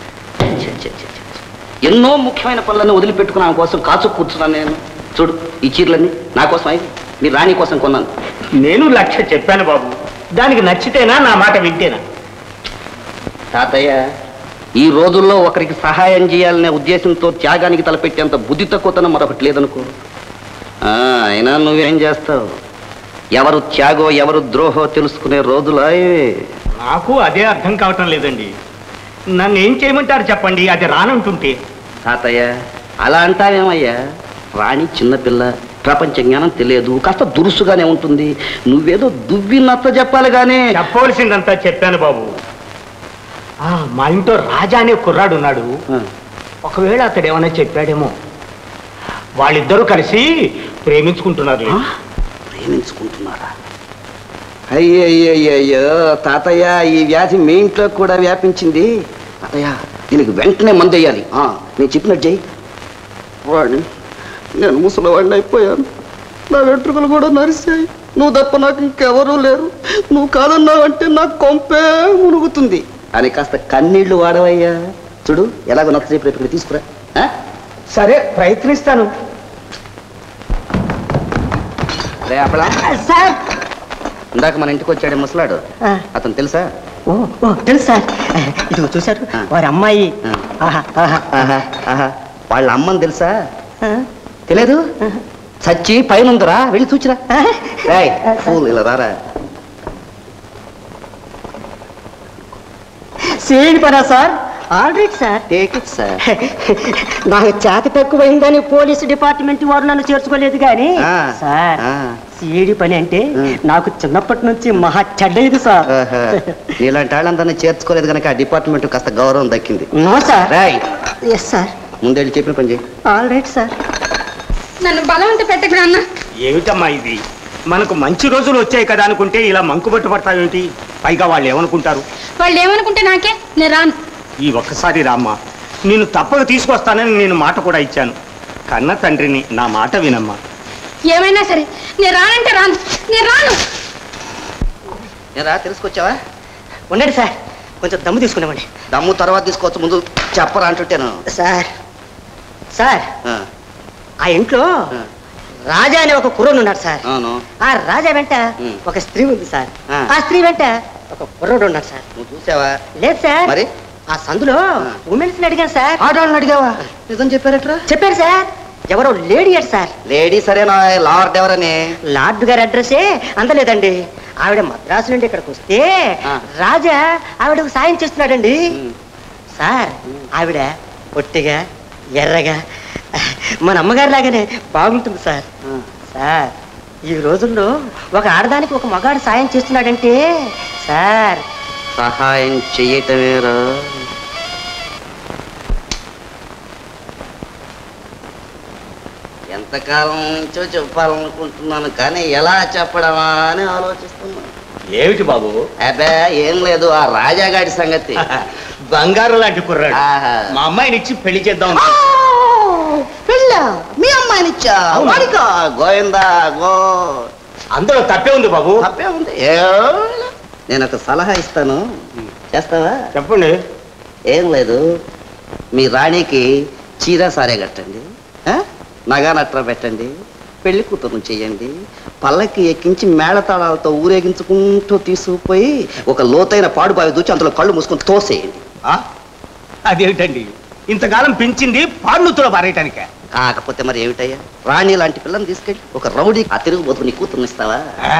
ఎన్నో ముఖ్యమైన పనులను వదిలిపెట్టుకుని ఆమె కోసం కాచు కూర్చున్నాను నేను. చూడు, ఈ చీరలన్నీ నా కోసం అయి మీ రాణి కోసం కొన్నాను. నేను లక్ష్య చెప్పాను బాబు, దానికి నచ్చితేనా నా మాట వింటేనా? తాతయ్య, ఈ రోజుల్లో ఒకరికి సహాయం చేయాలనే ఉద్దేశంతో త్యాగానికి తలపెట్టేంత బుద్ధి తక్కువతనం మరొకటి లేదనుకో. అయినా నువ్వేం చేస్తావు? ఎవరు త్యాగో ఎవరు ద్రోహో తెలుసుకునే రోజులా? నాకు అదే అర్థం కావటం లేదండి. నన్ను ఏం చేయమంటారు చెప్పండి, అది రానంటుంటే. తాతయ్య, అలా అంటావేమయ్యా? రాణి చిన్నపిల్ల, ప్రపంచ జ్ఞానం తెలియదు, కాస్త దురుసుగానే ఉంటుంది. నువ్వేదో దువ్వినత్త చెప్పాలి గానీ. చెప్పవలసిందంతా చెప్పాను బాబు. మా ఇంట్లో రాజా అనే కుర్రాడు ఉన్నాడు. ఒకవేళ అతడు ఏమైనా చెప్పాడేమో. వాళ్ళిద్దరూ కలిసి ప్రేమించుకుంటున్నారు. ప్రేమించుకుంటున్నారా? అయ్యయ్యో తాతయ్య, ఈ వ్యాధి మీ ఇంట్లో కూడా వ్యాపించింది. తాతయ్య, దీనికి వెంటనే మందు వేయాలి. నేను చెప్పినట్టు చెయ్యి. వాడిని నేను ముసలివాడిని అయిపోయాను. నా వెంట్రుకలు కూడా నరిశాయి. నువ్వు తప్ప నాకు ఇంకెవరూ లేరు. నువ్వు కాదన్నావంటే నాకు కొంపే మునుగుతుంది అని కాస్త కన్నీళ్లు వాడవయ్యా. చూడు, ఎలాగో నచ్చ రేపు తీసుకురా. సరే, ప్రయత్నిస్తాను. రే అప్పలా, ఇందాక మన ఇంటికి వచ్చాడే ముసలాడు, అతను తెలుసా? తెలుసు సార్. ఇదిగో చూశారు, వారి అమ్మాయి. వాళ్ళ అమ్మని తెలుసా? తెలియదు. చచ్చి పైన ఉందిరా, వెళ్ళి చూచిరా. ఇలా రారా. సేడి పనా sir? Already sir. Take it sir. నాకు చేత తక్కువైందని పోలీసు డిపార్ట్మెంట్ వారు నన్ను చేర్చుకోలేదు కానీ సార్, సీడి పని అంటే నాకు చిన్నప్పటి నుంచి మహా చెడ్డది సార్. ఇలాంటి వాళ్ళందరినీ చేర్చుకోలేదు కనుక ఆ డిపార్ట్మెంట్ కాస్త గౌరవం దక్కింది. No sir. Yes sir. ముందే చెప్పిన పని చేయి. Alright sir. నన్ను బలవంత పెట్టకు నాన్న. ఏమిటమ్మా ఇది? మనకు మంచి రోజులు వచ్చాయి కదా అనుకుంటే ఇలా మంకుబట్టు పడతావేంటి? పైగా వాళ్ళు ఏమనుకుంటారు? వాళ్ళు ఏమనుకుంటే నాకే, నేను రాను. ఈ ఒక్కసారి రామ్మా, నేను తప్పక తీసుకొస్తానని నేను మాట కూడా ఇచ్చాను. కన్న తండ్రిని, నా మాట వినమ్మా. ఏమైనా సరే నేను రానంటే రాను, నేను రాను. ఏరా తెలుసుకొచ్చావా? ఉండండి సార్, కొంచెం దమ్ము తీసుకున్నామండి. దమ్ము తర్వాత తీసుకోవచ్చు, ముందు చెప్పరా అంటుంటాను. సార్ సార్ ఆ ఇంట్లో రాజా అనే ఒక కుర్రోడు ఉన్నాడు సార్. ఆ రాజా వెంట ఒక స్త్రీ ఉంది సార్. ఆ స్త్రీ వెంట ఒక కుర్రోడు ఉన్నాడు సార్. నువ్వు చూసావా? లేదు సార్. మరి ఆ సందులో ఉమెన్స్ అడిగాను సార్. ఆడవాళ్ళని అడిగావా? నిజం చెప్పారట్రా? చెప్పారు సార్. ఎవరో లేడీ అట సార్. లేడీ సరేనా? లార్డ్ ఎవరని? లార్డ్ గారి అడ్రస్సే అందలేదండి. ఆవిడ మద్రాసు నుండి ఇక్కడికి వస్తే రాజా ఆవిడకు సాయం చేస్తున్నాడండి సార్. ఆవిడ పొట్టిగా ఎర్రగా మన అమ్మగారి లాగానే బాగుంటుంది సార్. సార్ ఈ రోజుల్లో ఒక ఆడదానికి ఒక మగాడు సాయం చేస్తున్నాడంటే సార్ సహాయం చెయ్యటమేరా. ఎంతకాలం నుంచో చెప్పాలనుకుంటున్నాను, కానీ ఎలా చెప్పడమా అని ఆలోచిస్తున్నాను. ఏమిటి బాబు? అబ్బే ఏం లేదు, ఆ రాజాగాడి సంగతి. బంగారు లాంటి కుర్రాడు. మా అమ్మాయిని ఇచ్చి పెళ్లి చేద్దాం. పెళ్ళా? మీ అమ్మాయినిచ్చా? వాడికా? గోవిందా గో. అందులో తప్పే ఉంది బాబు. తప్పే ఉంది. నేను ఒక సలహా ఇస్తాను, చేస్తావా? చెప్పండి. ఏం లేదు, మీ రాణికి చీర సారే కట్టండి, నగా నట్ర పెట్టండి, పెళ్లి కూతురును చెయ్యండి, పల్లకి ఎక్కించి మేళతాళాలతో ఊరేగించుకుంటూ తీసుకుపోయి ఒక లోతైన పాడుబావి దూచి అందులో కళ్ళు మూసుకొని తోసేయండి. అదేమిటండి, ఇంతకాలం పెంచింది పాడుతులో పారేయటానికే? కాకపోతే మరి ఏమిటయ్యా, రాణి లాంటి పిల్లని తీసుకెళ్ళి ఒక రౌడీ ఆ తిరుగుబోతు నీ కూతురుని ఇస్తావా?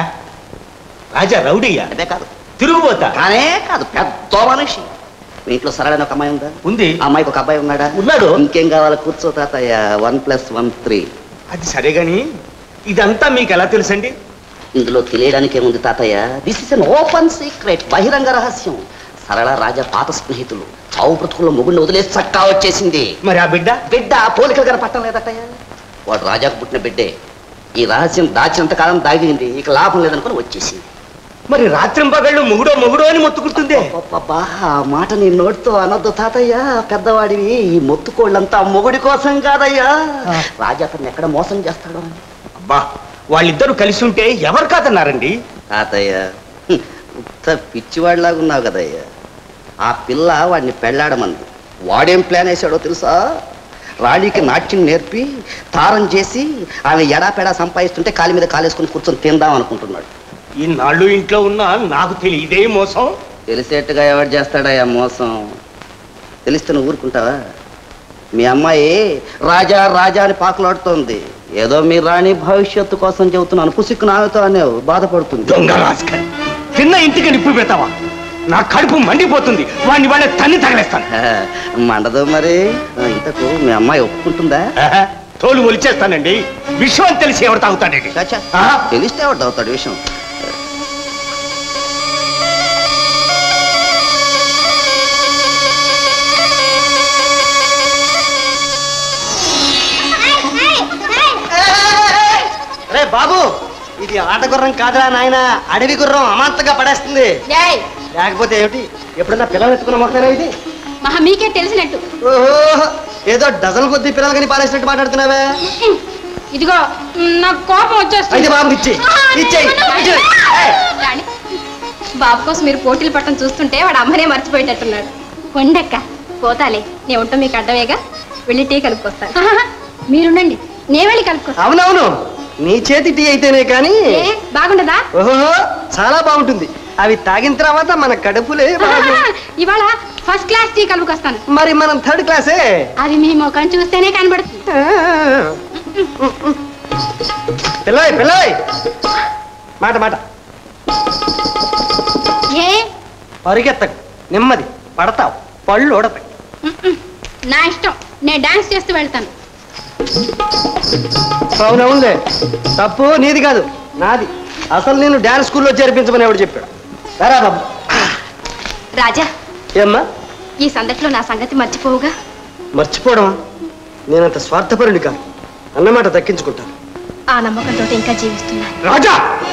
రాజా రౌడీయా? అదే కాదు, తిరుగుబోతా? కానే కాదు, పెద్ద మనిషి. మీ ఇంట్లో సరైన ఒక అమ్మాయి ఉందా? ఉంది. అమ్మాయికి ఒక అబ్బాయి ఉన్నాడా? ఉన్నాడు. ఇంకేం కావాలి? కూర్చో తాతయ్య. 1+1 3. అది సరే గాని ఇదంతా మీకు ఎలా తెలుసండి? ఇందులో తెలియడానికి ఏముంది తాతయ్య, this is an open secret, బహిరంగ రహస్యం. సరళ రాజా పాత స్నేహితులు, చావు బ్రతుకుల్లో మొగుడిని వదిలేసి చక్కా వచ్చేసింది. మరి ఆ బిడ్డ? బిడ్డ పోలికలు గారు పట్టం లేదటయ్య. వాడు రాజాకు పుట్టిన బిడ్డే. ఈ రహస్యం దాచినంత కాలం దాగింది, ఇక లాభం లేదనుకుని వచ్చేసింది. మరి రాత్రింపగళ్ళు మొగుడో మొగుడో అని మొత్తుకుంటుంది. ఆ మాట నీ నోటితో అనొద్దు తాతయ్య, పెద్దవాడివి. ఈ మొత్తుకోళ్ళంతా మొగుడి కోసం కాదయ్యా, రాజా అతన్ని ఎక్కడ మోసం చేస్తాడో అని. అబ్బా, వాళ్ళిద్దరూ కలిసి ఉంటే ఎవరు కాదన్నారండి? తాతయ్య పిచ్చివాడిలాగా ఉన్నావు కదయ్యా. ఆ పిల్ల వాడిని పెళ్ళాడమంది. వాడేం ప్లాన్ వేసాడో తెలుసా? రాణికి నాట్యం నేర్పి తారం చేసి ఆమె ఎడాపెడా సంపాదిస్తుంటే కాలి మీద కాలేసుకుని కూర్చొని తిందాం అనుకుంటున్నాడు. ఈ నాళ్ళు ఇంట్లో ఉన్నా నాకు తెలియదే మోసం. తెలిసేట్టుగా ఎవరు చేస్తాడయ్యా మోసం? తెలిస్తే నువ్వు ఊరుకుంటావా? మీ అమ్మాయి రాజా రాజా అని పాకులాడుతోంది. ఏదో మీ రాణి భవిష్యత్తు కోసం చెబుతున్నాను, కుసిక్కు నాతో అనేవు బాధపడుతుంది. చిన్న ఇంటికి నిప్పు పెడతావా? నా కడుపు మండిపోతుంది. వాడిని వాళ్ళ తన్ని తగలేస్తాను. మండదు మరి. ఇంతకు మీ అమ్మాయి ఒప్పుకుంటుందా? తోలు ఒలిచేస్తానండి. విషయం తెలిసి ఎవరు తాగుతాడండి? తెలిస్తే ఎవరు తాగుతాడు విషయం? రే బాబు, ఇది ఆట గుర్రం కాదురా నాయన, అడవి గుర్రం అమాంతంగా పడేస్తుంది. లేకపోతే ఏమిటి, ఎప్పుడన్నా పిల్లలు ఎత్తుకున్న మొక్కరా ఇది? మహా మీకే తెలిసినట్టు. ఓహో, ఏదో డజన్ కొద్ది పిల్లలు కానీ పారేసినట్టు మాట్లాడుతున్నావే. ఇదిగో నాకు కోపం వచ్చేస్తుంది. అయితే బాబు ఇచ్చేయి. బాబు కోసం మీరు పోటీలు పట్టడం చూస్తుంటే వాడు అమ్మనే మర్చిపోయేటట్టున్నాడు. కొండక్క పోతాలే, నేను ఉంటా, మీకు అర్థమేగా. వెళ్ళి టీ కలుపుకొస్తాను. మీరుండండి, నేను వెళ్ళి కలుపుకొస్తాను. అవునవును, నీ చేతి టీ అయితేనే కానీ బాగుండదా? ఓహో, చాలా బాగుంటుంది. అవి తాగిన తర్వాత మన కడుపులే ఇవాళ ఫస్ట్ క్లాస్ టీ కలుపుకొస్తాను. మరి మనం థర్డ్ క్లాసే. అది మీ ముఖం చూస్తేనే కనబడుతుంది. పిల్లాయ్ మాట ఏ పరిగెత్తకు, నెమ్మది పడతావు, పళ్ళు ఓడతాయి. నా ఇష్టం, నేను డాన్స్ చేస్తూ వెళ్తాను. అవునవునులే, తప్పు నీది కాదు నాది. అసలు నేను డాన్స్ స్కూల్లో చేర్పించమని ఎవడు చెప్పాడు? సరే బాబు. రాజా, ఏమ్మా? ఈ సందట్లో నా సంగతి మర్చిపోవుగా. మర్చిపోవడం? నేనంత స్వార్థపరుని కాదు, అన్నమాట దక్కించుకుంటాను. ఆ నమ్మకంతో ఇంకా జీవిస్తున్నాను. రాజా,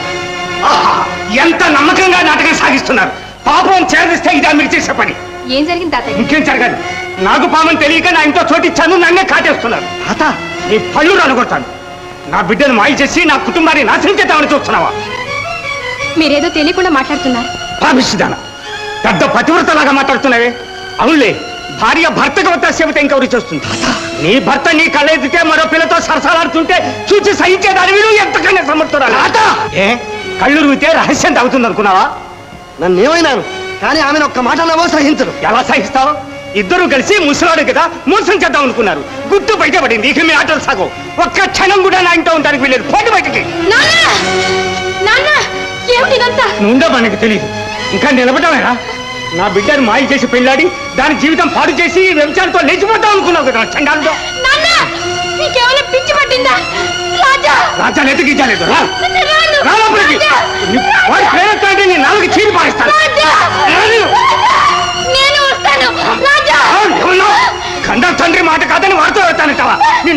ఎంత నమ్మకంగా నాటకం సాగిస్తున్నారు. పాపం చేరదిస్తే ఇదా మీరు చేసే పని. ఏం జరిగింది తాతయ్య? ఇంకేం జరగదు. నాగుపామని తెలియక నా ఇంట్లో చోటిచ్చాను, నన్నే కాటేస్తున్నారు. తాత నీ పళ్ళు అనుకొడతాను. నా బిడ్డను మాయ చేసి నా కుటుంబాన్ని నాశనం చేద్దామని చూస్తున్నావా? మీరేదో తెలియకుండా మాట్లాడుతున్నారు. పాపిస్తుదానా, పెద్ద పతివ్రతలాగా మాట్లాడుతున్నావే. అవునులే, భార్య భర్తకు వద్ద సేవత ఇంకెవరు చేస్తుంది. నీ భర్త నీ కళ్ళెదితే మరో పిల్లతో సరసాలాడుతుంటే చూసి సహించేదాని వీడు ఎంతకైనా సమర్థురాలు. ఏ కళ్ళు రుగితే రహస్యం తగ్గుతుంది అనుకున్నావా? నన్నేమైనాను, కానీ ఆమెను ఒక్క మాట నవో సహించరు. ఎలా సహిస్తావు? ఇద్దరు కలిసి ముసలాడు కదా మోసం చేద్దాం అనుకున్నారు. గుట్టు బయటపడింది. ఇక మీ ఆటలు సాగవు. ఒక్క క్షణం కూడా నా ఇంట్లో ఉండడానికి వెళ్ళలేదు. పోటీ బయటికి. నుండో మనకి తెలియదు. ఇంకా నిలబడమేనా? నా బిడ్డను మాయ చేసి పెళ్ళాడి దాని జీవితం పాడు చేసి వ్యభిచారంతో లేచిపోతాం అనుకున్నావు కదా చండాలతో. పిచ్చి పట్టిందా? రాజా ఎదుగిచ్చాలేదు. వాడి ప్రేరతో నీ నాలుగు చీరి పారేస్తాను. కంద తండ్రి మాట కాదని వాడుతూ వెళ్తానంటావా?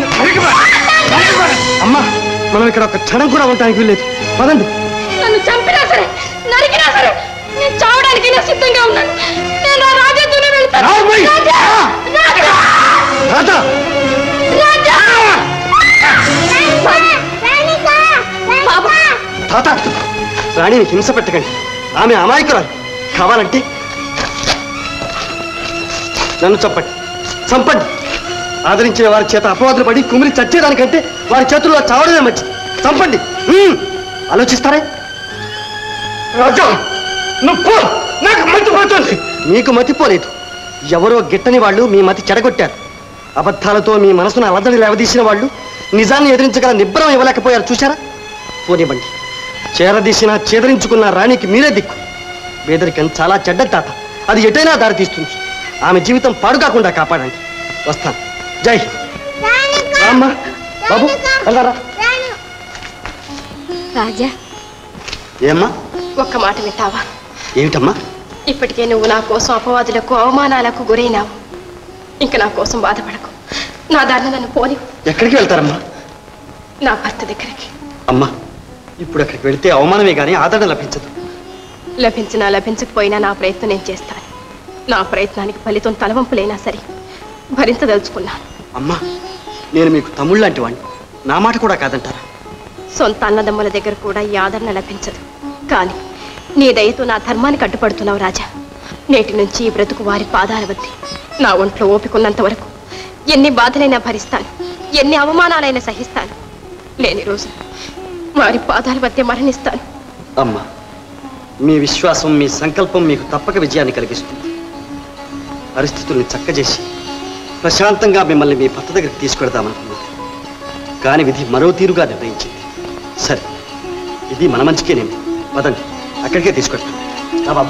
అమ్మా, మనం ఇక్కడ ఒక క్షణం కూడా ఉండడానికి వెళ్ళలేదు. పదండి. నన్ను చంపినా సరే, నరికినా సరే, నేను చావడానికి సిద్ధంగా ఉన్నాను. నేను రాజాతోనే వెళ్తాను. తాత, రాణిని హింస పెట్టకండి. ఆమె అమాయకురాలు. కావాలంటే నన్ను చంపండి, చంపండి. ఆదరించిన వారి చేత అపవాదులు పడి కుమిలి చచ్చేదానికంటే వారి చేతుల్లో చావడమే మంచిది. చంపండి. ఆలోచిస్తారే? రాజా, నాకు మతిపోతుంది. మీకు మతిపోలేదు. ఎవరో గిట్టని వాళ్ళు మీ మతి చెడగొట్టారు. అబద్ధాలతో మీ మనసును అలజడి లేవదీసిన వాళ్ళు నిజాన్ని ఎదిరించగల నిబ్బరం ఇవ్వలేకపోయారు. చూశారా? పోనివ్వండి. చేరదీసిన చేదరించుకున్న రాణికి మీరే దిక్కు. పేదరికం చాలా చెడ్డ తాత. అది ఎటైనా దారితీస్తుంది. ఆమె జీవితం పాడు కాకుండా కాపాడండి. వస్తాను. జై రామ్మా. బాబు వెళ్ళారా? రాజా, ఏమ్మా? ఒక్క మాట వింటావా? ఏమిటమ్మా? ఇప్పటికే నువ్వు నా కోసం అపవాదులకు అవమానాలకు గురైనావు. ఇంకా నా కోసం బాధపడకు. నా దారిని నన్ను పోని. ఎక్కడికి వెళ్తారమ్మా? నా భర్త దగ్గరికి. అమ్మా, ఇప్పుడు అక్కడికి వెళితే అవమానమే కానీ ఆదరణ లభించదు. లభించినా లభించకపోయినా నా ప్రయత్నం నేను చేస్తాను. నా ప్రయత్నానికి ఫలితం తలవంపులైనా సరే భరించదలుచుకున్నాను. అమ్మా, నేను మీకు తమ్ముళ్ళు లాంటి వాడిని. నా మాట కూడా కాదంటారా? సొంత అన్నదమ్ముల దగ్గర కూడా ఈ ఆదరణ లభించదు. కానీ నీ దయతో నా ధర్మానికి అడ్డుపడుతున్నావు రాజా. నేటి నుంచి ఈ బ్రతుకు వారి పాదాల వద్దే. నా ఒంట్లో ఓపికన్నంత వరకు ఎన్ని బాధలైనా భరిస్తాను, ఎన్ని అవమానాలైనా సహిస్తాను. లేని రోజు వారి పాదాల వద్దే మరణిస్తాను. అమ్మా, మీ విశ్వాసం, మీ సంకల్పం మీకు తప్పక విజయాన్ని కలిగిస్తుంది. పరిస్థితుల్ని చక్కజేసి ప్రశాంతంగా మిమ్మల్ని మీ భర్త దగ్గరికి తీసుకెడదామనుకున్నాను. కానీ విధి మరో తీరుగా నిర్ణయించింది. సరే, ఇది మన మంచికేనేమి. వదండి, అక్కడికే తీసుకెళ్తాను. రా బాబు.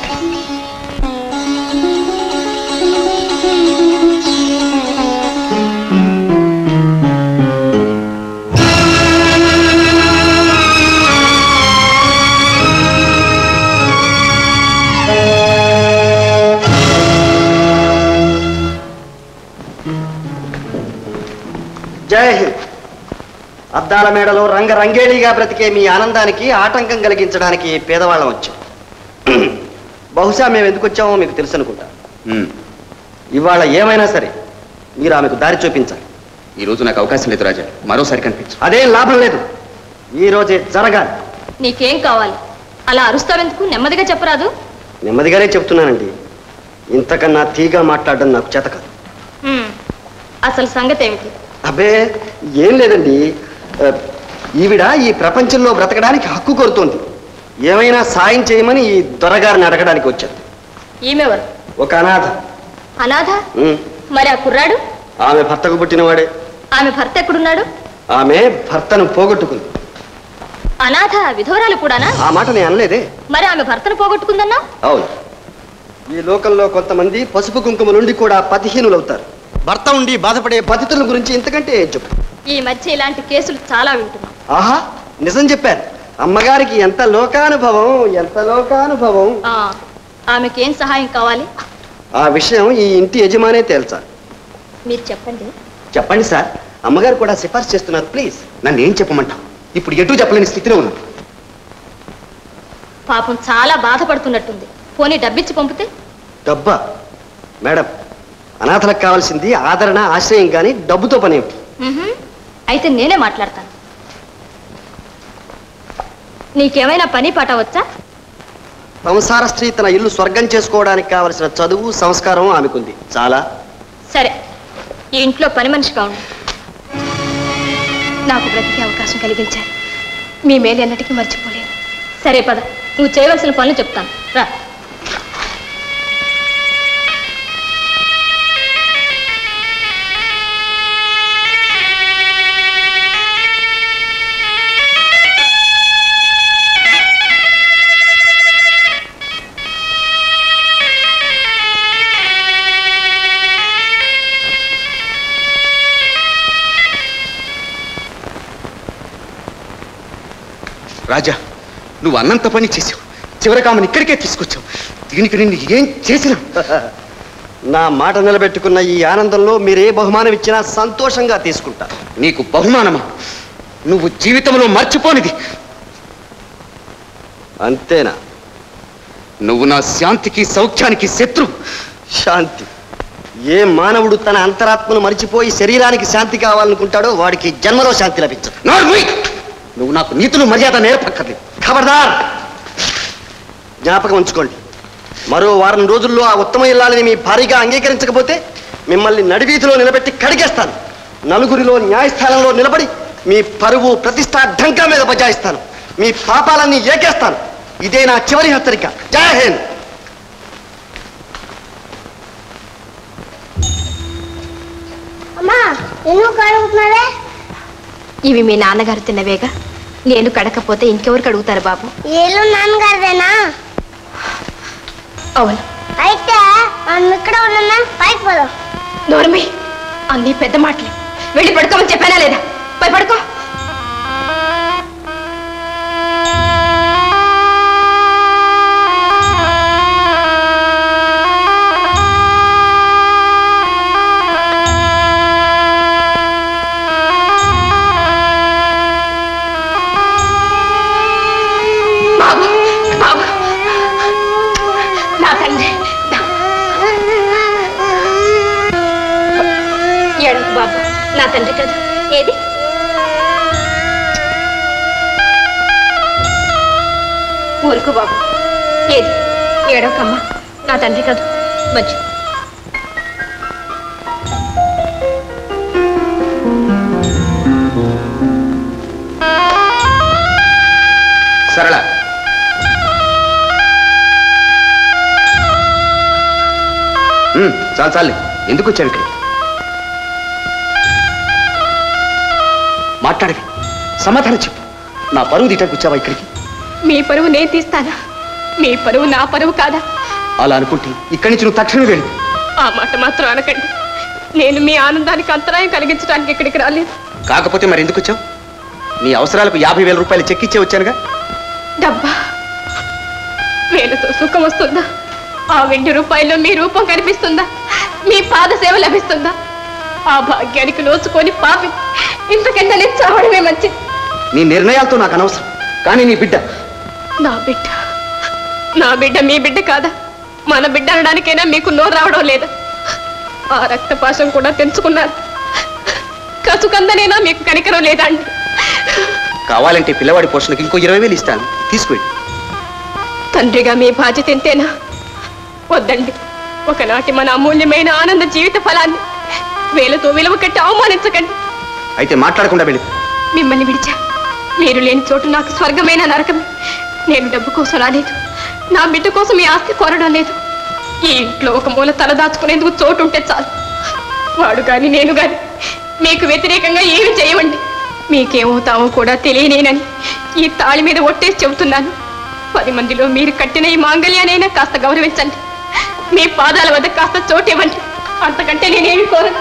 జై హింద్. అద్దాల మేడలో రంగరంగేళీగా బ్రతికే మీ ఆనందానికి ఆటంకం కలిగించడానికి పేదవాళ్ళం వచ్చాం. బహుశా మేము ఎందుకు వచ్చామో మీకు తెలుసు అనుకుంటా. ఇవాళ ఏమైనా సరే మీరు ఆమెకు దారి చూపించాలి. ఈ రోజు నాకు అవకాశం లేదు రాజా. మరోసారి కనిపించు. అదేం లాభం లేదు. ఈ రోజే జరగాలి. నీకేం కావాలి? అలా అరుస్తావెందుకు? నెమ్మదిగా చెప్పరాదు? నెమ్మదిగానే చెప్తున్నానండి. ఇంతకన్నా తీగా మాట్లాడడం నాకు చేత కాదు. అసలు సంగతి ఏమిటి? అబ్బే ఏం లేదండి. ఈవిడ ఈ ప్రపంచంలో బ్రతకడానికి హక్కు కోరుతోంది. ఏమైనా సాయం చేయమని ఈ దొరగారిని అడగడానికి వచ్చాను. ఈమెవరు? ఒక అనాథ. అనాథ? మరి ఆ కుర్రాడు? ఆమె భర్తకు పుట్టినవాడే. ఆమె భర్త ఎక్కడున్నాడు? ఆమె భర్తను పోగొట్టుకుంది. అనాథ విధవరాలు కూడానా? ఆ మాట నేను అనలేదే. మరి ఆమె భర్తను పోగొట్టుకుందన్నా? అవును. ఈ లోకంలో కొంతమంది పసుపు కుంకుమ నుండి కూడా పతిహీనులవుతారు. భర్త ఉండి బాధపడే పతితుల గురించి ఇంతకంటే చెప్పు. ఈ మధ్య ఇలాంటి కేసులు చాలా వింటున్నాం. ఆహా, నిజం చెప్పారు. అమ్మగారికి ఎంత లోకానుభవం, ఎంత లోకానుభవం. ఆమెకేం సహాయం కావాలి? ఆ విషయం ఈ ఇంటి యజమానే తేల్చాలి. మీరు చెప్పండి. చెప్పండి సార్. అమ్మగారు కూడా సిఫార్సు చేస్తున్నారు. ప్లీజ్. నన్ను ఏం చెప్పమంటావు? ఇప్పుడు ఎటు చెప్పలేని స్థితిలో ఉన్నా. పాపం చాలా బాధపడుతున్నట్టుంది. పోనీ డబ్బిచ్చి పంపితే? డబ్బా? మేడం, అనాథలకు కావాల్సింది ఆదరణ, ఆశ్రయం కానీ డబ్బుతో పని ఏమిటి? అయితే నేనే మాట్లాడతాను. నీకేమైనా పని పాట వచ్చా? సంసార స్త్రీ తన ఇల్లు స్వర్గం చేసుకోవడానికి కావలసిన చదువు, సంస్కారం ఆమెకుంది. చాలా. సరే, ఈ ఇంట్లో పని మనిషిగా ఉండు. నాకు బ్రతికే అవకాశం కలిగించారు. మీ మేలు ఎన్నటికీ మర్చిపోలేను. సరే పద, నువ్వు చేయవలసిన పనులు చెప్తాను. రా. రాజా, నువ్వు అన్నంత పని చేసావు. చివరికి ఆమెను ఇక్కడికే తీసుకొచ్చావు. దీనికి నిన్ను ఏం చేసినా నా మాట నిలబెట్టుకున్న ఈ ఆనందంలో మీరే బహుమానం ఇచ్చినా సంతోషంగా తీసుకుంటా. నీకు బహుమానమా? నువ్వు జీవితంలో మర్చిపోనిది. అంతేనా? నువ్వు నా శాంతికి, సౌఖ్యానికి శత్రు. శాంతి? ఏ మానవుడు తన అంతరాత్మను మరిచిపోయి శరీరానికి శాంతి కావాలనుకుంటాడో వాడికి జన్మలో శాంతి లభించదు. నువ్వు నాకు నీతులు, మర్యాద నేర్పక్కర్లేదు. ఖబర్దార్! జ్ఞాపకం ఉంచుకోండి, మరో వారం రోజుల్లో ఆ ఉత్తమ ఇల్లాలని మీ భారీగా అంగీకరించకపోతే మిమ్మల్ని నడివీధిలో నిలబెట్టి కడిగేస్తాను. నలుగురిలో న్యాయస్థానంలో నిలబడి మీ పరువు, ప్రతిష్ట ఢంకా మీద బజాయిస్తాను. మీ పాపాలన్నీ ఏకేస్తాను. ఇదే నా చివరి హెచ్చరిక. జై హింద్. ఇవి మీ నాన్నగారు తిన్నవేగా. నేను కడకపోతే ఇంకెవరికి అడుగుతారు బాబు? ఏళ్ళు నాన్నగారిదేనా? అవును. అయితే ఇక్కడ ఉన్నా పైకి పోదాం. నోర్మి, అన్ని పెద్ద మాటలే. వెళ్ళి పడుకోమని చెప్పానా లేదా? పై పడుకో. బాబు, నా తండ్రి కదా. ఏది? ఊరుకో బాబు. ఏది? ఏడోకమ్మా, నా తండ్రి కదా. మంచి సరళ, చాలు చాలే. ఎందుకు వచ్చావు ఇక్కడ? మాట్లాడవి, సమాధానం చెప్పు. నా పరువు తీయటానికి వచ్చావా ఇక్కడికి? మీ పరువు నేను తీస్తానా? మీ పరువు నా పరువు కాదా? అలా అనుకుంటే ఇక్కడి నుంచి నువ్వు తక్షణమే వెళ్ళు. ఆ మాట మాత్రం అనకండి. నేను మీ ఆనందానికి అంతరాయం కలిగించడానికి ఇక్కడికి రాలేదు. కాకపోతే మరి ఎందుకు వచ్చావు? నీ అవసరాలకు 50,000 రూపాయలు చెక్ ఇచ్చే వచ్చానుగా. డబ్బా? వేలతో సుఖం వస్తుందా? ఆ 20 రూపాయల్లో మీ రూపం కనిపిస్తుందా? మీ పాద సేవ లభిస్తుందా? ఆ భాగ్యానికి నోచుకొని పాపి ఇంతకంటే నేను చావడమే మంచిది. నీ నిర్ణయాలతో నాకు అనవసరం. కానీ నీ బిడ్డ నా బిడ్డ, నా బిడ్డ మీ బిడ్డ కాదా? మన బిడ్డ అనడానికైనా మీకు నోరు రావడం లేదా? ఆ రక్తపాశం కూడా తెంచుకున్నారు. కసుకందనైనా మీకు కనికరం లేదా అండి? కావాలంటే పిల్లవాడి పోషణకు ఇంకో 20,000 ఇస్తాను, తీసుకువెళ్ళు. తండ్రిగా మీ బాధ్యత ఎంతేనా? వద్దండి. ఒకనాటి మన అమూల్యమైన ఆనంద జీవిత ఫలాన్ని వేలతో విలువ కట్టి అవమానించకండి. అయితే మాట్లాడకుండా వెళ్ళి. మిమ్మల్ని విడిచా. మీరు లేని చోటు నాకు స్వర్గమైన నరకమే. నేను డబ్బు కోసం రాలేదు. నా బిడ్డ కోసం ఈ ఆస్తి కోరడం లేదు. ఈ ఇంట్లో ఒక మూల తలదాచుకునేందుకు చోటు ఉంటే చాలు. వాడు గాని నేను గాని మీకు వ్యతిరేకంగా ఏమి చేయమండి. మీకేమవుతామో కూడా తెలియనేనని ఈ తాళి మీద ఒట్టేసి చెబుతున్నాను. 10 మందిలో మీరు కట్టిన ఈ మాంగళ్యానైనా కాస్త గౌరవించండి. మీ పాదాల వద్ద కాస్త చోటు ఇవ్వండి. అంతకంటే నేనేమి కోరను.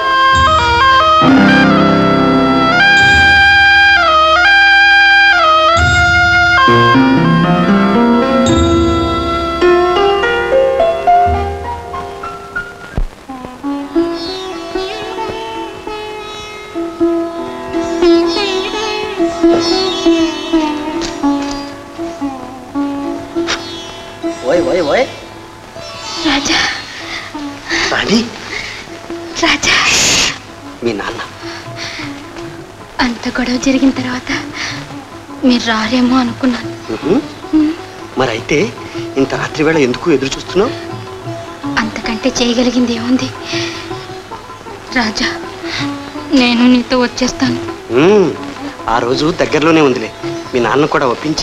ఓయ్ ఓయ్ ఓయ్ రాజా, రాణి, రాజా, మీ నాన్న. అంత గొడవ జరిగిన తర్వాత మీరు రారేమో అనుకున్నాను. మరి అయితే ఇంత రాత్రి వేళ ఎందుకు ఎదురు చూస్తున్నావు? అంతకంటే చేయగలిగింది ఏముంది రాజా, నేను నీతో వచ్చేస్తాను. ఆ రోజు దగ్గరలోనే ఉందిలే. మీ నాన్న కూడా ఒప్పించి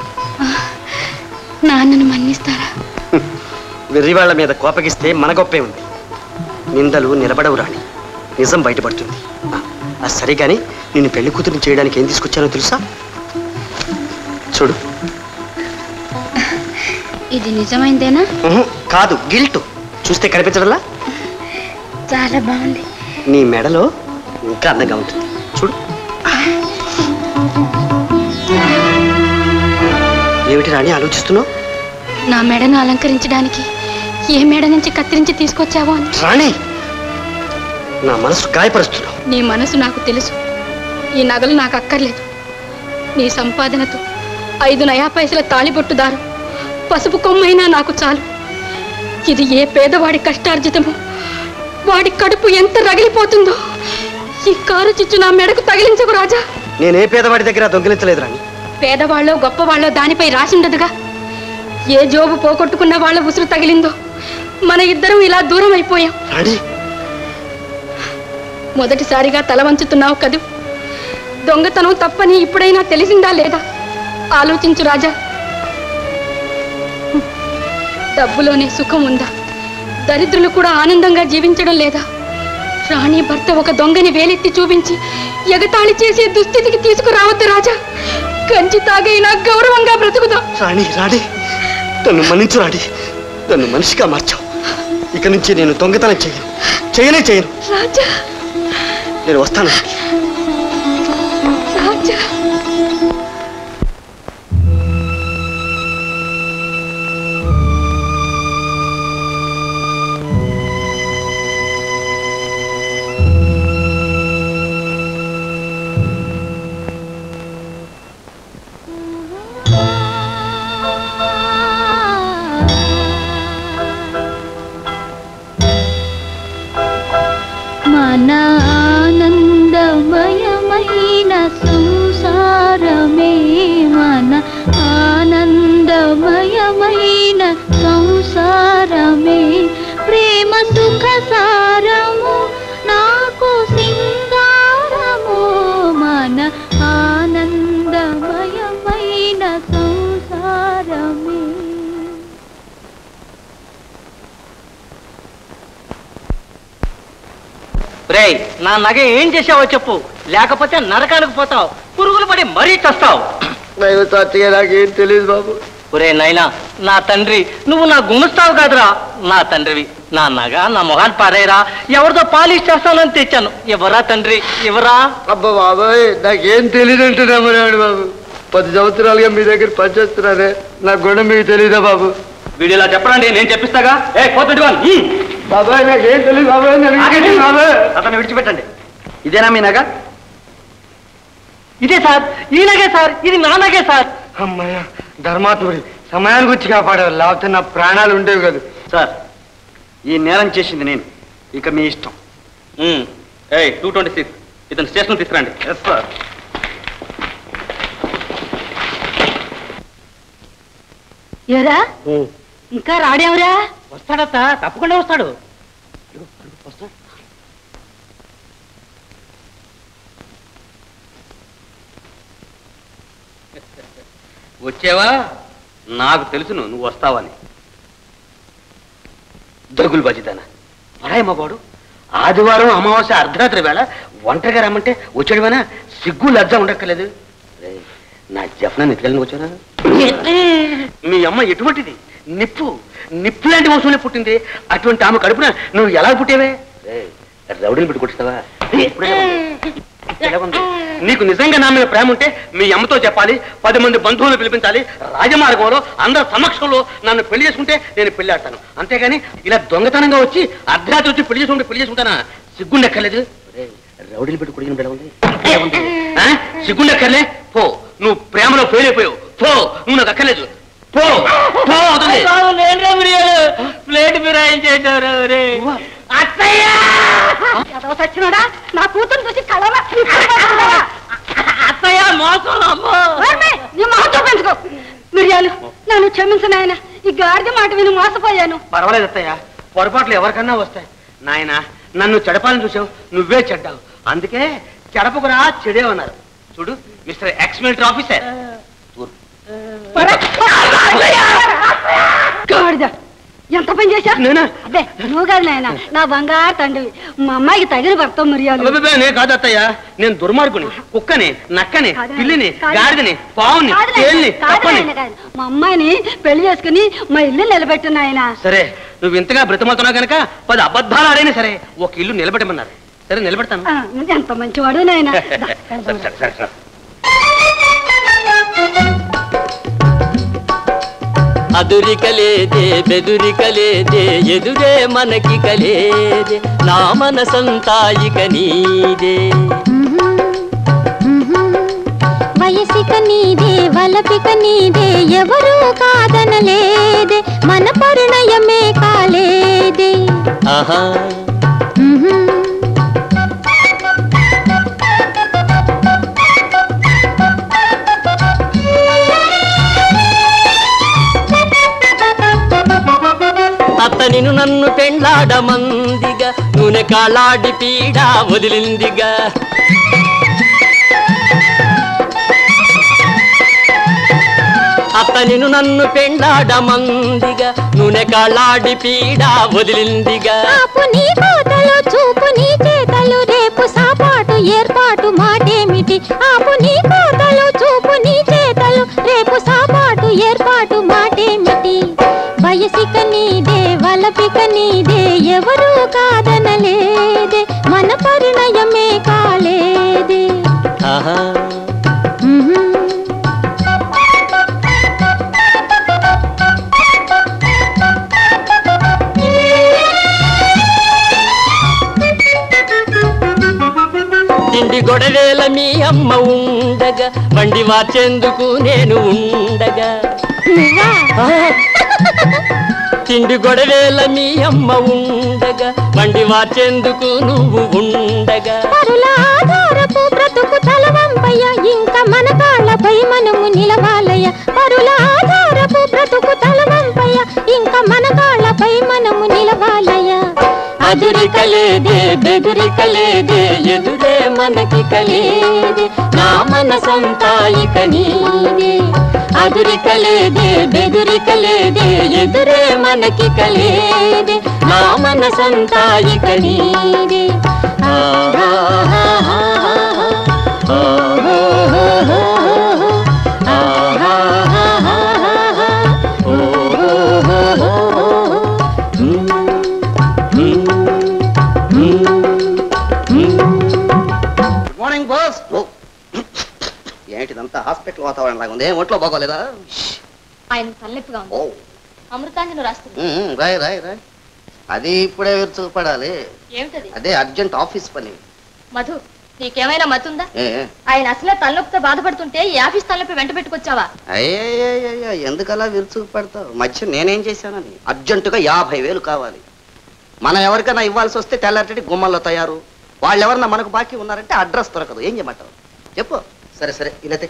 నాన్నను మన్నిస్తారా? వెర్రివాళ్ల మీద కోపగిస్తే మన గొప్పే ఉంది. నిందలు నిలబడవు రాణి, నిజం బయటపడుతుంది. అది సరే కానీ నేను పెళ్లి కూతురిని చేయడానికి ఏం తీసుకొచ్చానో తెలుసా? చూడు. ఇది నిజమైందేనా? కాదు, గిల్ట్. చూస్తే కనిపించడలా? చాలా బాగుంది. నీ మెడలో ఇంకా అందంగా ఉంటుంది. చూడు. ఏమిటి రాణి ఆలోచిస్తున్నావు? నా మెడను అలంకరించడానికి ఏ మెడ నుంచి కత్తిరించి తీసుకొచ్చావో అని. రాణి, నా మనసు గాయపరుస్తున్నావు. నీ మనసు నాకు తెలుసు. ఈ నగలు నాకు అక్కర్లేదు. నీ సంపాదనతో 5 నయా పైసల తాళిబొట్టుదారు పసుపు కొమ్మైనా నాకు చాలు. ఇది ఏ పేదవాడి కష్టార్జితమో వాడి కడుపు ఎంత రగిలిపోతుందో. ఈ కారు చిచ్చు నా మెడకు తగిలించకు రాజా. నేనే పేదవాడి దగ్గర దొంగిలించలేదు రాణి. పేదవాళ్ళో గొప్పవాళ్ళో దానిపై రాసిండదుగా. ఏ జోబు పోగొట్టుకున్న వాళ్ళ ఉసురు తగిలిందో మన ఇద్దరం ఇలా దూరం అయిపోయాం. మొదటిసారిగా తల వంచుతున్నావు కదూ. దొంగతనం తప్పని ఇప్పుడైనా తెలిసిందా లేదా? ఆలోచించు రాజా. డబ్బులోనే సుఖం ఉందా? దరిద్రులు కూడా ఆనందంగా జీవించడం లేదా? రాణి భర్త ఒక దొంగని వేలెత్తి చూపించి ఎగతాళి చేసే దుస్థితికి తీసుకురావద్దు రాజా. కంచి తాగైనా గౌరవంగా బ్రతుకుదాం. రాణి రాణి, నన్ను మన్నించు రాణి. నన్ను మనిషిగా మార్చావు. ఇక నుంచి నేను దొంగతనం చేయను. రాజా, నేను వస్తాను. రాజా, మన ఆనందమయమైన సంసారమే, మన ఆనందమయమైన సంసారమే, ప్రేమ సుఖ సారము నాకు సింగారము, మన ఆనందమయమైన సంసారమే. రేయ్, నా నగ ఏం చేసావో చెప్పు, లేకపోతే నరకానికి పోతావు, పురుగులు పడి మరీ చస్తావు. నాకేం తెలియదు బాబు. ఒరే నాయనా, నా తండ్రి, నువ్వు నా గుమస్తావు కాదురా, నా తండ్రివి. నా నగ నా మొహాన్ని పారేరా, ఎవరితో పాలిష్ చేస్తానని తెచ్చాను. ఎవరా తండ్రి, ఎవరా? అబ్బా బాబాయ్, నాకేం తెలియదు అంటున్నామన్నాడు బాబు. 10 సంవత్సరాలుగా మీ దగ్గర పనిచేస్తున్నారే, నా గుణం మీకు తెలీదా బాబు? వీడిలా చెప్పండి, నేను చెప్పిస్తాగా. బాబాయ్, నాకేం తెలియదు బాబాయ్. అతను విడిచిపెట్టండి. ఇదేనా మీ నగ? ఇదే సార్, ఈ నగే సార్, ఇది నా నగే సార్. అమ్మయ్య, ధర్మాత్ముడి, సమయానికి వచ్చి కాపాడారు, లేకపోతే నా ప్రాణాలు ఉండేవి కాదు. సార్, ఈ నేరం చేసింది నేను, ఇక మీ ఇష్టం. 226 ఇతను స్టేషన్ తీసుకురండి. Yes sir. ఎవరా ఇంకా రాడేవరా? వస్తాడత్త, తప్పకుండా వస్తాడు. వచ్చేవా? నాకు తెలుసును నువ్వు వస్తావని. దొరుగులు బజిదానా, పరాయి మగవాడు. ఆదివారం అమావాస్య అర్ధరాత్రి వేళ ఒంటరిగా రమ్మంటే వచ్చాడువేనా? సిగ్గు లజ్జ ఉండక్కర్లేదు. నా జఫ్నాన్ని ఎత్తుకెళ్ళి వచ్చానా? మీ అమ్మ ఎటువంటిది? నిప్పు లాంటి వంశంలో పుట్టింది. అటువంటి ఆమె కడుపున నువ్వు ఎలా పుట్టేవే? రౌడీని పెట్టి కొట్టిస్తావా? నీకు నిజంగా నా మీద ప్రేమ ఉంటే మీ అమ్మతో చెప్పాలి, 10 మంది బంధువులను పిలిపించాలి, రాజమార్గంలో అందరి సమక్షంలో నన్ను పెళ్లి చేసుకుంటే నేను పెళ్లి ఆడతాను. అంతేగాని ఇలా దొంగతనంగా వచ్చి అర్ధరాత్రి వచ్చి పెళ్లి చేసుకుంటానా? సిగ్గుండక్కర్లేదు. రౌడీని పెట్టి కొడిగిన బిడ్డ ఉంది, సిగ్గుండక్కర్లే. పో, నువ్వు ప్రేమలో ఫెయిల్ అయిపోయావు. పో, నువ్వు నాకు అక్కర్లేదు. పో ప్లేట్ మీరు ఏం చేశారు? అత్త సచ్చినోడా నా కూతురు చూసి కళ అత్తయ్య మోసం అమ్మో నీ మాట చూపించుకో మిరియాలు నన్ను క్షమించు నాయన ఈ గాడిద మాట విని మోసపోయాను. పర్వాలేదు అత్తయ్య, పొరపాట్లు ఎవరికన్నా వస్తాయి. నాయన నన్ను చెడపాలని చూసావు, నువ్వే చెడ్డావు. అందుకే చెడపకురా చెడేవన్నారు. చూడు మిస్టర్ ఎక్స్ మిలిటరీ ఆఫీసర్. గాడిద ఎంత పని చేశా? అబ్బే నువ్వు కాదు నాయన, నా బంగారు తండ్రివి. మా అమ్మాయికి తగిన భర్త మిరియాలు. నేను కాదు అత్తయ్య, నేను దుర్మార్గుని, కుక్కని, నక్కని, పిల్లిని, గాడిదని, పావుని, తేలిని, తప్పని. మా అమ్మాయిని పెళ్లి చేసుకుని మా ఇల్లు నిలబెట్టు నాయన. సరే నువ్వు ఇంతగా బ్రతమవుతున్నావు కనుక 10 అబద్ధాలు ఆడైనా సరే ఒక ఇల్లు నిలబెట్టమన్నారు. సరే నిలబెడతాను. ఎంత మంచివాడు నాయన. అదురికలేదే బెదురికలేదే ఎదురే మనకి కలేదే నా మనసంతా ఇక నీదే. వయసిక నీదే వలపిక నీదే ఎవరూ కాదనలేదే మన పరిణయమే కాలేదే. ఆహా అతనిను నన్ను పెండ్లాడమందిగా నూనె కాళ్ళాడి పీడ వదిలిందిగా. అతనిను నన్ను పెండ్లాడమందిగా నూనె కాళ్ళాడి పీడ వదిలిందిగా. ఆపు నీ కోతలు చూపు నీ చేతలు రేపు సాపాటు ఏర్పాటు మాటేమిటి. ఆపు నీ కోతలు చూపు నీ చేతలు రేపు సాపాటు ఏర్పాటు మాటేమిటి. వయసిక నీదే వలపిక నీదే ఎవరూ కాదనలేదే మన పరిణయమే కాలేదే. ఆహా తిండి గొడవేల మీ అమ్మ ఉండగా బండి వాచేందుకు నేను ఉండగా. తిండి గొడవేల మీ అమ్మ ఉండగా బండి వాచేందుకు నువ్వు ఉండగా. పరులాధారపు బ్రతుకు తలవంపయ్య ఇంకా మన కాళ్ళపై మనము నిలవాలయ్య. పరులాధారపు బ్రతుకు తలవంపయ్య ఇంకా మన కాళ్ళపై మనము నిలవాలయ్య. అదురికలేదే బెదురికలేదే ఎదురే మనకి కలేదే నా మనసంతా ఇక నీదే. అదురికలేదే బెదురికలేదే ఎదురే మనకి కలేదే నా మనసంతా ఇక నీదే. Morning boss. ఏంటిదంతా హాస్పిటల్ వాతావరణం లాగా ఉంది, ఒంట్లో బాగోలేదా? ఆయన తలనొప్పిగా ఉంది. అమృతాంజను రాస్తుంది. రాయ్ రాయ్ రాయ్. అది ఇప్పుడే విరుచుకుపడాలి. ఏమిటది? అదే అర్జెంట్ ఆఫీస్ పని. మధు నీకేమైనా మతుందా? ఆయన అసలే తలనొప్పితో బాధపడుతుంటే ఈ ఆఫీస్ తలనొప్పి వెంట పెట్టుకొచ్చావా? అయ్యయ్యో ఎందుకలా విరుచుకుపడతావు? మధ్య నేనేం చేశానని? అర్జెంటుగా 50,000 కావాలి. మనం ఎవరికైనా ఇవ్వాల్సి వస్తే తెల్లారి గుమ్మల్లో తయారు. వాళ్ళు ఎవరన్నా మనకు బాకీ ఉన్నారంటే అడ్రస్ దొరకదు. ఏం చేయమంటావు చెప్పు. సరే సరే ఇలాతే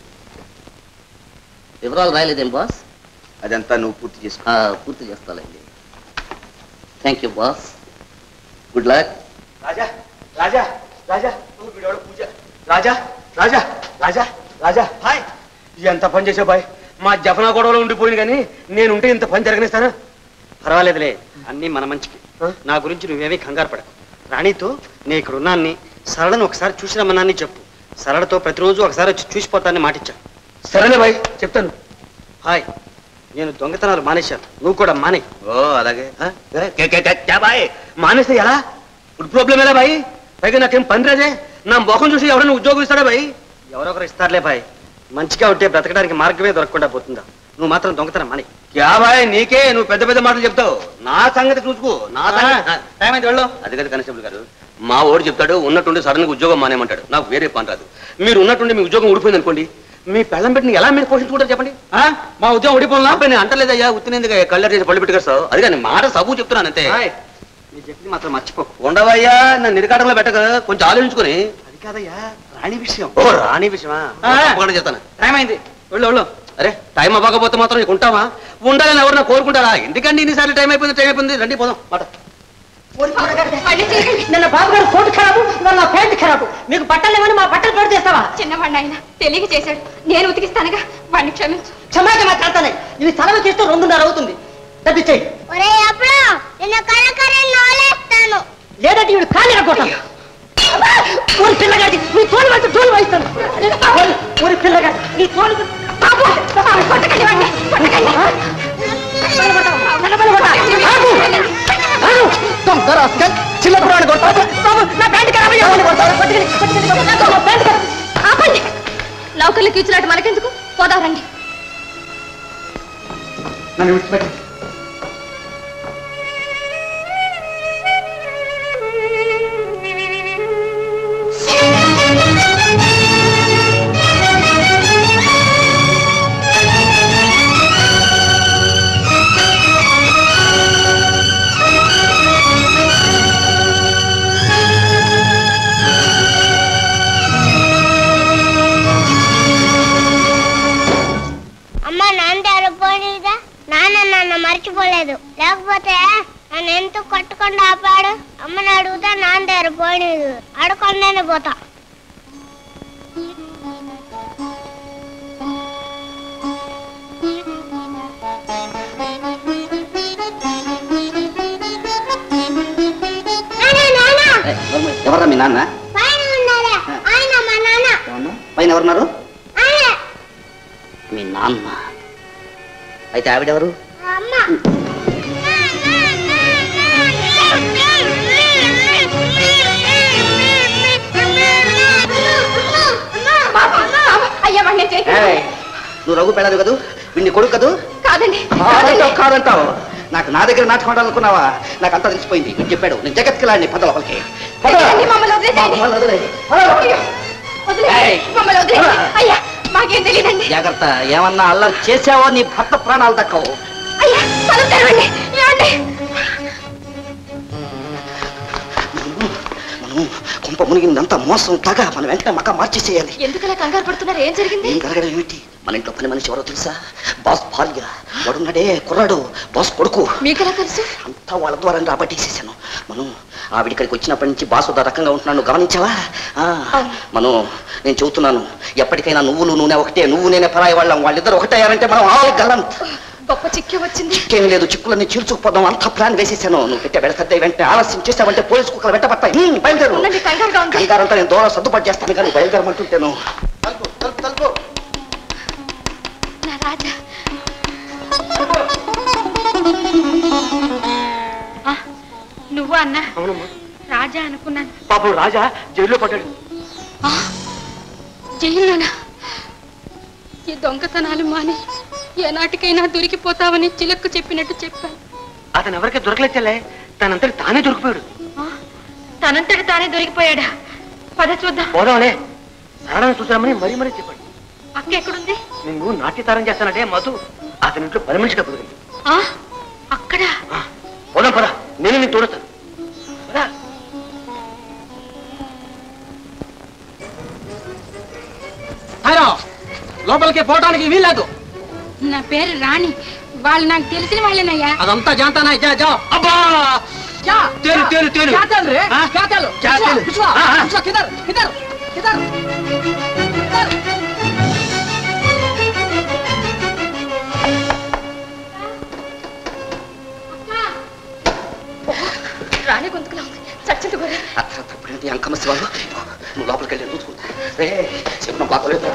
వివరాలు రాయలేదేం బాస్? అదంతా నువ్వు పూర్తి చేసుకో. పూర్తి చేస్తానండి. Thank you boss. Good luck. Raja Raja Raja Pooja. Raja Raja Raja Raja hi. ఎంత పని చేసావు బాయ్. మా జఫనా గొడవలో ఉండిపోయింది కానీ నేనుంటే ఇంత పని జరగనిస్తానా? పర్వాలేదులే, అన్నీ మన మంచికి. నా గురించి నువ్వేమీ కంగారు పడకు. రాణితో నేను ఇక్కడ ఉన్నాన్ని, సరళను ఒకసారి చూసి రమ్మన్నాన్ని చెప్పు. సరళతో ప్రతిరోజు ఒకసారి వచ్చి చూసిపోతానని మాటిచ్చా. సరేలే బాయ్, చెప్తాను. హాయ్, నేను దొంగతనాలు మానేశాను, నువ్వు కూడా మానే. ఓ అలాగే. బాయ్ మానేస్తే ఎలా? ఫుడ్ ప్రాబ్లం ఎలా బాయ్? పైగా నాకేం పని రాజే. నా మొఖం చూసి ఎవరైనా ఉద్యోగం ఇస్తాడా బాయ్? ఎవరొకరు ఇస్తారులే బాయ్. మంచిగా ఉంటే బ్రతకడానికి మార్గమే దొరకకుండా పోతుందా? నువ్వు మాత్రం దొంగతనం మానే. క్యా బాయ్, నీకే నువ్వు పెద్ద పెద్ద మాటలు చెప్తావు. నా సంగతి చూసుకో. నా టైం అయితే వెళ్ళు. అది కదా కానిస్టేబుల్ గారు, మా ఓడి చెప్తాడు ఉన్నట్టుండి సడన్గా ఉద్యోగం మానేమంటాడు. నాకు వేరే పని రాదు. మీరు ఉన్నట్టుండి మీ ఉద్యోగం ఊడిపోయింది అనుకోండి, మీ పెళ్ళం పెట్టిన ఎలా మీరు పోషించుకుంటారు చెప్పండి? మా ఉద్యోగం ఊడిపోయినా నేను అంటలేదయ్యా, ఉత్తినేందుగా కళ్ళర్ చేసి పళ్ళు పెట్టుకొస్తావు. అది కానీ మాట సబు చెప్తున్నాను అంతే. నీ చెప్పింది మాత్రం మర్చిపోకు. ఉండవయ్యా నన్ను నిరకాటంలో పెట్టక కొంచెం ఆలోచించుకుని. అది కాదయ్యా, రాణి విషయం. ఓ రాణి విషయమా? చెప్తాను. టైం అయింది, వెళ్ళు. అరే టైం అవ్వకపోతే మాత్రం నీకు ఉంటావా? ఉండాలని ఎవరన్నా కోరుకుంటారా? ఎందుకండి ఇన్నిసార్లు టైం అయిపోయింది రండి పోదాం మాట. నిన్న బాబు గారు కోటు ఖరాబు, ఇవాళ నా ప్యాంట్ ఖరాబు. మీకు బట్టలు లేవని మా బట్టలు పాడు చేస్తావా? చిన్నవాడిని ఆయన తెలియక చేశాడు, నేను ఉతికిస్తానుగా, వాడిని క్షమించు. క్షమాచమా చేస్తానే. ఇవి సెలవు చేస్తే 2:30 అవుతుంది. తగ్గిచ్చేయి. లేదంటే ఇవి కాలి కొట్టాను. ఊరి పిల్లగాడి నీ తోలు వచ్చి తోలు వాయిస్తాను. ఊరి పిల్లగాడి నీ తోలు చిన్నపురాన్ని కొడతాను. నౌకర్లకు ఇచ్చినట్టు మనకెందుకు? పోదారండి. నన్ను విడిచిపెట్టి. మర్చిపోలేదు, లేకపోతే నన్ను ఎందుకు కొట్టకుండా ఆపాడు? అమ్మని అడుగుతా, నాన్న దగ్గర పోలేదు, అడగకుండానే పోతా. ఎవరా మీ నాన్న? పైన ఉన్నారా? ఆయన మా నాన్న. పైన ఎవరున్నారు? మీ నాన్న. అయితే ఆవిడెవరు? నువ్వు రఘు పెళ్ళదు కదూ, వీడిని కొడుకు కదూ? కాదండి. కాదంటావు. నాకు నా దగ్గర నాటకం ఆడాలనుకున్నావా? నాకు అంతా తెలిసిపోయింది. వీడు చెప్పాడు, నేను జగత్కిలాడిని పద లోపలికి. మాకేం తెలియదండి. జాగ్రత్త, ఏమన్నా అల్లరి చేసావో నీ భర్త ప్రాణాలు దక్కవు. కుంప మునిగిందంతా మోసం తగ. మనం వెంటనే మక్క మార్చేసేయాలి. ఎందుకలా కంగారు పడుతున్నారు? ఏం జరిగింది? ఏం జరగడం ఏమిటి? మన ఇంట్లో పని మనిషి ఎవరో తెలుసా? బాస్ భార్య. వాడున్నాడే కుర్రాడు, బాస్ కొడుకు. మీకెలా తెలుసు? అంతా వాళ్ళ ద్వారా రాబట్టేసేసాను. మనం ఆవిడిక్కడికి వచ్చినప్పటి నుంచి బాస్ ఒక రకంగా ఉంటున్నాను, గమనించావా? మనం నేను చెబుతున్నాను, ఎప్పటికైనా నువ్వు నూనె ఒకటే, నువ్వు నేనే పరాయి వాళ్ళం. వాళ్ళిద్దరు ఒకటయ్యారంటే మనం ఆల్ గల్లంత్. గొప్ప చిక్కే వచ్చింది. చిక్కేం లేదు, చిక్కులన్నీ చీల్చుకుపోదాం. అంతా ప్లాన్ వేసేసాను. నువ్వు పెట్టే వెళకద్దే వెంటనే ఆలస్యం చేసావంటే పోలీసు కుక్కలు వెంటబడతాయి. బయలుదేరు. కంగారంతా నేను దూరం సర్దుబాటు చేస్తాను, కానీ బయలుదేరమంటుంటాను. నువ్వు అన్నా? రాజా అనుకున్నాను. పాపం రాజా జైల్లో పడ్డాడు. జైల్లోనా? ఈ దొంగతనాలు మాని ఏనాటికైనా దొరికిపోతావని చిలక్కు చెప్పినట్టు చెప్పాను. అతను ఎవరికి దొరకలేచ్చలే, తనంతటి తానే దొరికిపోయాడు. తనంతటి తానే దొరికిపోయాడా? పద చూద్దాం. పోదాంలే. సరళను చూసామని మరీ మరీ చెప్పాడు. అక్క ఎక్కడుంది? నువ్వు నాట్యతారం చేస్తానంటే మధు అతని ఇంట్లో పని మనిషిగా కుదిరింది. అక్కడ పోదాం పరా, నేను నీకు తోడుతాను. లోపలికి పోవడానికి వీల్లేదు. నా పేరు రాణి, వాళ్ళు నాకు తెలిసిన వాళ్ళేనయ్యా. అదంతా జాంతానా? అబ్బా तेरे तेरे तेरे क्या चल रहे? क्या चलो? क्या चल? विश्वा किधर किधर किधर? రాణి గొంతుకులా ఉంది, చచ్చింది గొర్రె. అర్థం అంకమసి వాళ్ళు నువ్వు లోపలికి వెళ్ళి చూసుకుంటా. రే చెప్పిన బాగోలేదు.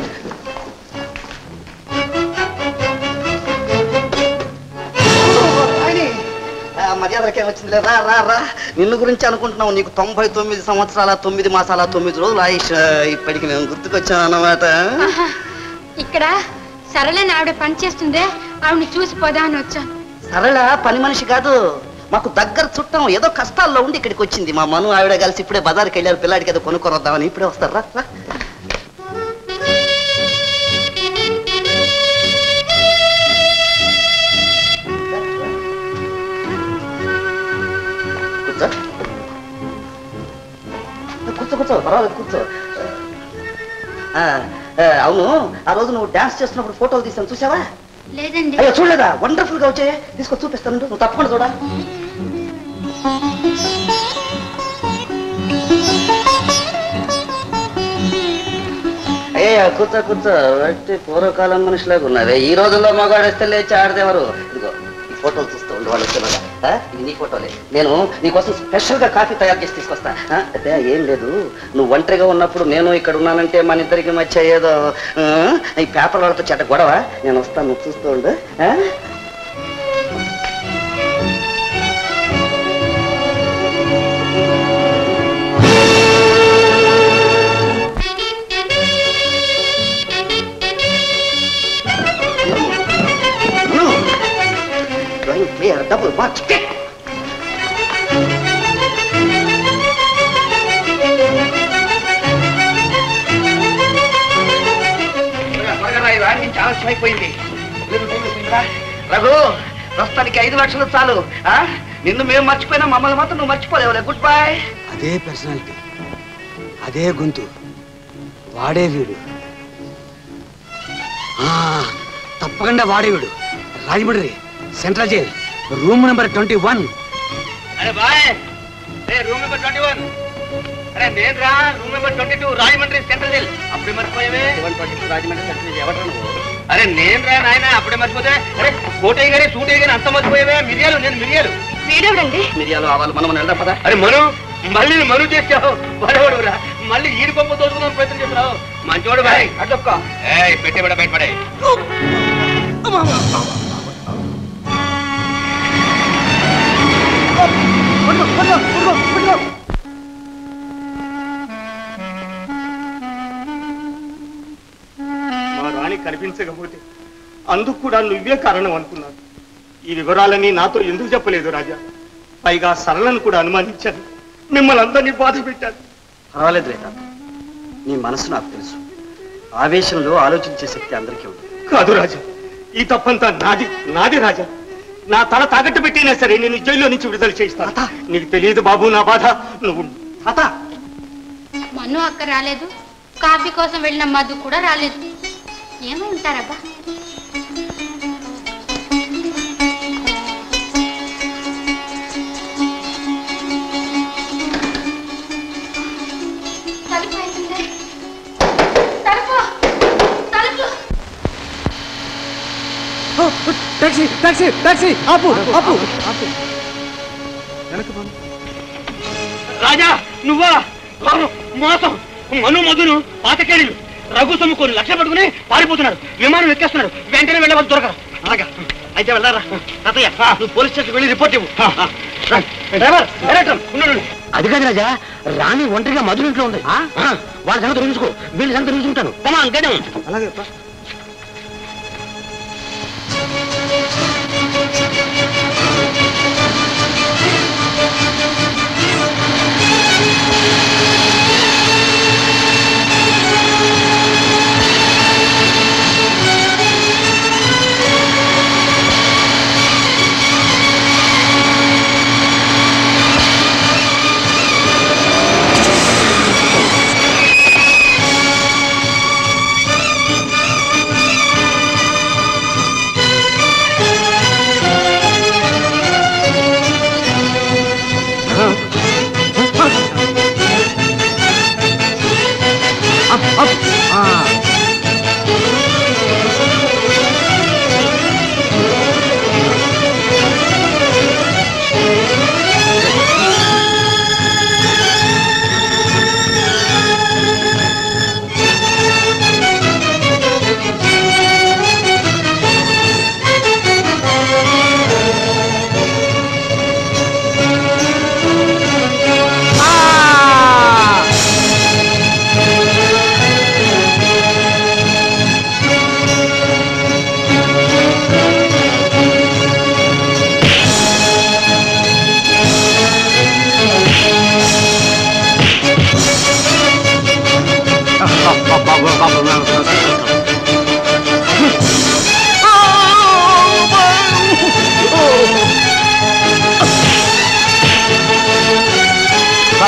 మర్యాదలకేం వచ్చింది? రా రా రా. నిన్ను గురించి అనుకుంటున్నావు. నీకు 99 సంవత్సరాల 9 మాసాల 9 రోజులు ఆయుష్. ఇప్పటికి మేము గుర్తుకొచ్చాను అన్నమాట. ఇక్కడ సరళని ఆవిడ పని చేస్తుందే, ఆవిడని చూసి పోదా అని వచ్చాను. సరళ పని మనిషి కాదు, మాకు దగ్గర చుట్టం. ఏదో కష్టాల్లో ఉండి ఇక్కడికి వచ్చింది. మా మను ఆవిడ కలిసి ఇప్పుడే బజార్కి వెళ్ళారు, పిల్లాడికి ఏదో కొనుక్కొని వద్దామని. ఇప్పుడే వస్తారు. రా. కూర్చో కూర్చో, పర్వాలేదు కూర్చో. అవును, ఆ రోజు నువ్వు డాన్స్ చేస్తున్నప్పుడు ఫోటోలు తీసాను, చూసావా? లేదండి. అయ్యో చూడలేదా? వండర్ఫుల్ గా వచ్చాయి, తీసుకొని చూపిస్తాను, నువ్వు తప్పకుండా చూడా. అయ్యా కూర్చో కూర్చో, బట్టి పూర్వకాలం మనుషులాగా ఉన్నది. ఈ రోజుల్లో మగాడేస్తే లేచి ఆడదేవారు. ఇదిగో ఈ ఫోటోలు చూస్తూ ఉండు, వాళ్ళు వచ్చేలాగా. ఇది నీ ఫోటోలే. నేను నీకోసం స్పెషల్ గా కాఫీ తయారు చేసి తీసుకొస్తా. అయితే ఏం లేదు, నువ్వు ఒంటరిగా ఉన్నప్పుడు నేను ఇక్కడ ఉన్నానంటే మన ఇద్దరికి మధ్య ఏదో ఈ పేపర్ వాళ్ళతో చెడ్డ గొడవ. నేను వస్తాను, నువ్వు చూస్తూ ఉండు. Double watch. ఆలస్యమైపోయింది. రఘు, ప్రస్తుతానికి 5 లక్షలు చాలు. నిన్ను మేము మర్చిపోయినా మమ్మల్ని మాత్రం నువ్వు మర్చిపోలేవులే. Goodbye. అదే పర్సనాలిటీ, అదే గొంతు, వాడే వీడు. తప్పకుండా వాడే వీడు. Rajahmundry central jail, room number 21. అరే బాయ్, రూమ్ నెంబర్ 21. అరే నేను రా, room number 22, Rajahmundry central jail. అప్పుడే మర్చిపోయావే. 122 రాజమండ్రి సెంట్రల్ జైల్. ఎవరు నువ్వు? అరే నేను రా నాయన, అప్పుడే మర్చిపోతే. అరే కోటయ్య గారి సూటయ్య గారి అంత మర్చిపోయావే. మిరియాలు, నేను మిరియాలు. వీడెవడండి? మిరియాలు ఆవాలి, మనం వెళ్దాం పద. అరే మళ్ళీ మను చేసావు. వాడేవాడు రా, మళ్ళీ ఈడి పంపు తోడుకున్నాను ప్రయత్నం చేస్తున్నావు. మంచివాడు బాయ్. అడ్డొక్క పెట్టేవాడ బయటపడే. మా రాణి కనిపించకపోతే అందుకు కూడా నువ్వే కారణం అనుకున్నాను. ఈ వివరాలన్నీ నాతో ఎందుకు చెప్పలేదు రాజా? పైగా సరళను కూడా అనుమానించాను, మిమ్మల్ని అందరినీ బాధ పెట్టాను. పర్వాలేదు రేఖ, నీ మనసు నాకు తెలుసు. ఆవేశంలో ఆలోచించే శక్తి అందరికీ ఉంది. కాదు రాజా, ఈ తప్పంతా నాది రాజా. నా తల తాకట్టు పెట్టినా సరే నేను జైల్లో నుంచి విడుదల చేస్తాను. నీకు తెలియదు బాబు నా బాధ. నువ్వు తాత మన్ను అక్క రాలేదు, కాఫీ కోసం వెళ్ళిన మధు కూడా రాలేదు. ఏమై ఉంటారబ్బా? టాక్సీ టాక్సీ టాక్సీ, ఆపు ఆపు. రాజా నువ్వా? మోసం. మను మధును పాతకేళ్ళు రఘు సొమ్ముకొని లక్ష పట్టుకుని పారిపోతున్నాడు. విమానం ఎక్కేస్తున్నాడు. వెంటనే వెళ్ళవద్దు, దొరకరు. అలాగా అయితే వెళ్ళారా? తాతయ్య, నువ్వు పోలీస్ స్టేషన్ వెళ్ళి రిపోర్ట్ ఇవ్వు. అది కాదు రాజా, రాణి ఒంటరిగా మధుర ఇంట్లో ఉంది. వాళ్ళ సంగతి రుంచుకో, వీళ్ళ సంగతి రుంచుకుంటాను. అలాగే.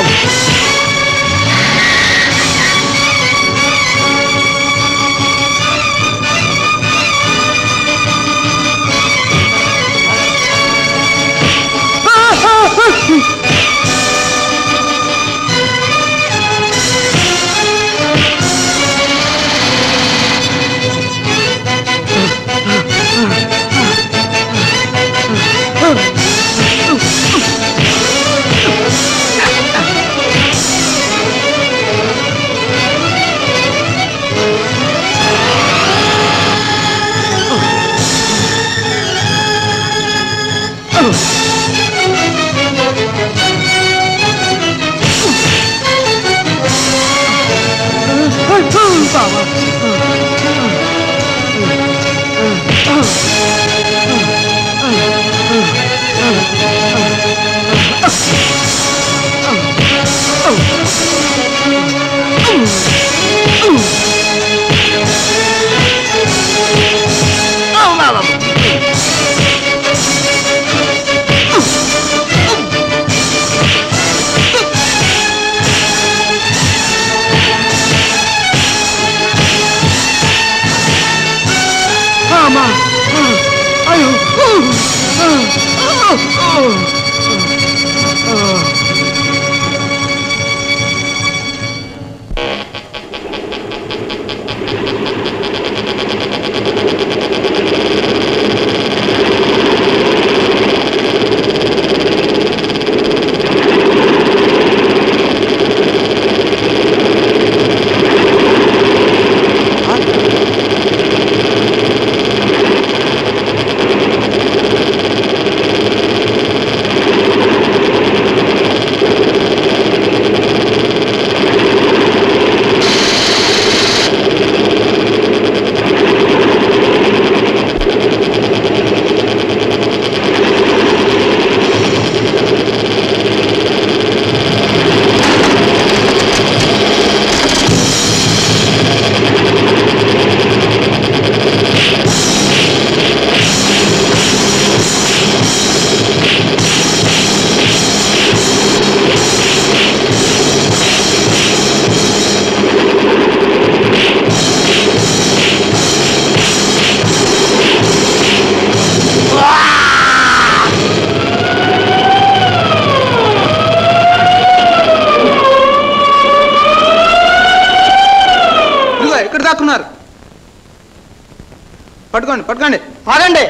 పట్టుకోండి పట్టుకోండి ఆగండి.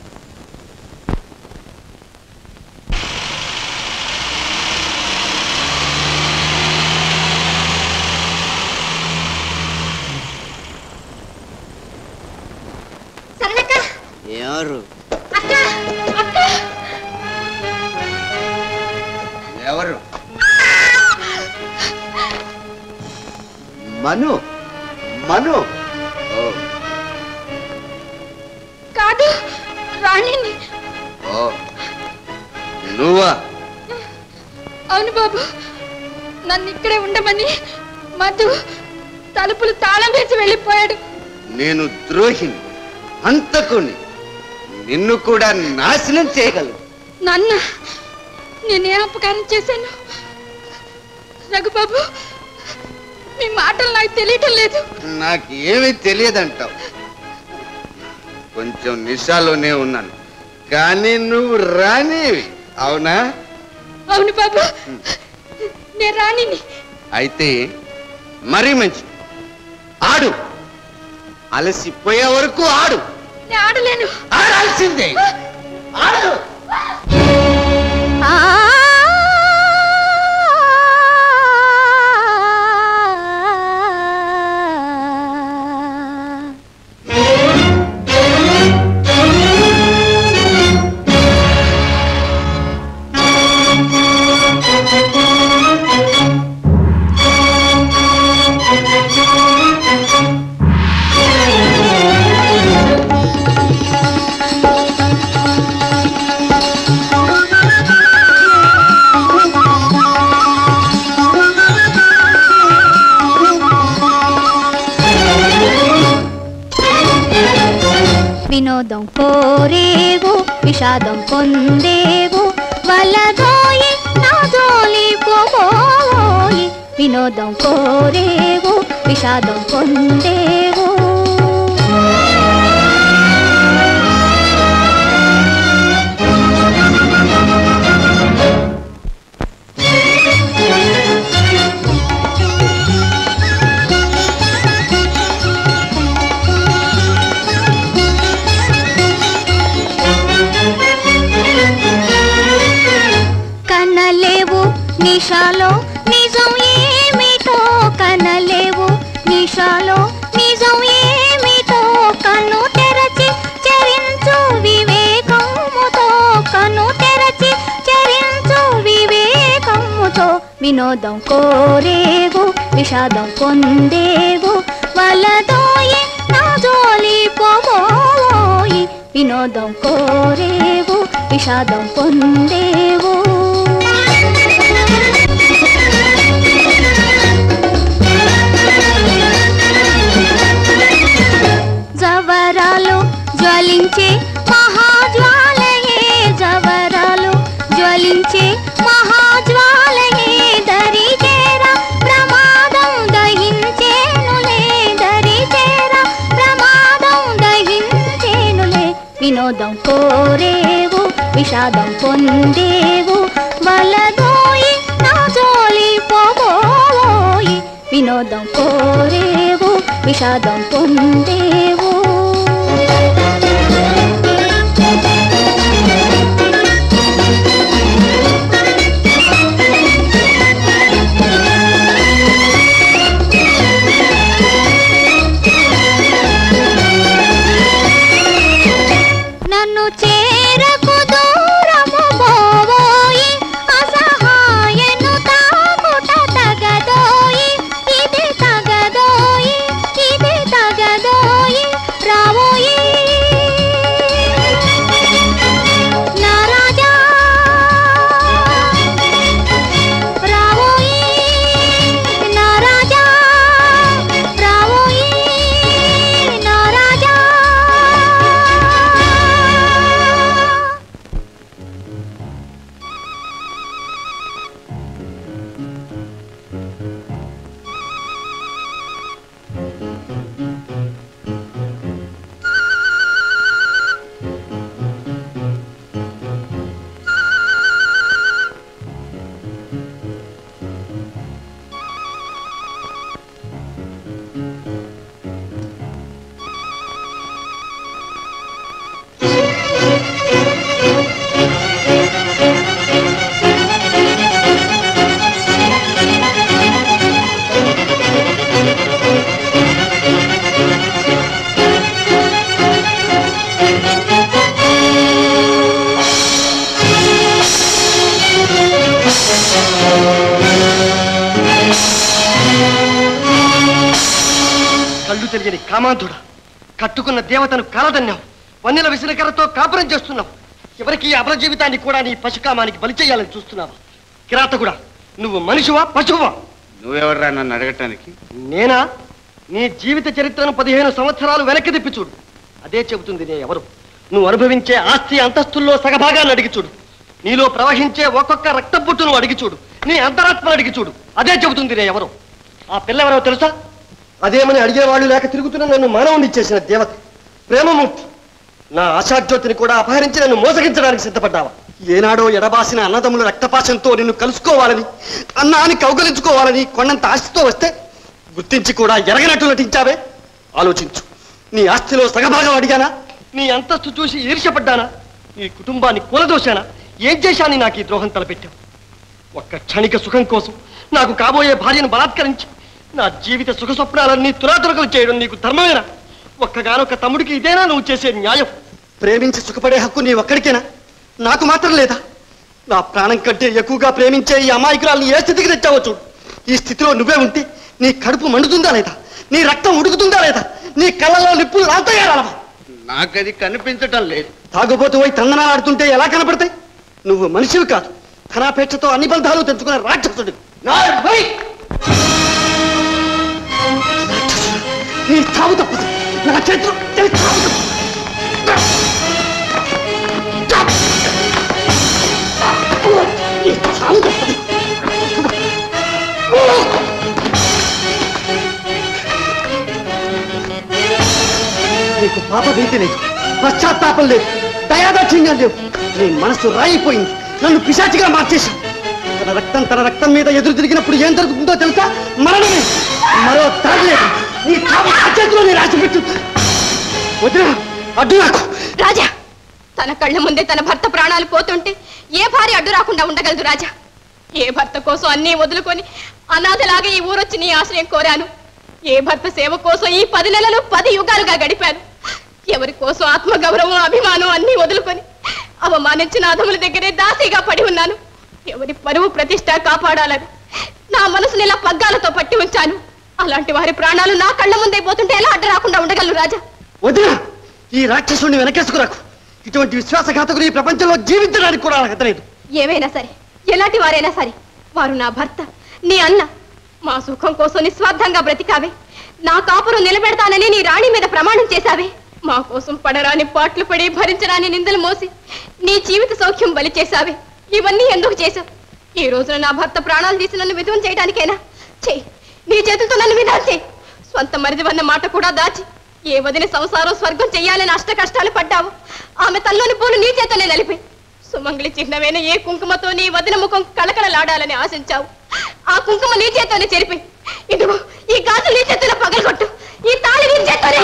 ఎవరు ఎవరు? మను మను కాదు, రాణిని. నువ్వా? అవును బాబు, నన్ను ఇక్కడే ఉండమని మధు తలుపులు తాళం వేసి వెళ్ళిపోయాడు. నేను ద్రోహిని, హంతకుని, నిన్ను కూడా నాశనం చేయగలను. నాన్న, నేనే అపకారం చేశాను? రఘుబాబు, మీ మాటలు నాకు తెలియటం లేదు. నాకు ఏమీ తెలియదంటావు. కొంచెం నిశాలోనే ఉన్నాను, కానీ నువ్వు రానివి, అవునా? అవును బాబు, నేను రాణిని. అయితే మరీ మంచి, ఆడు. అలసిపోయే వరకు ఆడు. నేను ఆడలేను. ఆడాల్సిందే, ఆడు. వినోదం కోరేవు, విషాదం పొందేవు, వలదోయి నా జోలి పోవోవు. వినోదం కోరేవు విషాదం పొందేవు కనలేవు నిషాలో నిజం ఏమిటో కనలేవు నిషాలో నిజం ఏమిటో కన్ను తెరచి చరించు వివేకముతో కన్ను తెరచి చరించు వివేకముతో వినోదం కోరేవు విషాదం పొందేవు వలదోయి నా జోలి పోబోయి వినోదం కోరేవు విషాదం పొందేవు జవరాలు జ్వలించే మహాజ్వాలయే జవరాలు జ్వలించే మహాజ్వాలయే దరి చేర ప్రమాదం దహించేనులే దరి చేర ప్రమాదం దహించేనులే వినోదం కోరేవు విషాదం పొందేవు వలదోయి నా జోలి పోబోయి వినోదం కోరేవు విషాదం పొందేవు నన్ను చేరకు దూరము పోవోయి అసహాయను తాకుట తగదోయి ఇది తగదోయి ఇది తగదోయి రావోయి నా రాజా రావోయి నా రాజా రావోయి నా రాజా కళ్ళు తెలియని కామాంధుడా కట్టుకున్న దేవతను కాలదన్నావు వన్నెల విసనకరతో కాపురం చేస్తున్నావు ఎవరికి ఈ అపర జీవితాన్ని కూడా నీ పశుకామానికి బలి చేయాలని చూస్తున్నావా కిరాతకుడా నువ్వు మనిషివా పశువా నువ్వెవర్రా నన్ను అడగటానికి? నేనా నీ జీవిత చరిత్రను 15 సంవత్సరాలు వెనక్కి తిప్పి చూడు అదే చెబుతుంది నే ఎవరు నువ్వు అనుభవించే ఆస్తి అంతస్తుల్లో సగభాగాన్ని అడిగి చూడు నీలో ప్రవహించే ఒక్కొక్క రక్తపుట్టును అడిగి చూడు నీ అంతరాత్మను అడిగి చూడు అదే చెబుతుంది నే ఎవరు ఆ పిల్లెవరో తెలుసా అదేమని అడిగేవాళ్ళు లేక తిరుగుతున్న నన్ను మానవుని చేసిన దేవత ప్రేమమూర్తి నా ఆశాజ్యోతిని కూడా అపహరించి నన్ను మోసగించడానికి సిద్ధపడ్డావా ఏనాడో ఎడబాసిన అన్నదమ్ముల రక్తపాశంతో నిన్ను కలుసుకోవాలని అన్నాన్ని కౌగలించుకోవాలని కొండంత ఆస్తితో వస్తే గుర్తించి కూడా ఎరగనట్టు నటించావే ఆలోచించు నీ ఆస్తిలో సగభాగం అడిగానా నీ అంతస్తు చూసి ఈర్ష్యపడ్డానా నీ కుటుంబాన్ని కూలదోశానా ఏం చేశాని నాకు ఈ ద్రోహం తలపెట్టావు ఒక్క క్షణిక సుఖం కోసం నాకు కాబోయే భార్యను బలాత్కరించి నా జీవిత సుఖ స్వప్నాలన్నీ తురాతురకలు చేయడం నీకు ధర్మమేనా ఒక్కగానొక్క తమ్ముడికి ఇదేనా నువ్వు చేసే న్యాయం ప్రేమించి సుఖపడే హక్కు నీ ఒక్కడికేనా నాకు మాత్రం లేదా నా ప్రాణం కంటే ఎక్కువగా ప్రేమించే ఈ అమాయకురాల్ని ఏ స్థితికి తెచ్చావో చూడు ఈ స్థితిలో నువ్వే ఉంటే నీ కడుపు మండుతుందా లేదా నీ రక్తం ఉడుకుతుందా లేదా నీ కళ్ళలో నిప్పులు రాతయ్యారా నాకది కనిపించటం లేదు తాగుబోతు పోయి తందనాలాడుతుంటే ఎలా కనపడతాయి నువ్వు మనిషివి కాదు ధనాపేక్షతో అన్ని బంధాలు తెంచుకున్న రాక్షసుడు నీ తావు తప్పదు నా చేతిలో నీ తావు తప్పదు నీకు పాప భీతి లేదు, పశ్చాత్తాపం లేదు, దయాదాక్షిణ్యం లేవు. నీ మనసు రాయిపోయింది, నన్ను పిశాచిగా మార్చేశావు. తన రక్తం మీద ఎదురు తిరిగినప్పుడు ఏం జరుగుతుందో తెలుసా? మరణమే, మరో దారి లేదు. నీ చావు నా చేతిలో నీ రాసిపెట్టు. వదినా, అడ్డు నాకు. రాజా, తన కళ్ళ ముందే తన భర్త ప్రాణాలు పోతుంటే ఏ భార్య అడ్డు రాకుండా ఉండగలదు రాజా? ఏ భర్త కోసం అన్నీ వదులుకొని అనాథలాగా ఈ ఊరొచ్చి నీ ఆశ్రయం కోరాను? ఏ భర్త సేవ కోసం ఈ 10 నెలలు 10 యుగాలుగా గడిపాను? ఎవరి కోసం ఆత్మగౌరవం, అభిమానం అన్నీ వదులుకొని అవమానించిన అధముల దగ్గరే దాసీగా పడి ఉన్నాను. ఎవరి పరువు ప్రతిష్ట కాపాడాలని నా మనసుని ఇలా పగ్గాలతో పట్టి ఉంచాను. అలాంటి వారి ప్రాణాలు నా కళ్ళ ముందే పోతుంటే ఎలా అడ్డు రాకుండా ఉండగలరు రాజా? వదినా, ఈ రాక్షసుని వెనకేసుకురాకు. ఇటువంటి విశ్వాసఘాతకులు ఈ ప్రపంచంలో జీవించడానికి కూడా అర్హతలేదు. ఏమైనా సరే, ఎలాంటి వారైనా సరే, వారు నా భర్త, నీ అన్న. మా సుఖం కోసం నిస్వార్థంగా బ్రతికావే. నా కాపురం నిలబెడతానని నీ రాణి మీద ప్రమాణం చేశావే. మా కోసం పడరాని పాట్లు పడి భరించరాని నిందలు మోసి నీ జీవిత సౌఖ్యం బలి చేశావే. ఇవన్నీ ఎందుకు చేశావు? ఈ రోజున నా భర్త ప్రాణాలు తీసి నన్ను విధవం చేయడానికైనా? చెయ్యి, నీ చేతులతో నన్ను విధాలు చేయి. స్వంత మరిదివన్న మాట కూడా దాచి ఏ వదిన సంసారం స్వర్గం చెయ్యాలని అష్ట కష్టాలు పడ్డావు. ఆమె తల్లోని పూలు నీ చేతనే నలిపి సుమంగళి చిహ్నమైన ఏ కుంకుమతో నీ వదిన ముఖం కళకళలాడాలని ఆశించావు. ఆ కుంకుమ నీ చేతోనే చెరిపి ఇదిగో ఈ గాజు నీ చేతిలో పగలగొట్టు. ఈ తాళి నీ చేతోనే.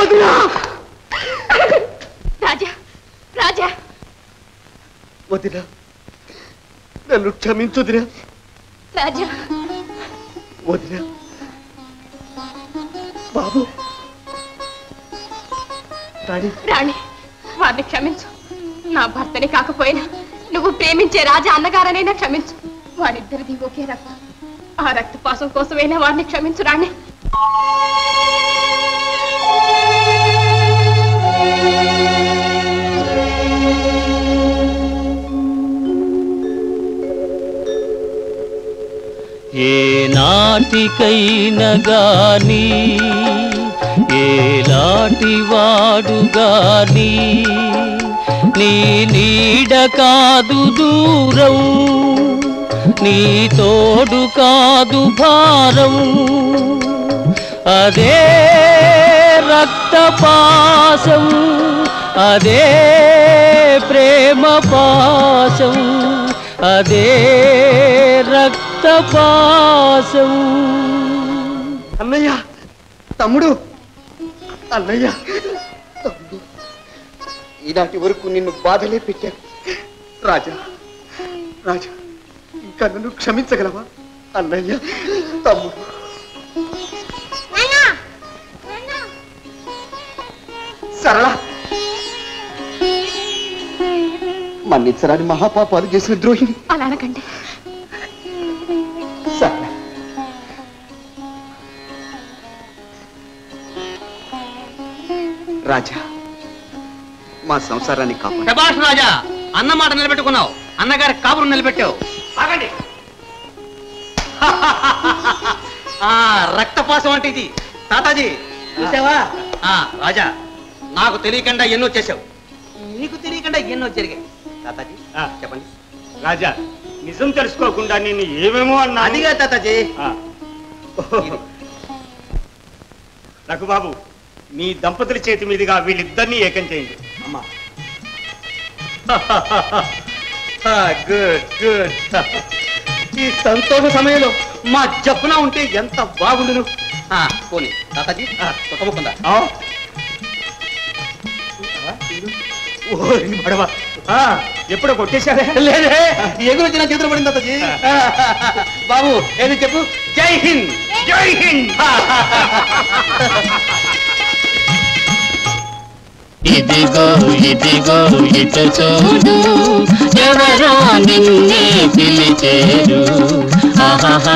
రాజా, రాజా, వదినా, నన్ను క్షమించు వదినా. రాజా, వదినా, బాబు, రాణి, వారిని క్షమించు. నా భర్తని కాకపోయినా నువ్వు ప్రేమించే రాజా అన్నగారనైనా క్షమించు. వారిద్దరిది ఒకే రక్తం. ఆ రక్తపాసం కోసమైనా వారిని క్షమించు రాణి. ఏ నాటికైనా గాని ఏలాంటి వాడు గాని నీ నీడ కాదు దూరం, నీ తోడు కాదు భారం. అదే రక్తపాసం, అదే ప్రేమ పాశం, అదే రక్తపాసం. అన్నయ్య, తమ్ముడు, అన్నయ్య, తమ్ముడు, ఈనాటి వరకు నిన్ను బాధలే పెట్టాను. రాజా, రాజా, ఇంకా నన్ను క్షమించగలవా? అన్నయ్య, తమ్ముడు. సరళ, మన్నించరాని మహాపాపాలు చేసిన ద్రోహిని. అలా అనకండి. సరళ, రాజా, మా సంసారాన్ని కాపాడు. శభాష్ రాజా, అన్న మాట నిలబెట్టుకున్నావు. అన్నగారి కాపురం నిలబెట్టావు. ఆగండి. రక్తపాసం అంటే ఇది. తాతాజీ చూసావా? రాజా, నాకు తెలియకుండా ఎన్నో చేశావు, నీకు తెలియకుండా ఎన్నో జరిగాయి. తాతాజీ చెప్పండి. రాజా, నిజం తెలుసుకోకుండా నేను ఏమేమో అన్నా. అదిగా తాతాజీ. రఘుబాబు, మీ దంపతుల చేతి మీదుగా వీళ్ళిద్దరినీ ఏకం చేయండి. అమ్మా. Good good. ఈ సంతోష సమయంలో మా జప్పున ఉంటే ఎంత బాగుండును. పోనీ తాతాజీ తొక్కముకుందా? పడవా ఎప్పుడో కొట్టేశారే? లేదే, ఎగురు వచ్చిన చేతులు పడింది తాతాజీ. బాబు ఏది చెప్పు. జై హింద్. జై హింద్. ఇదిగో ఇదిగో ఇటు చూడు, ఎవరో నిన్నే పిలిచేరు. ఆహా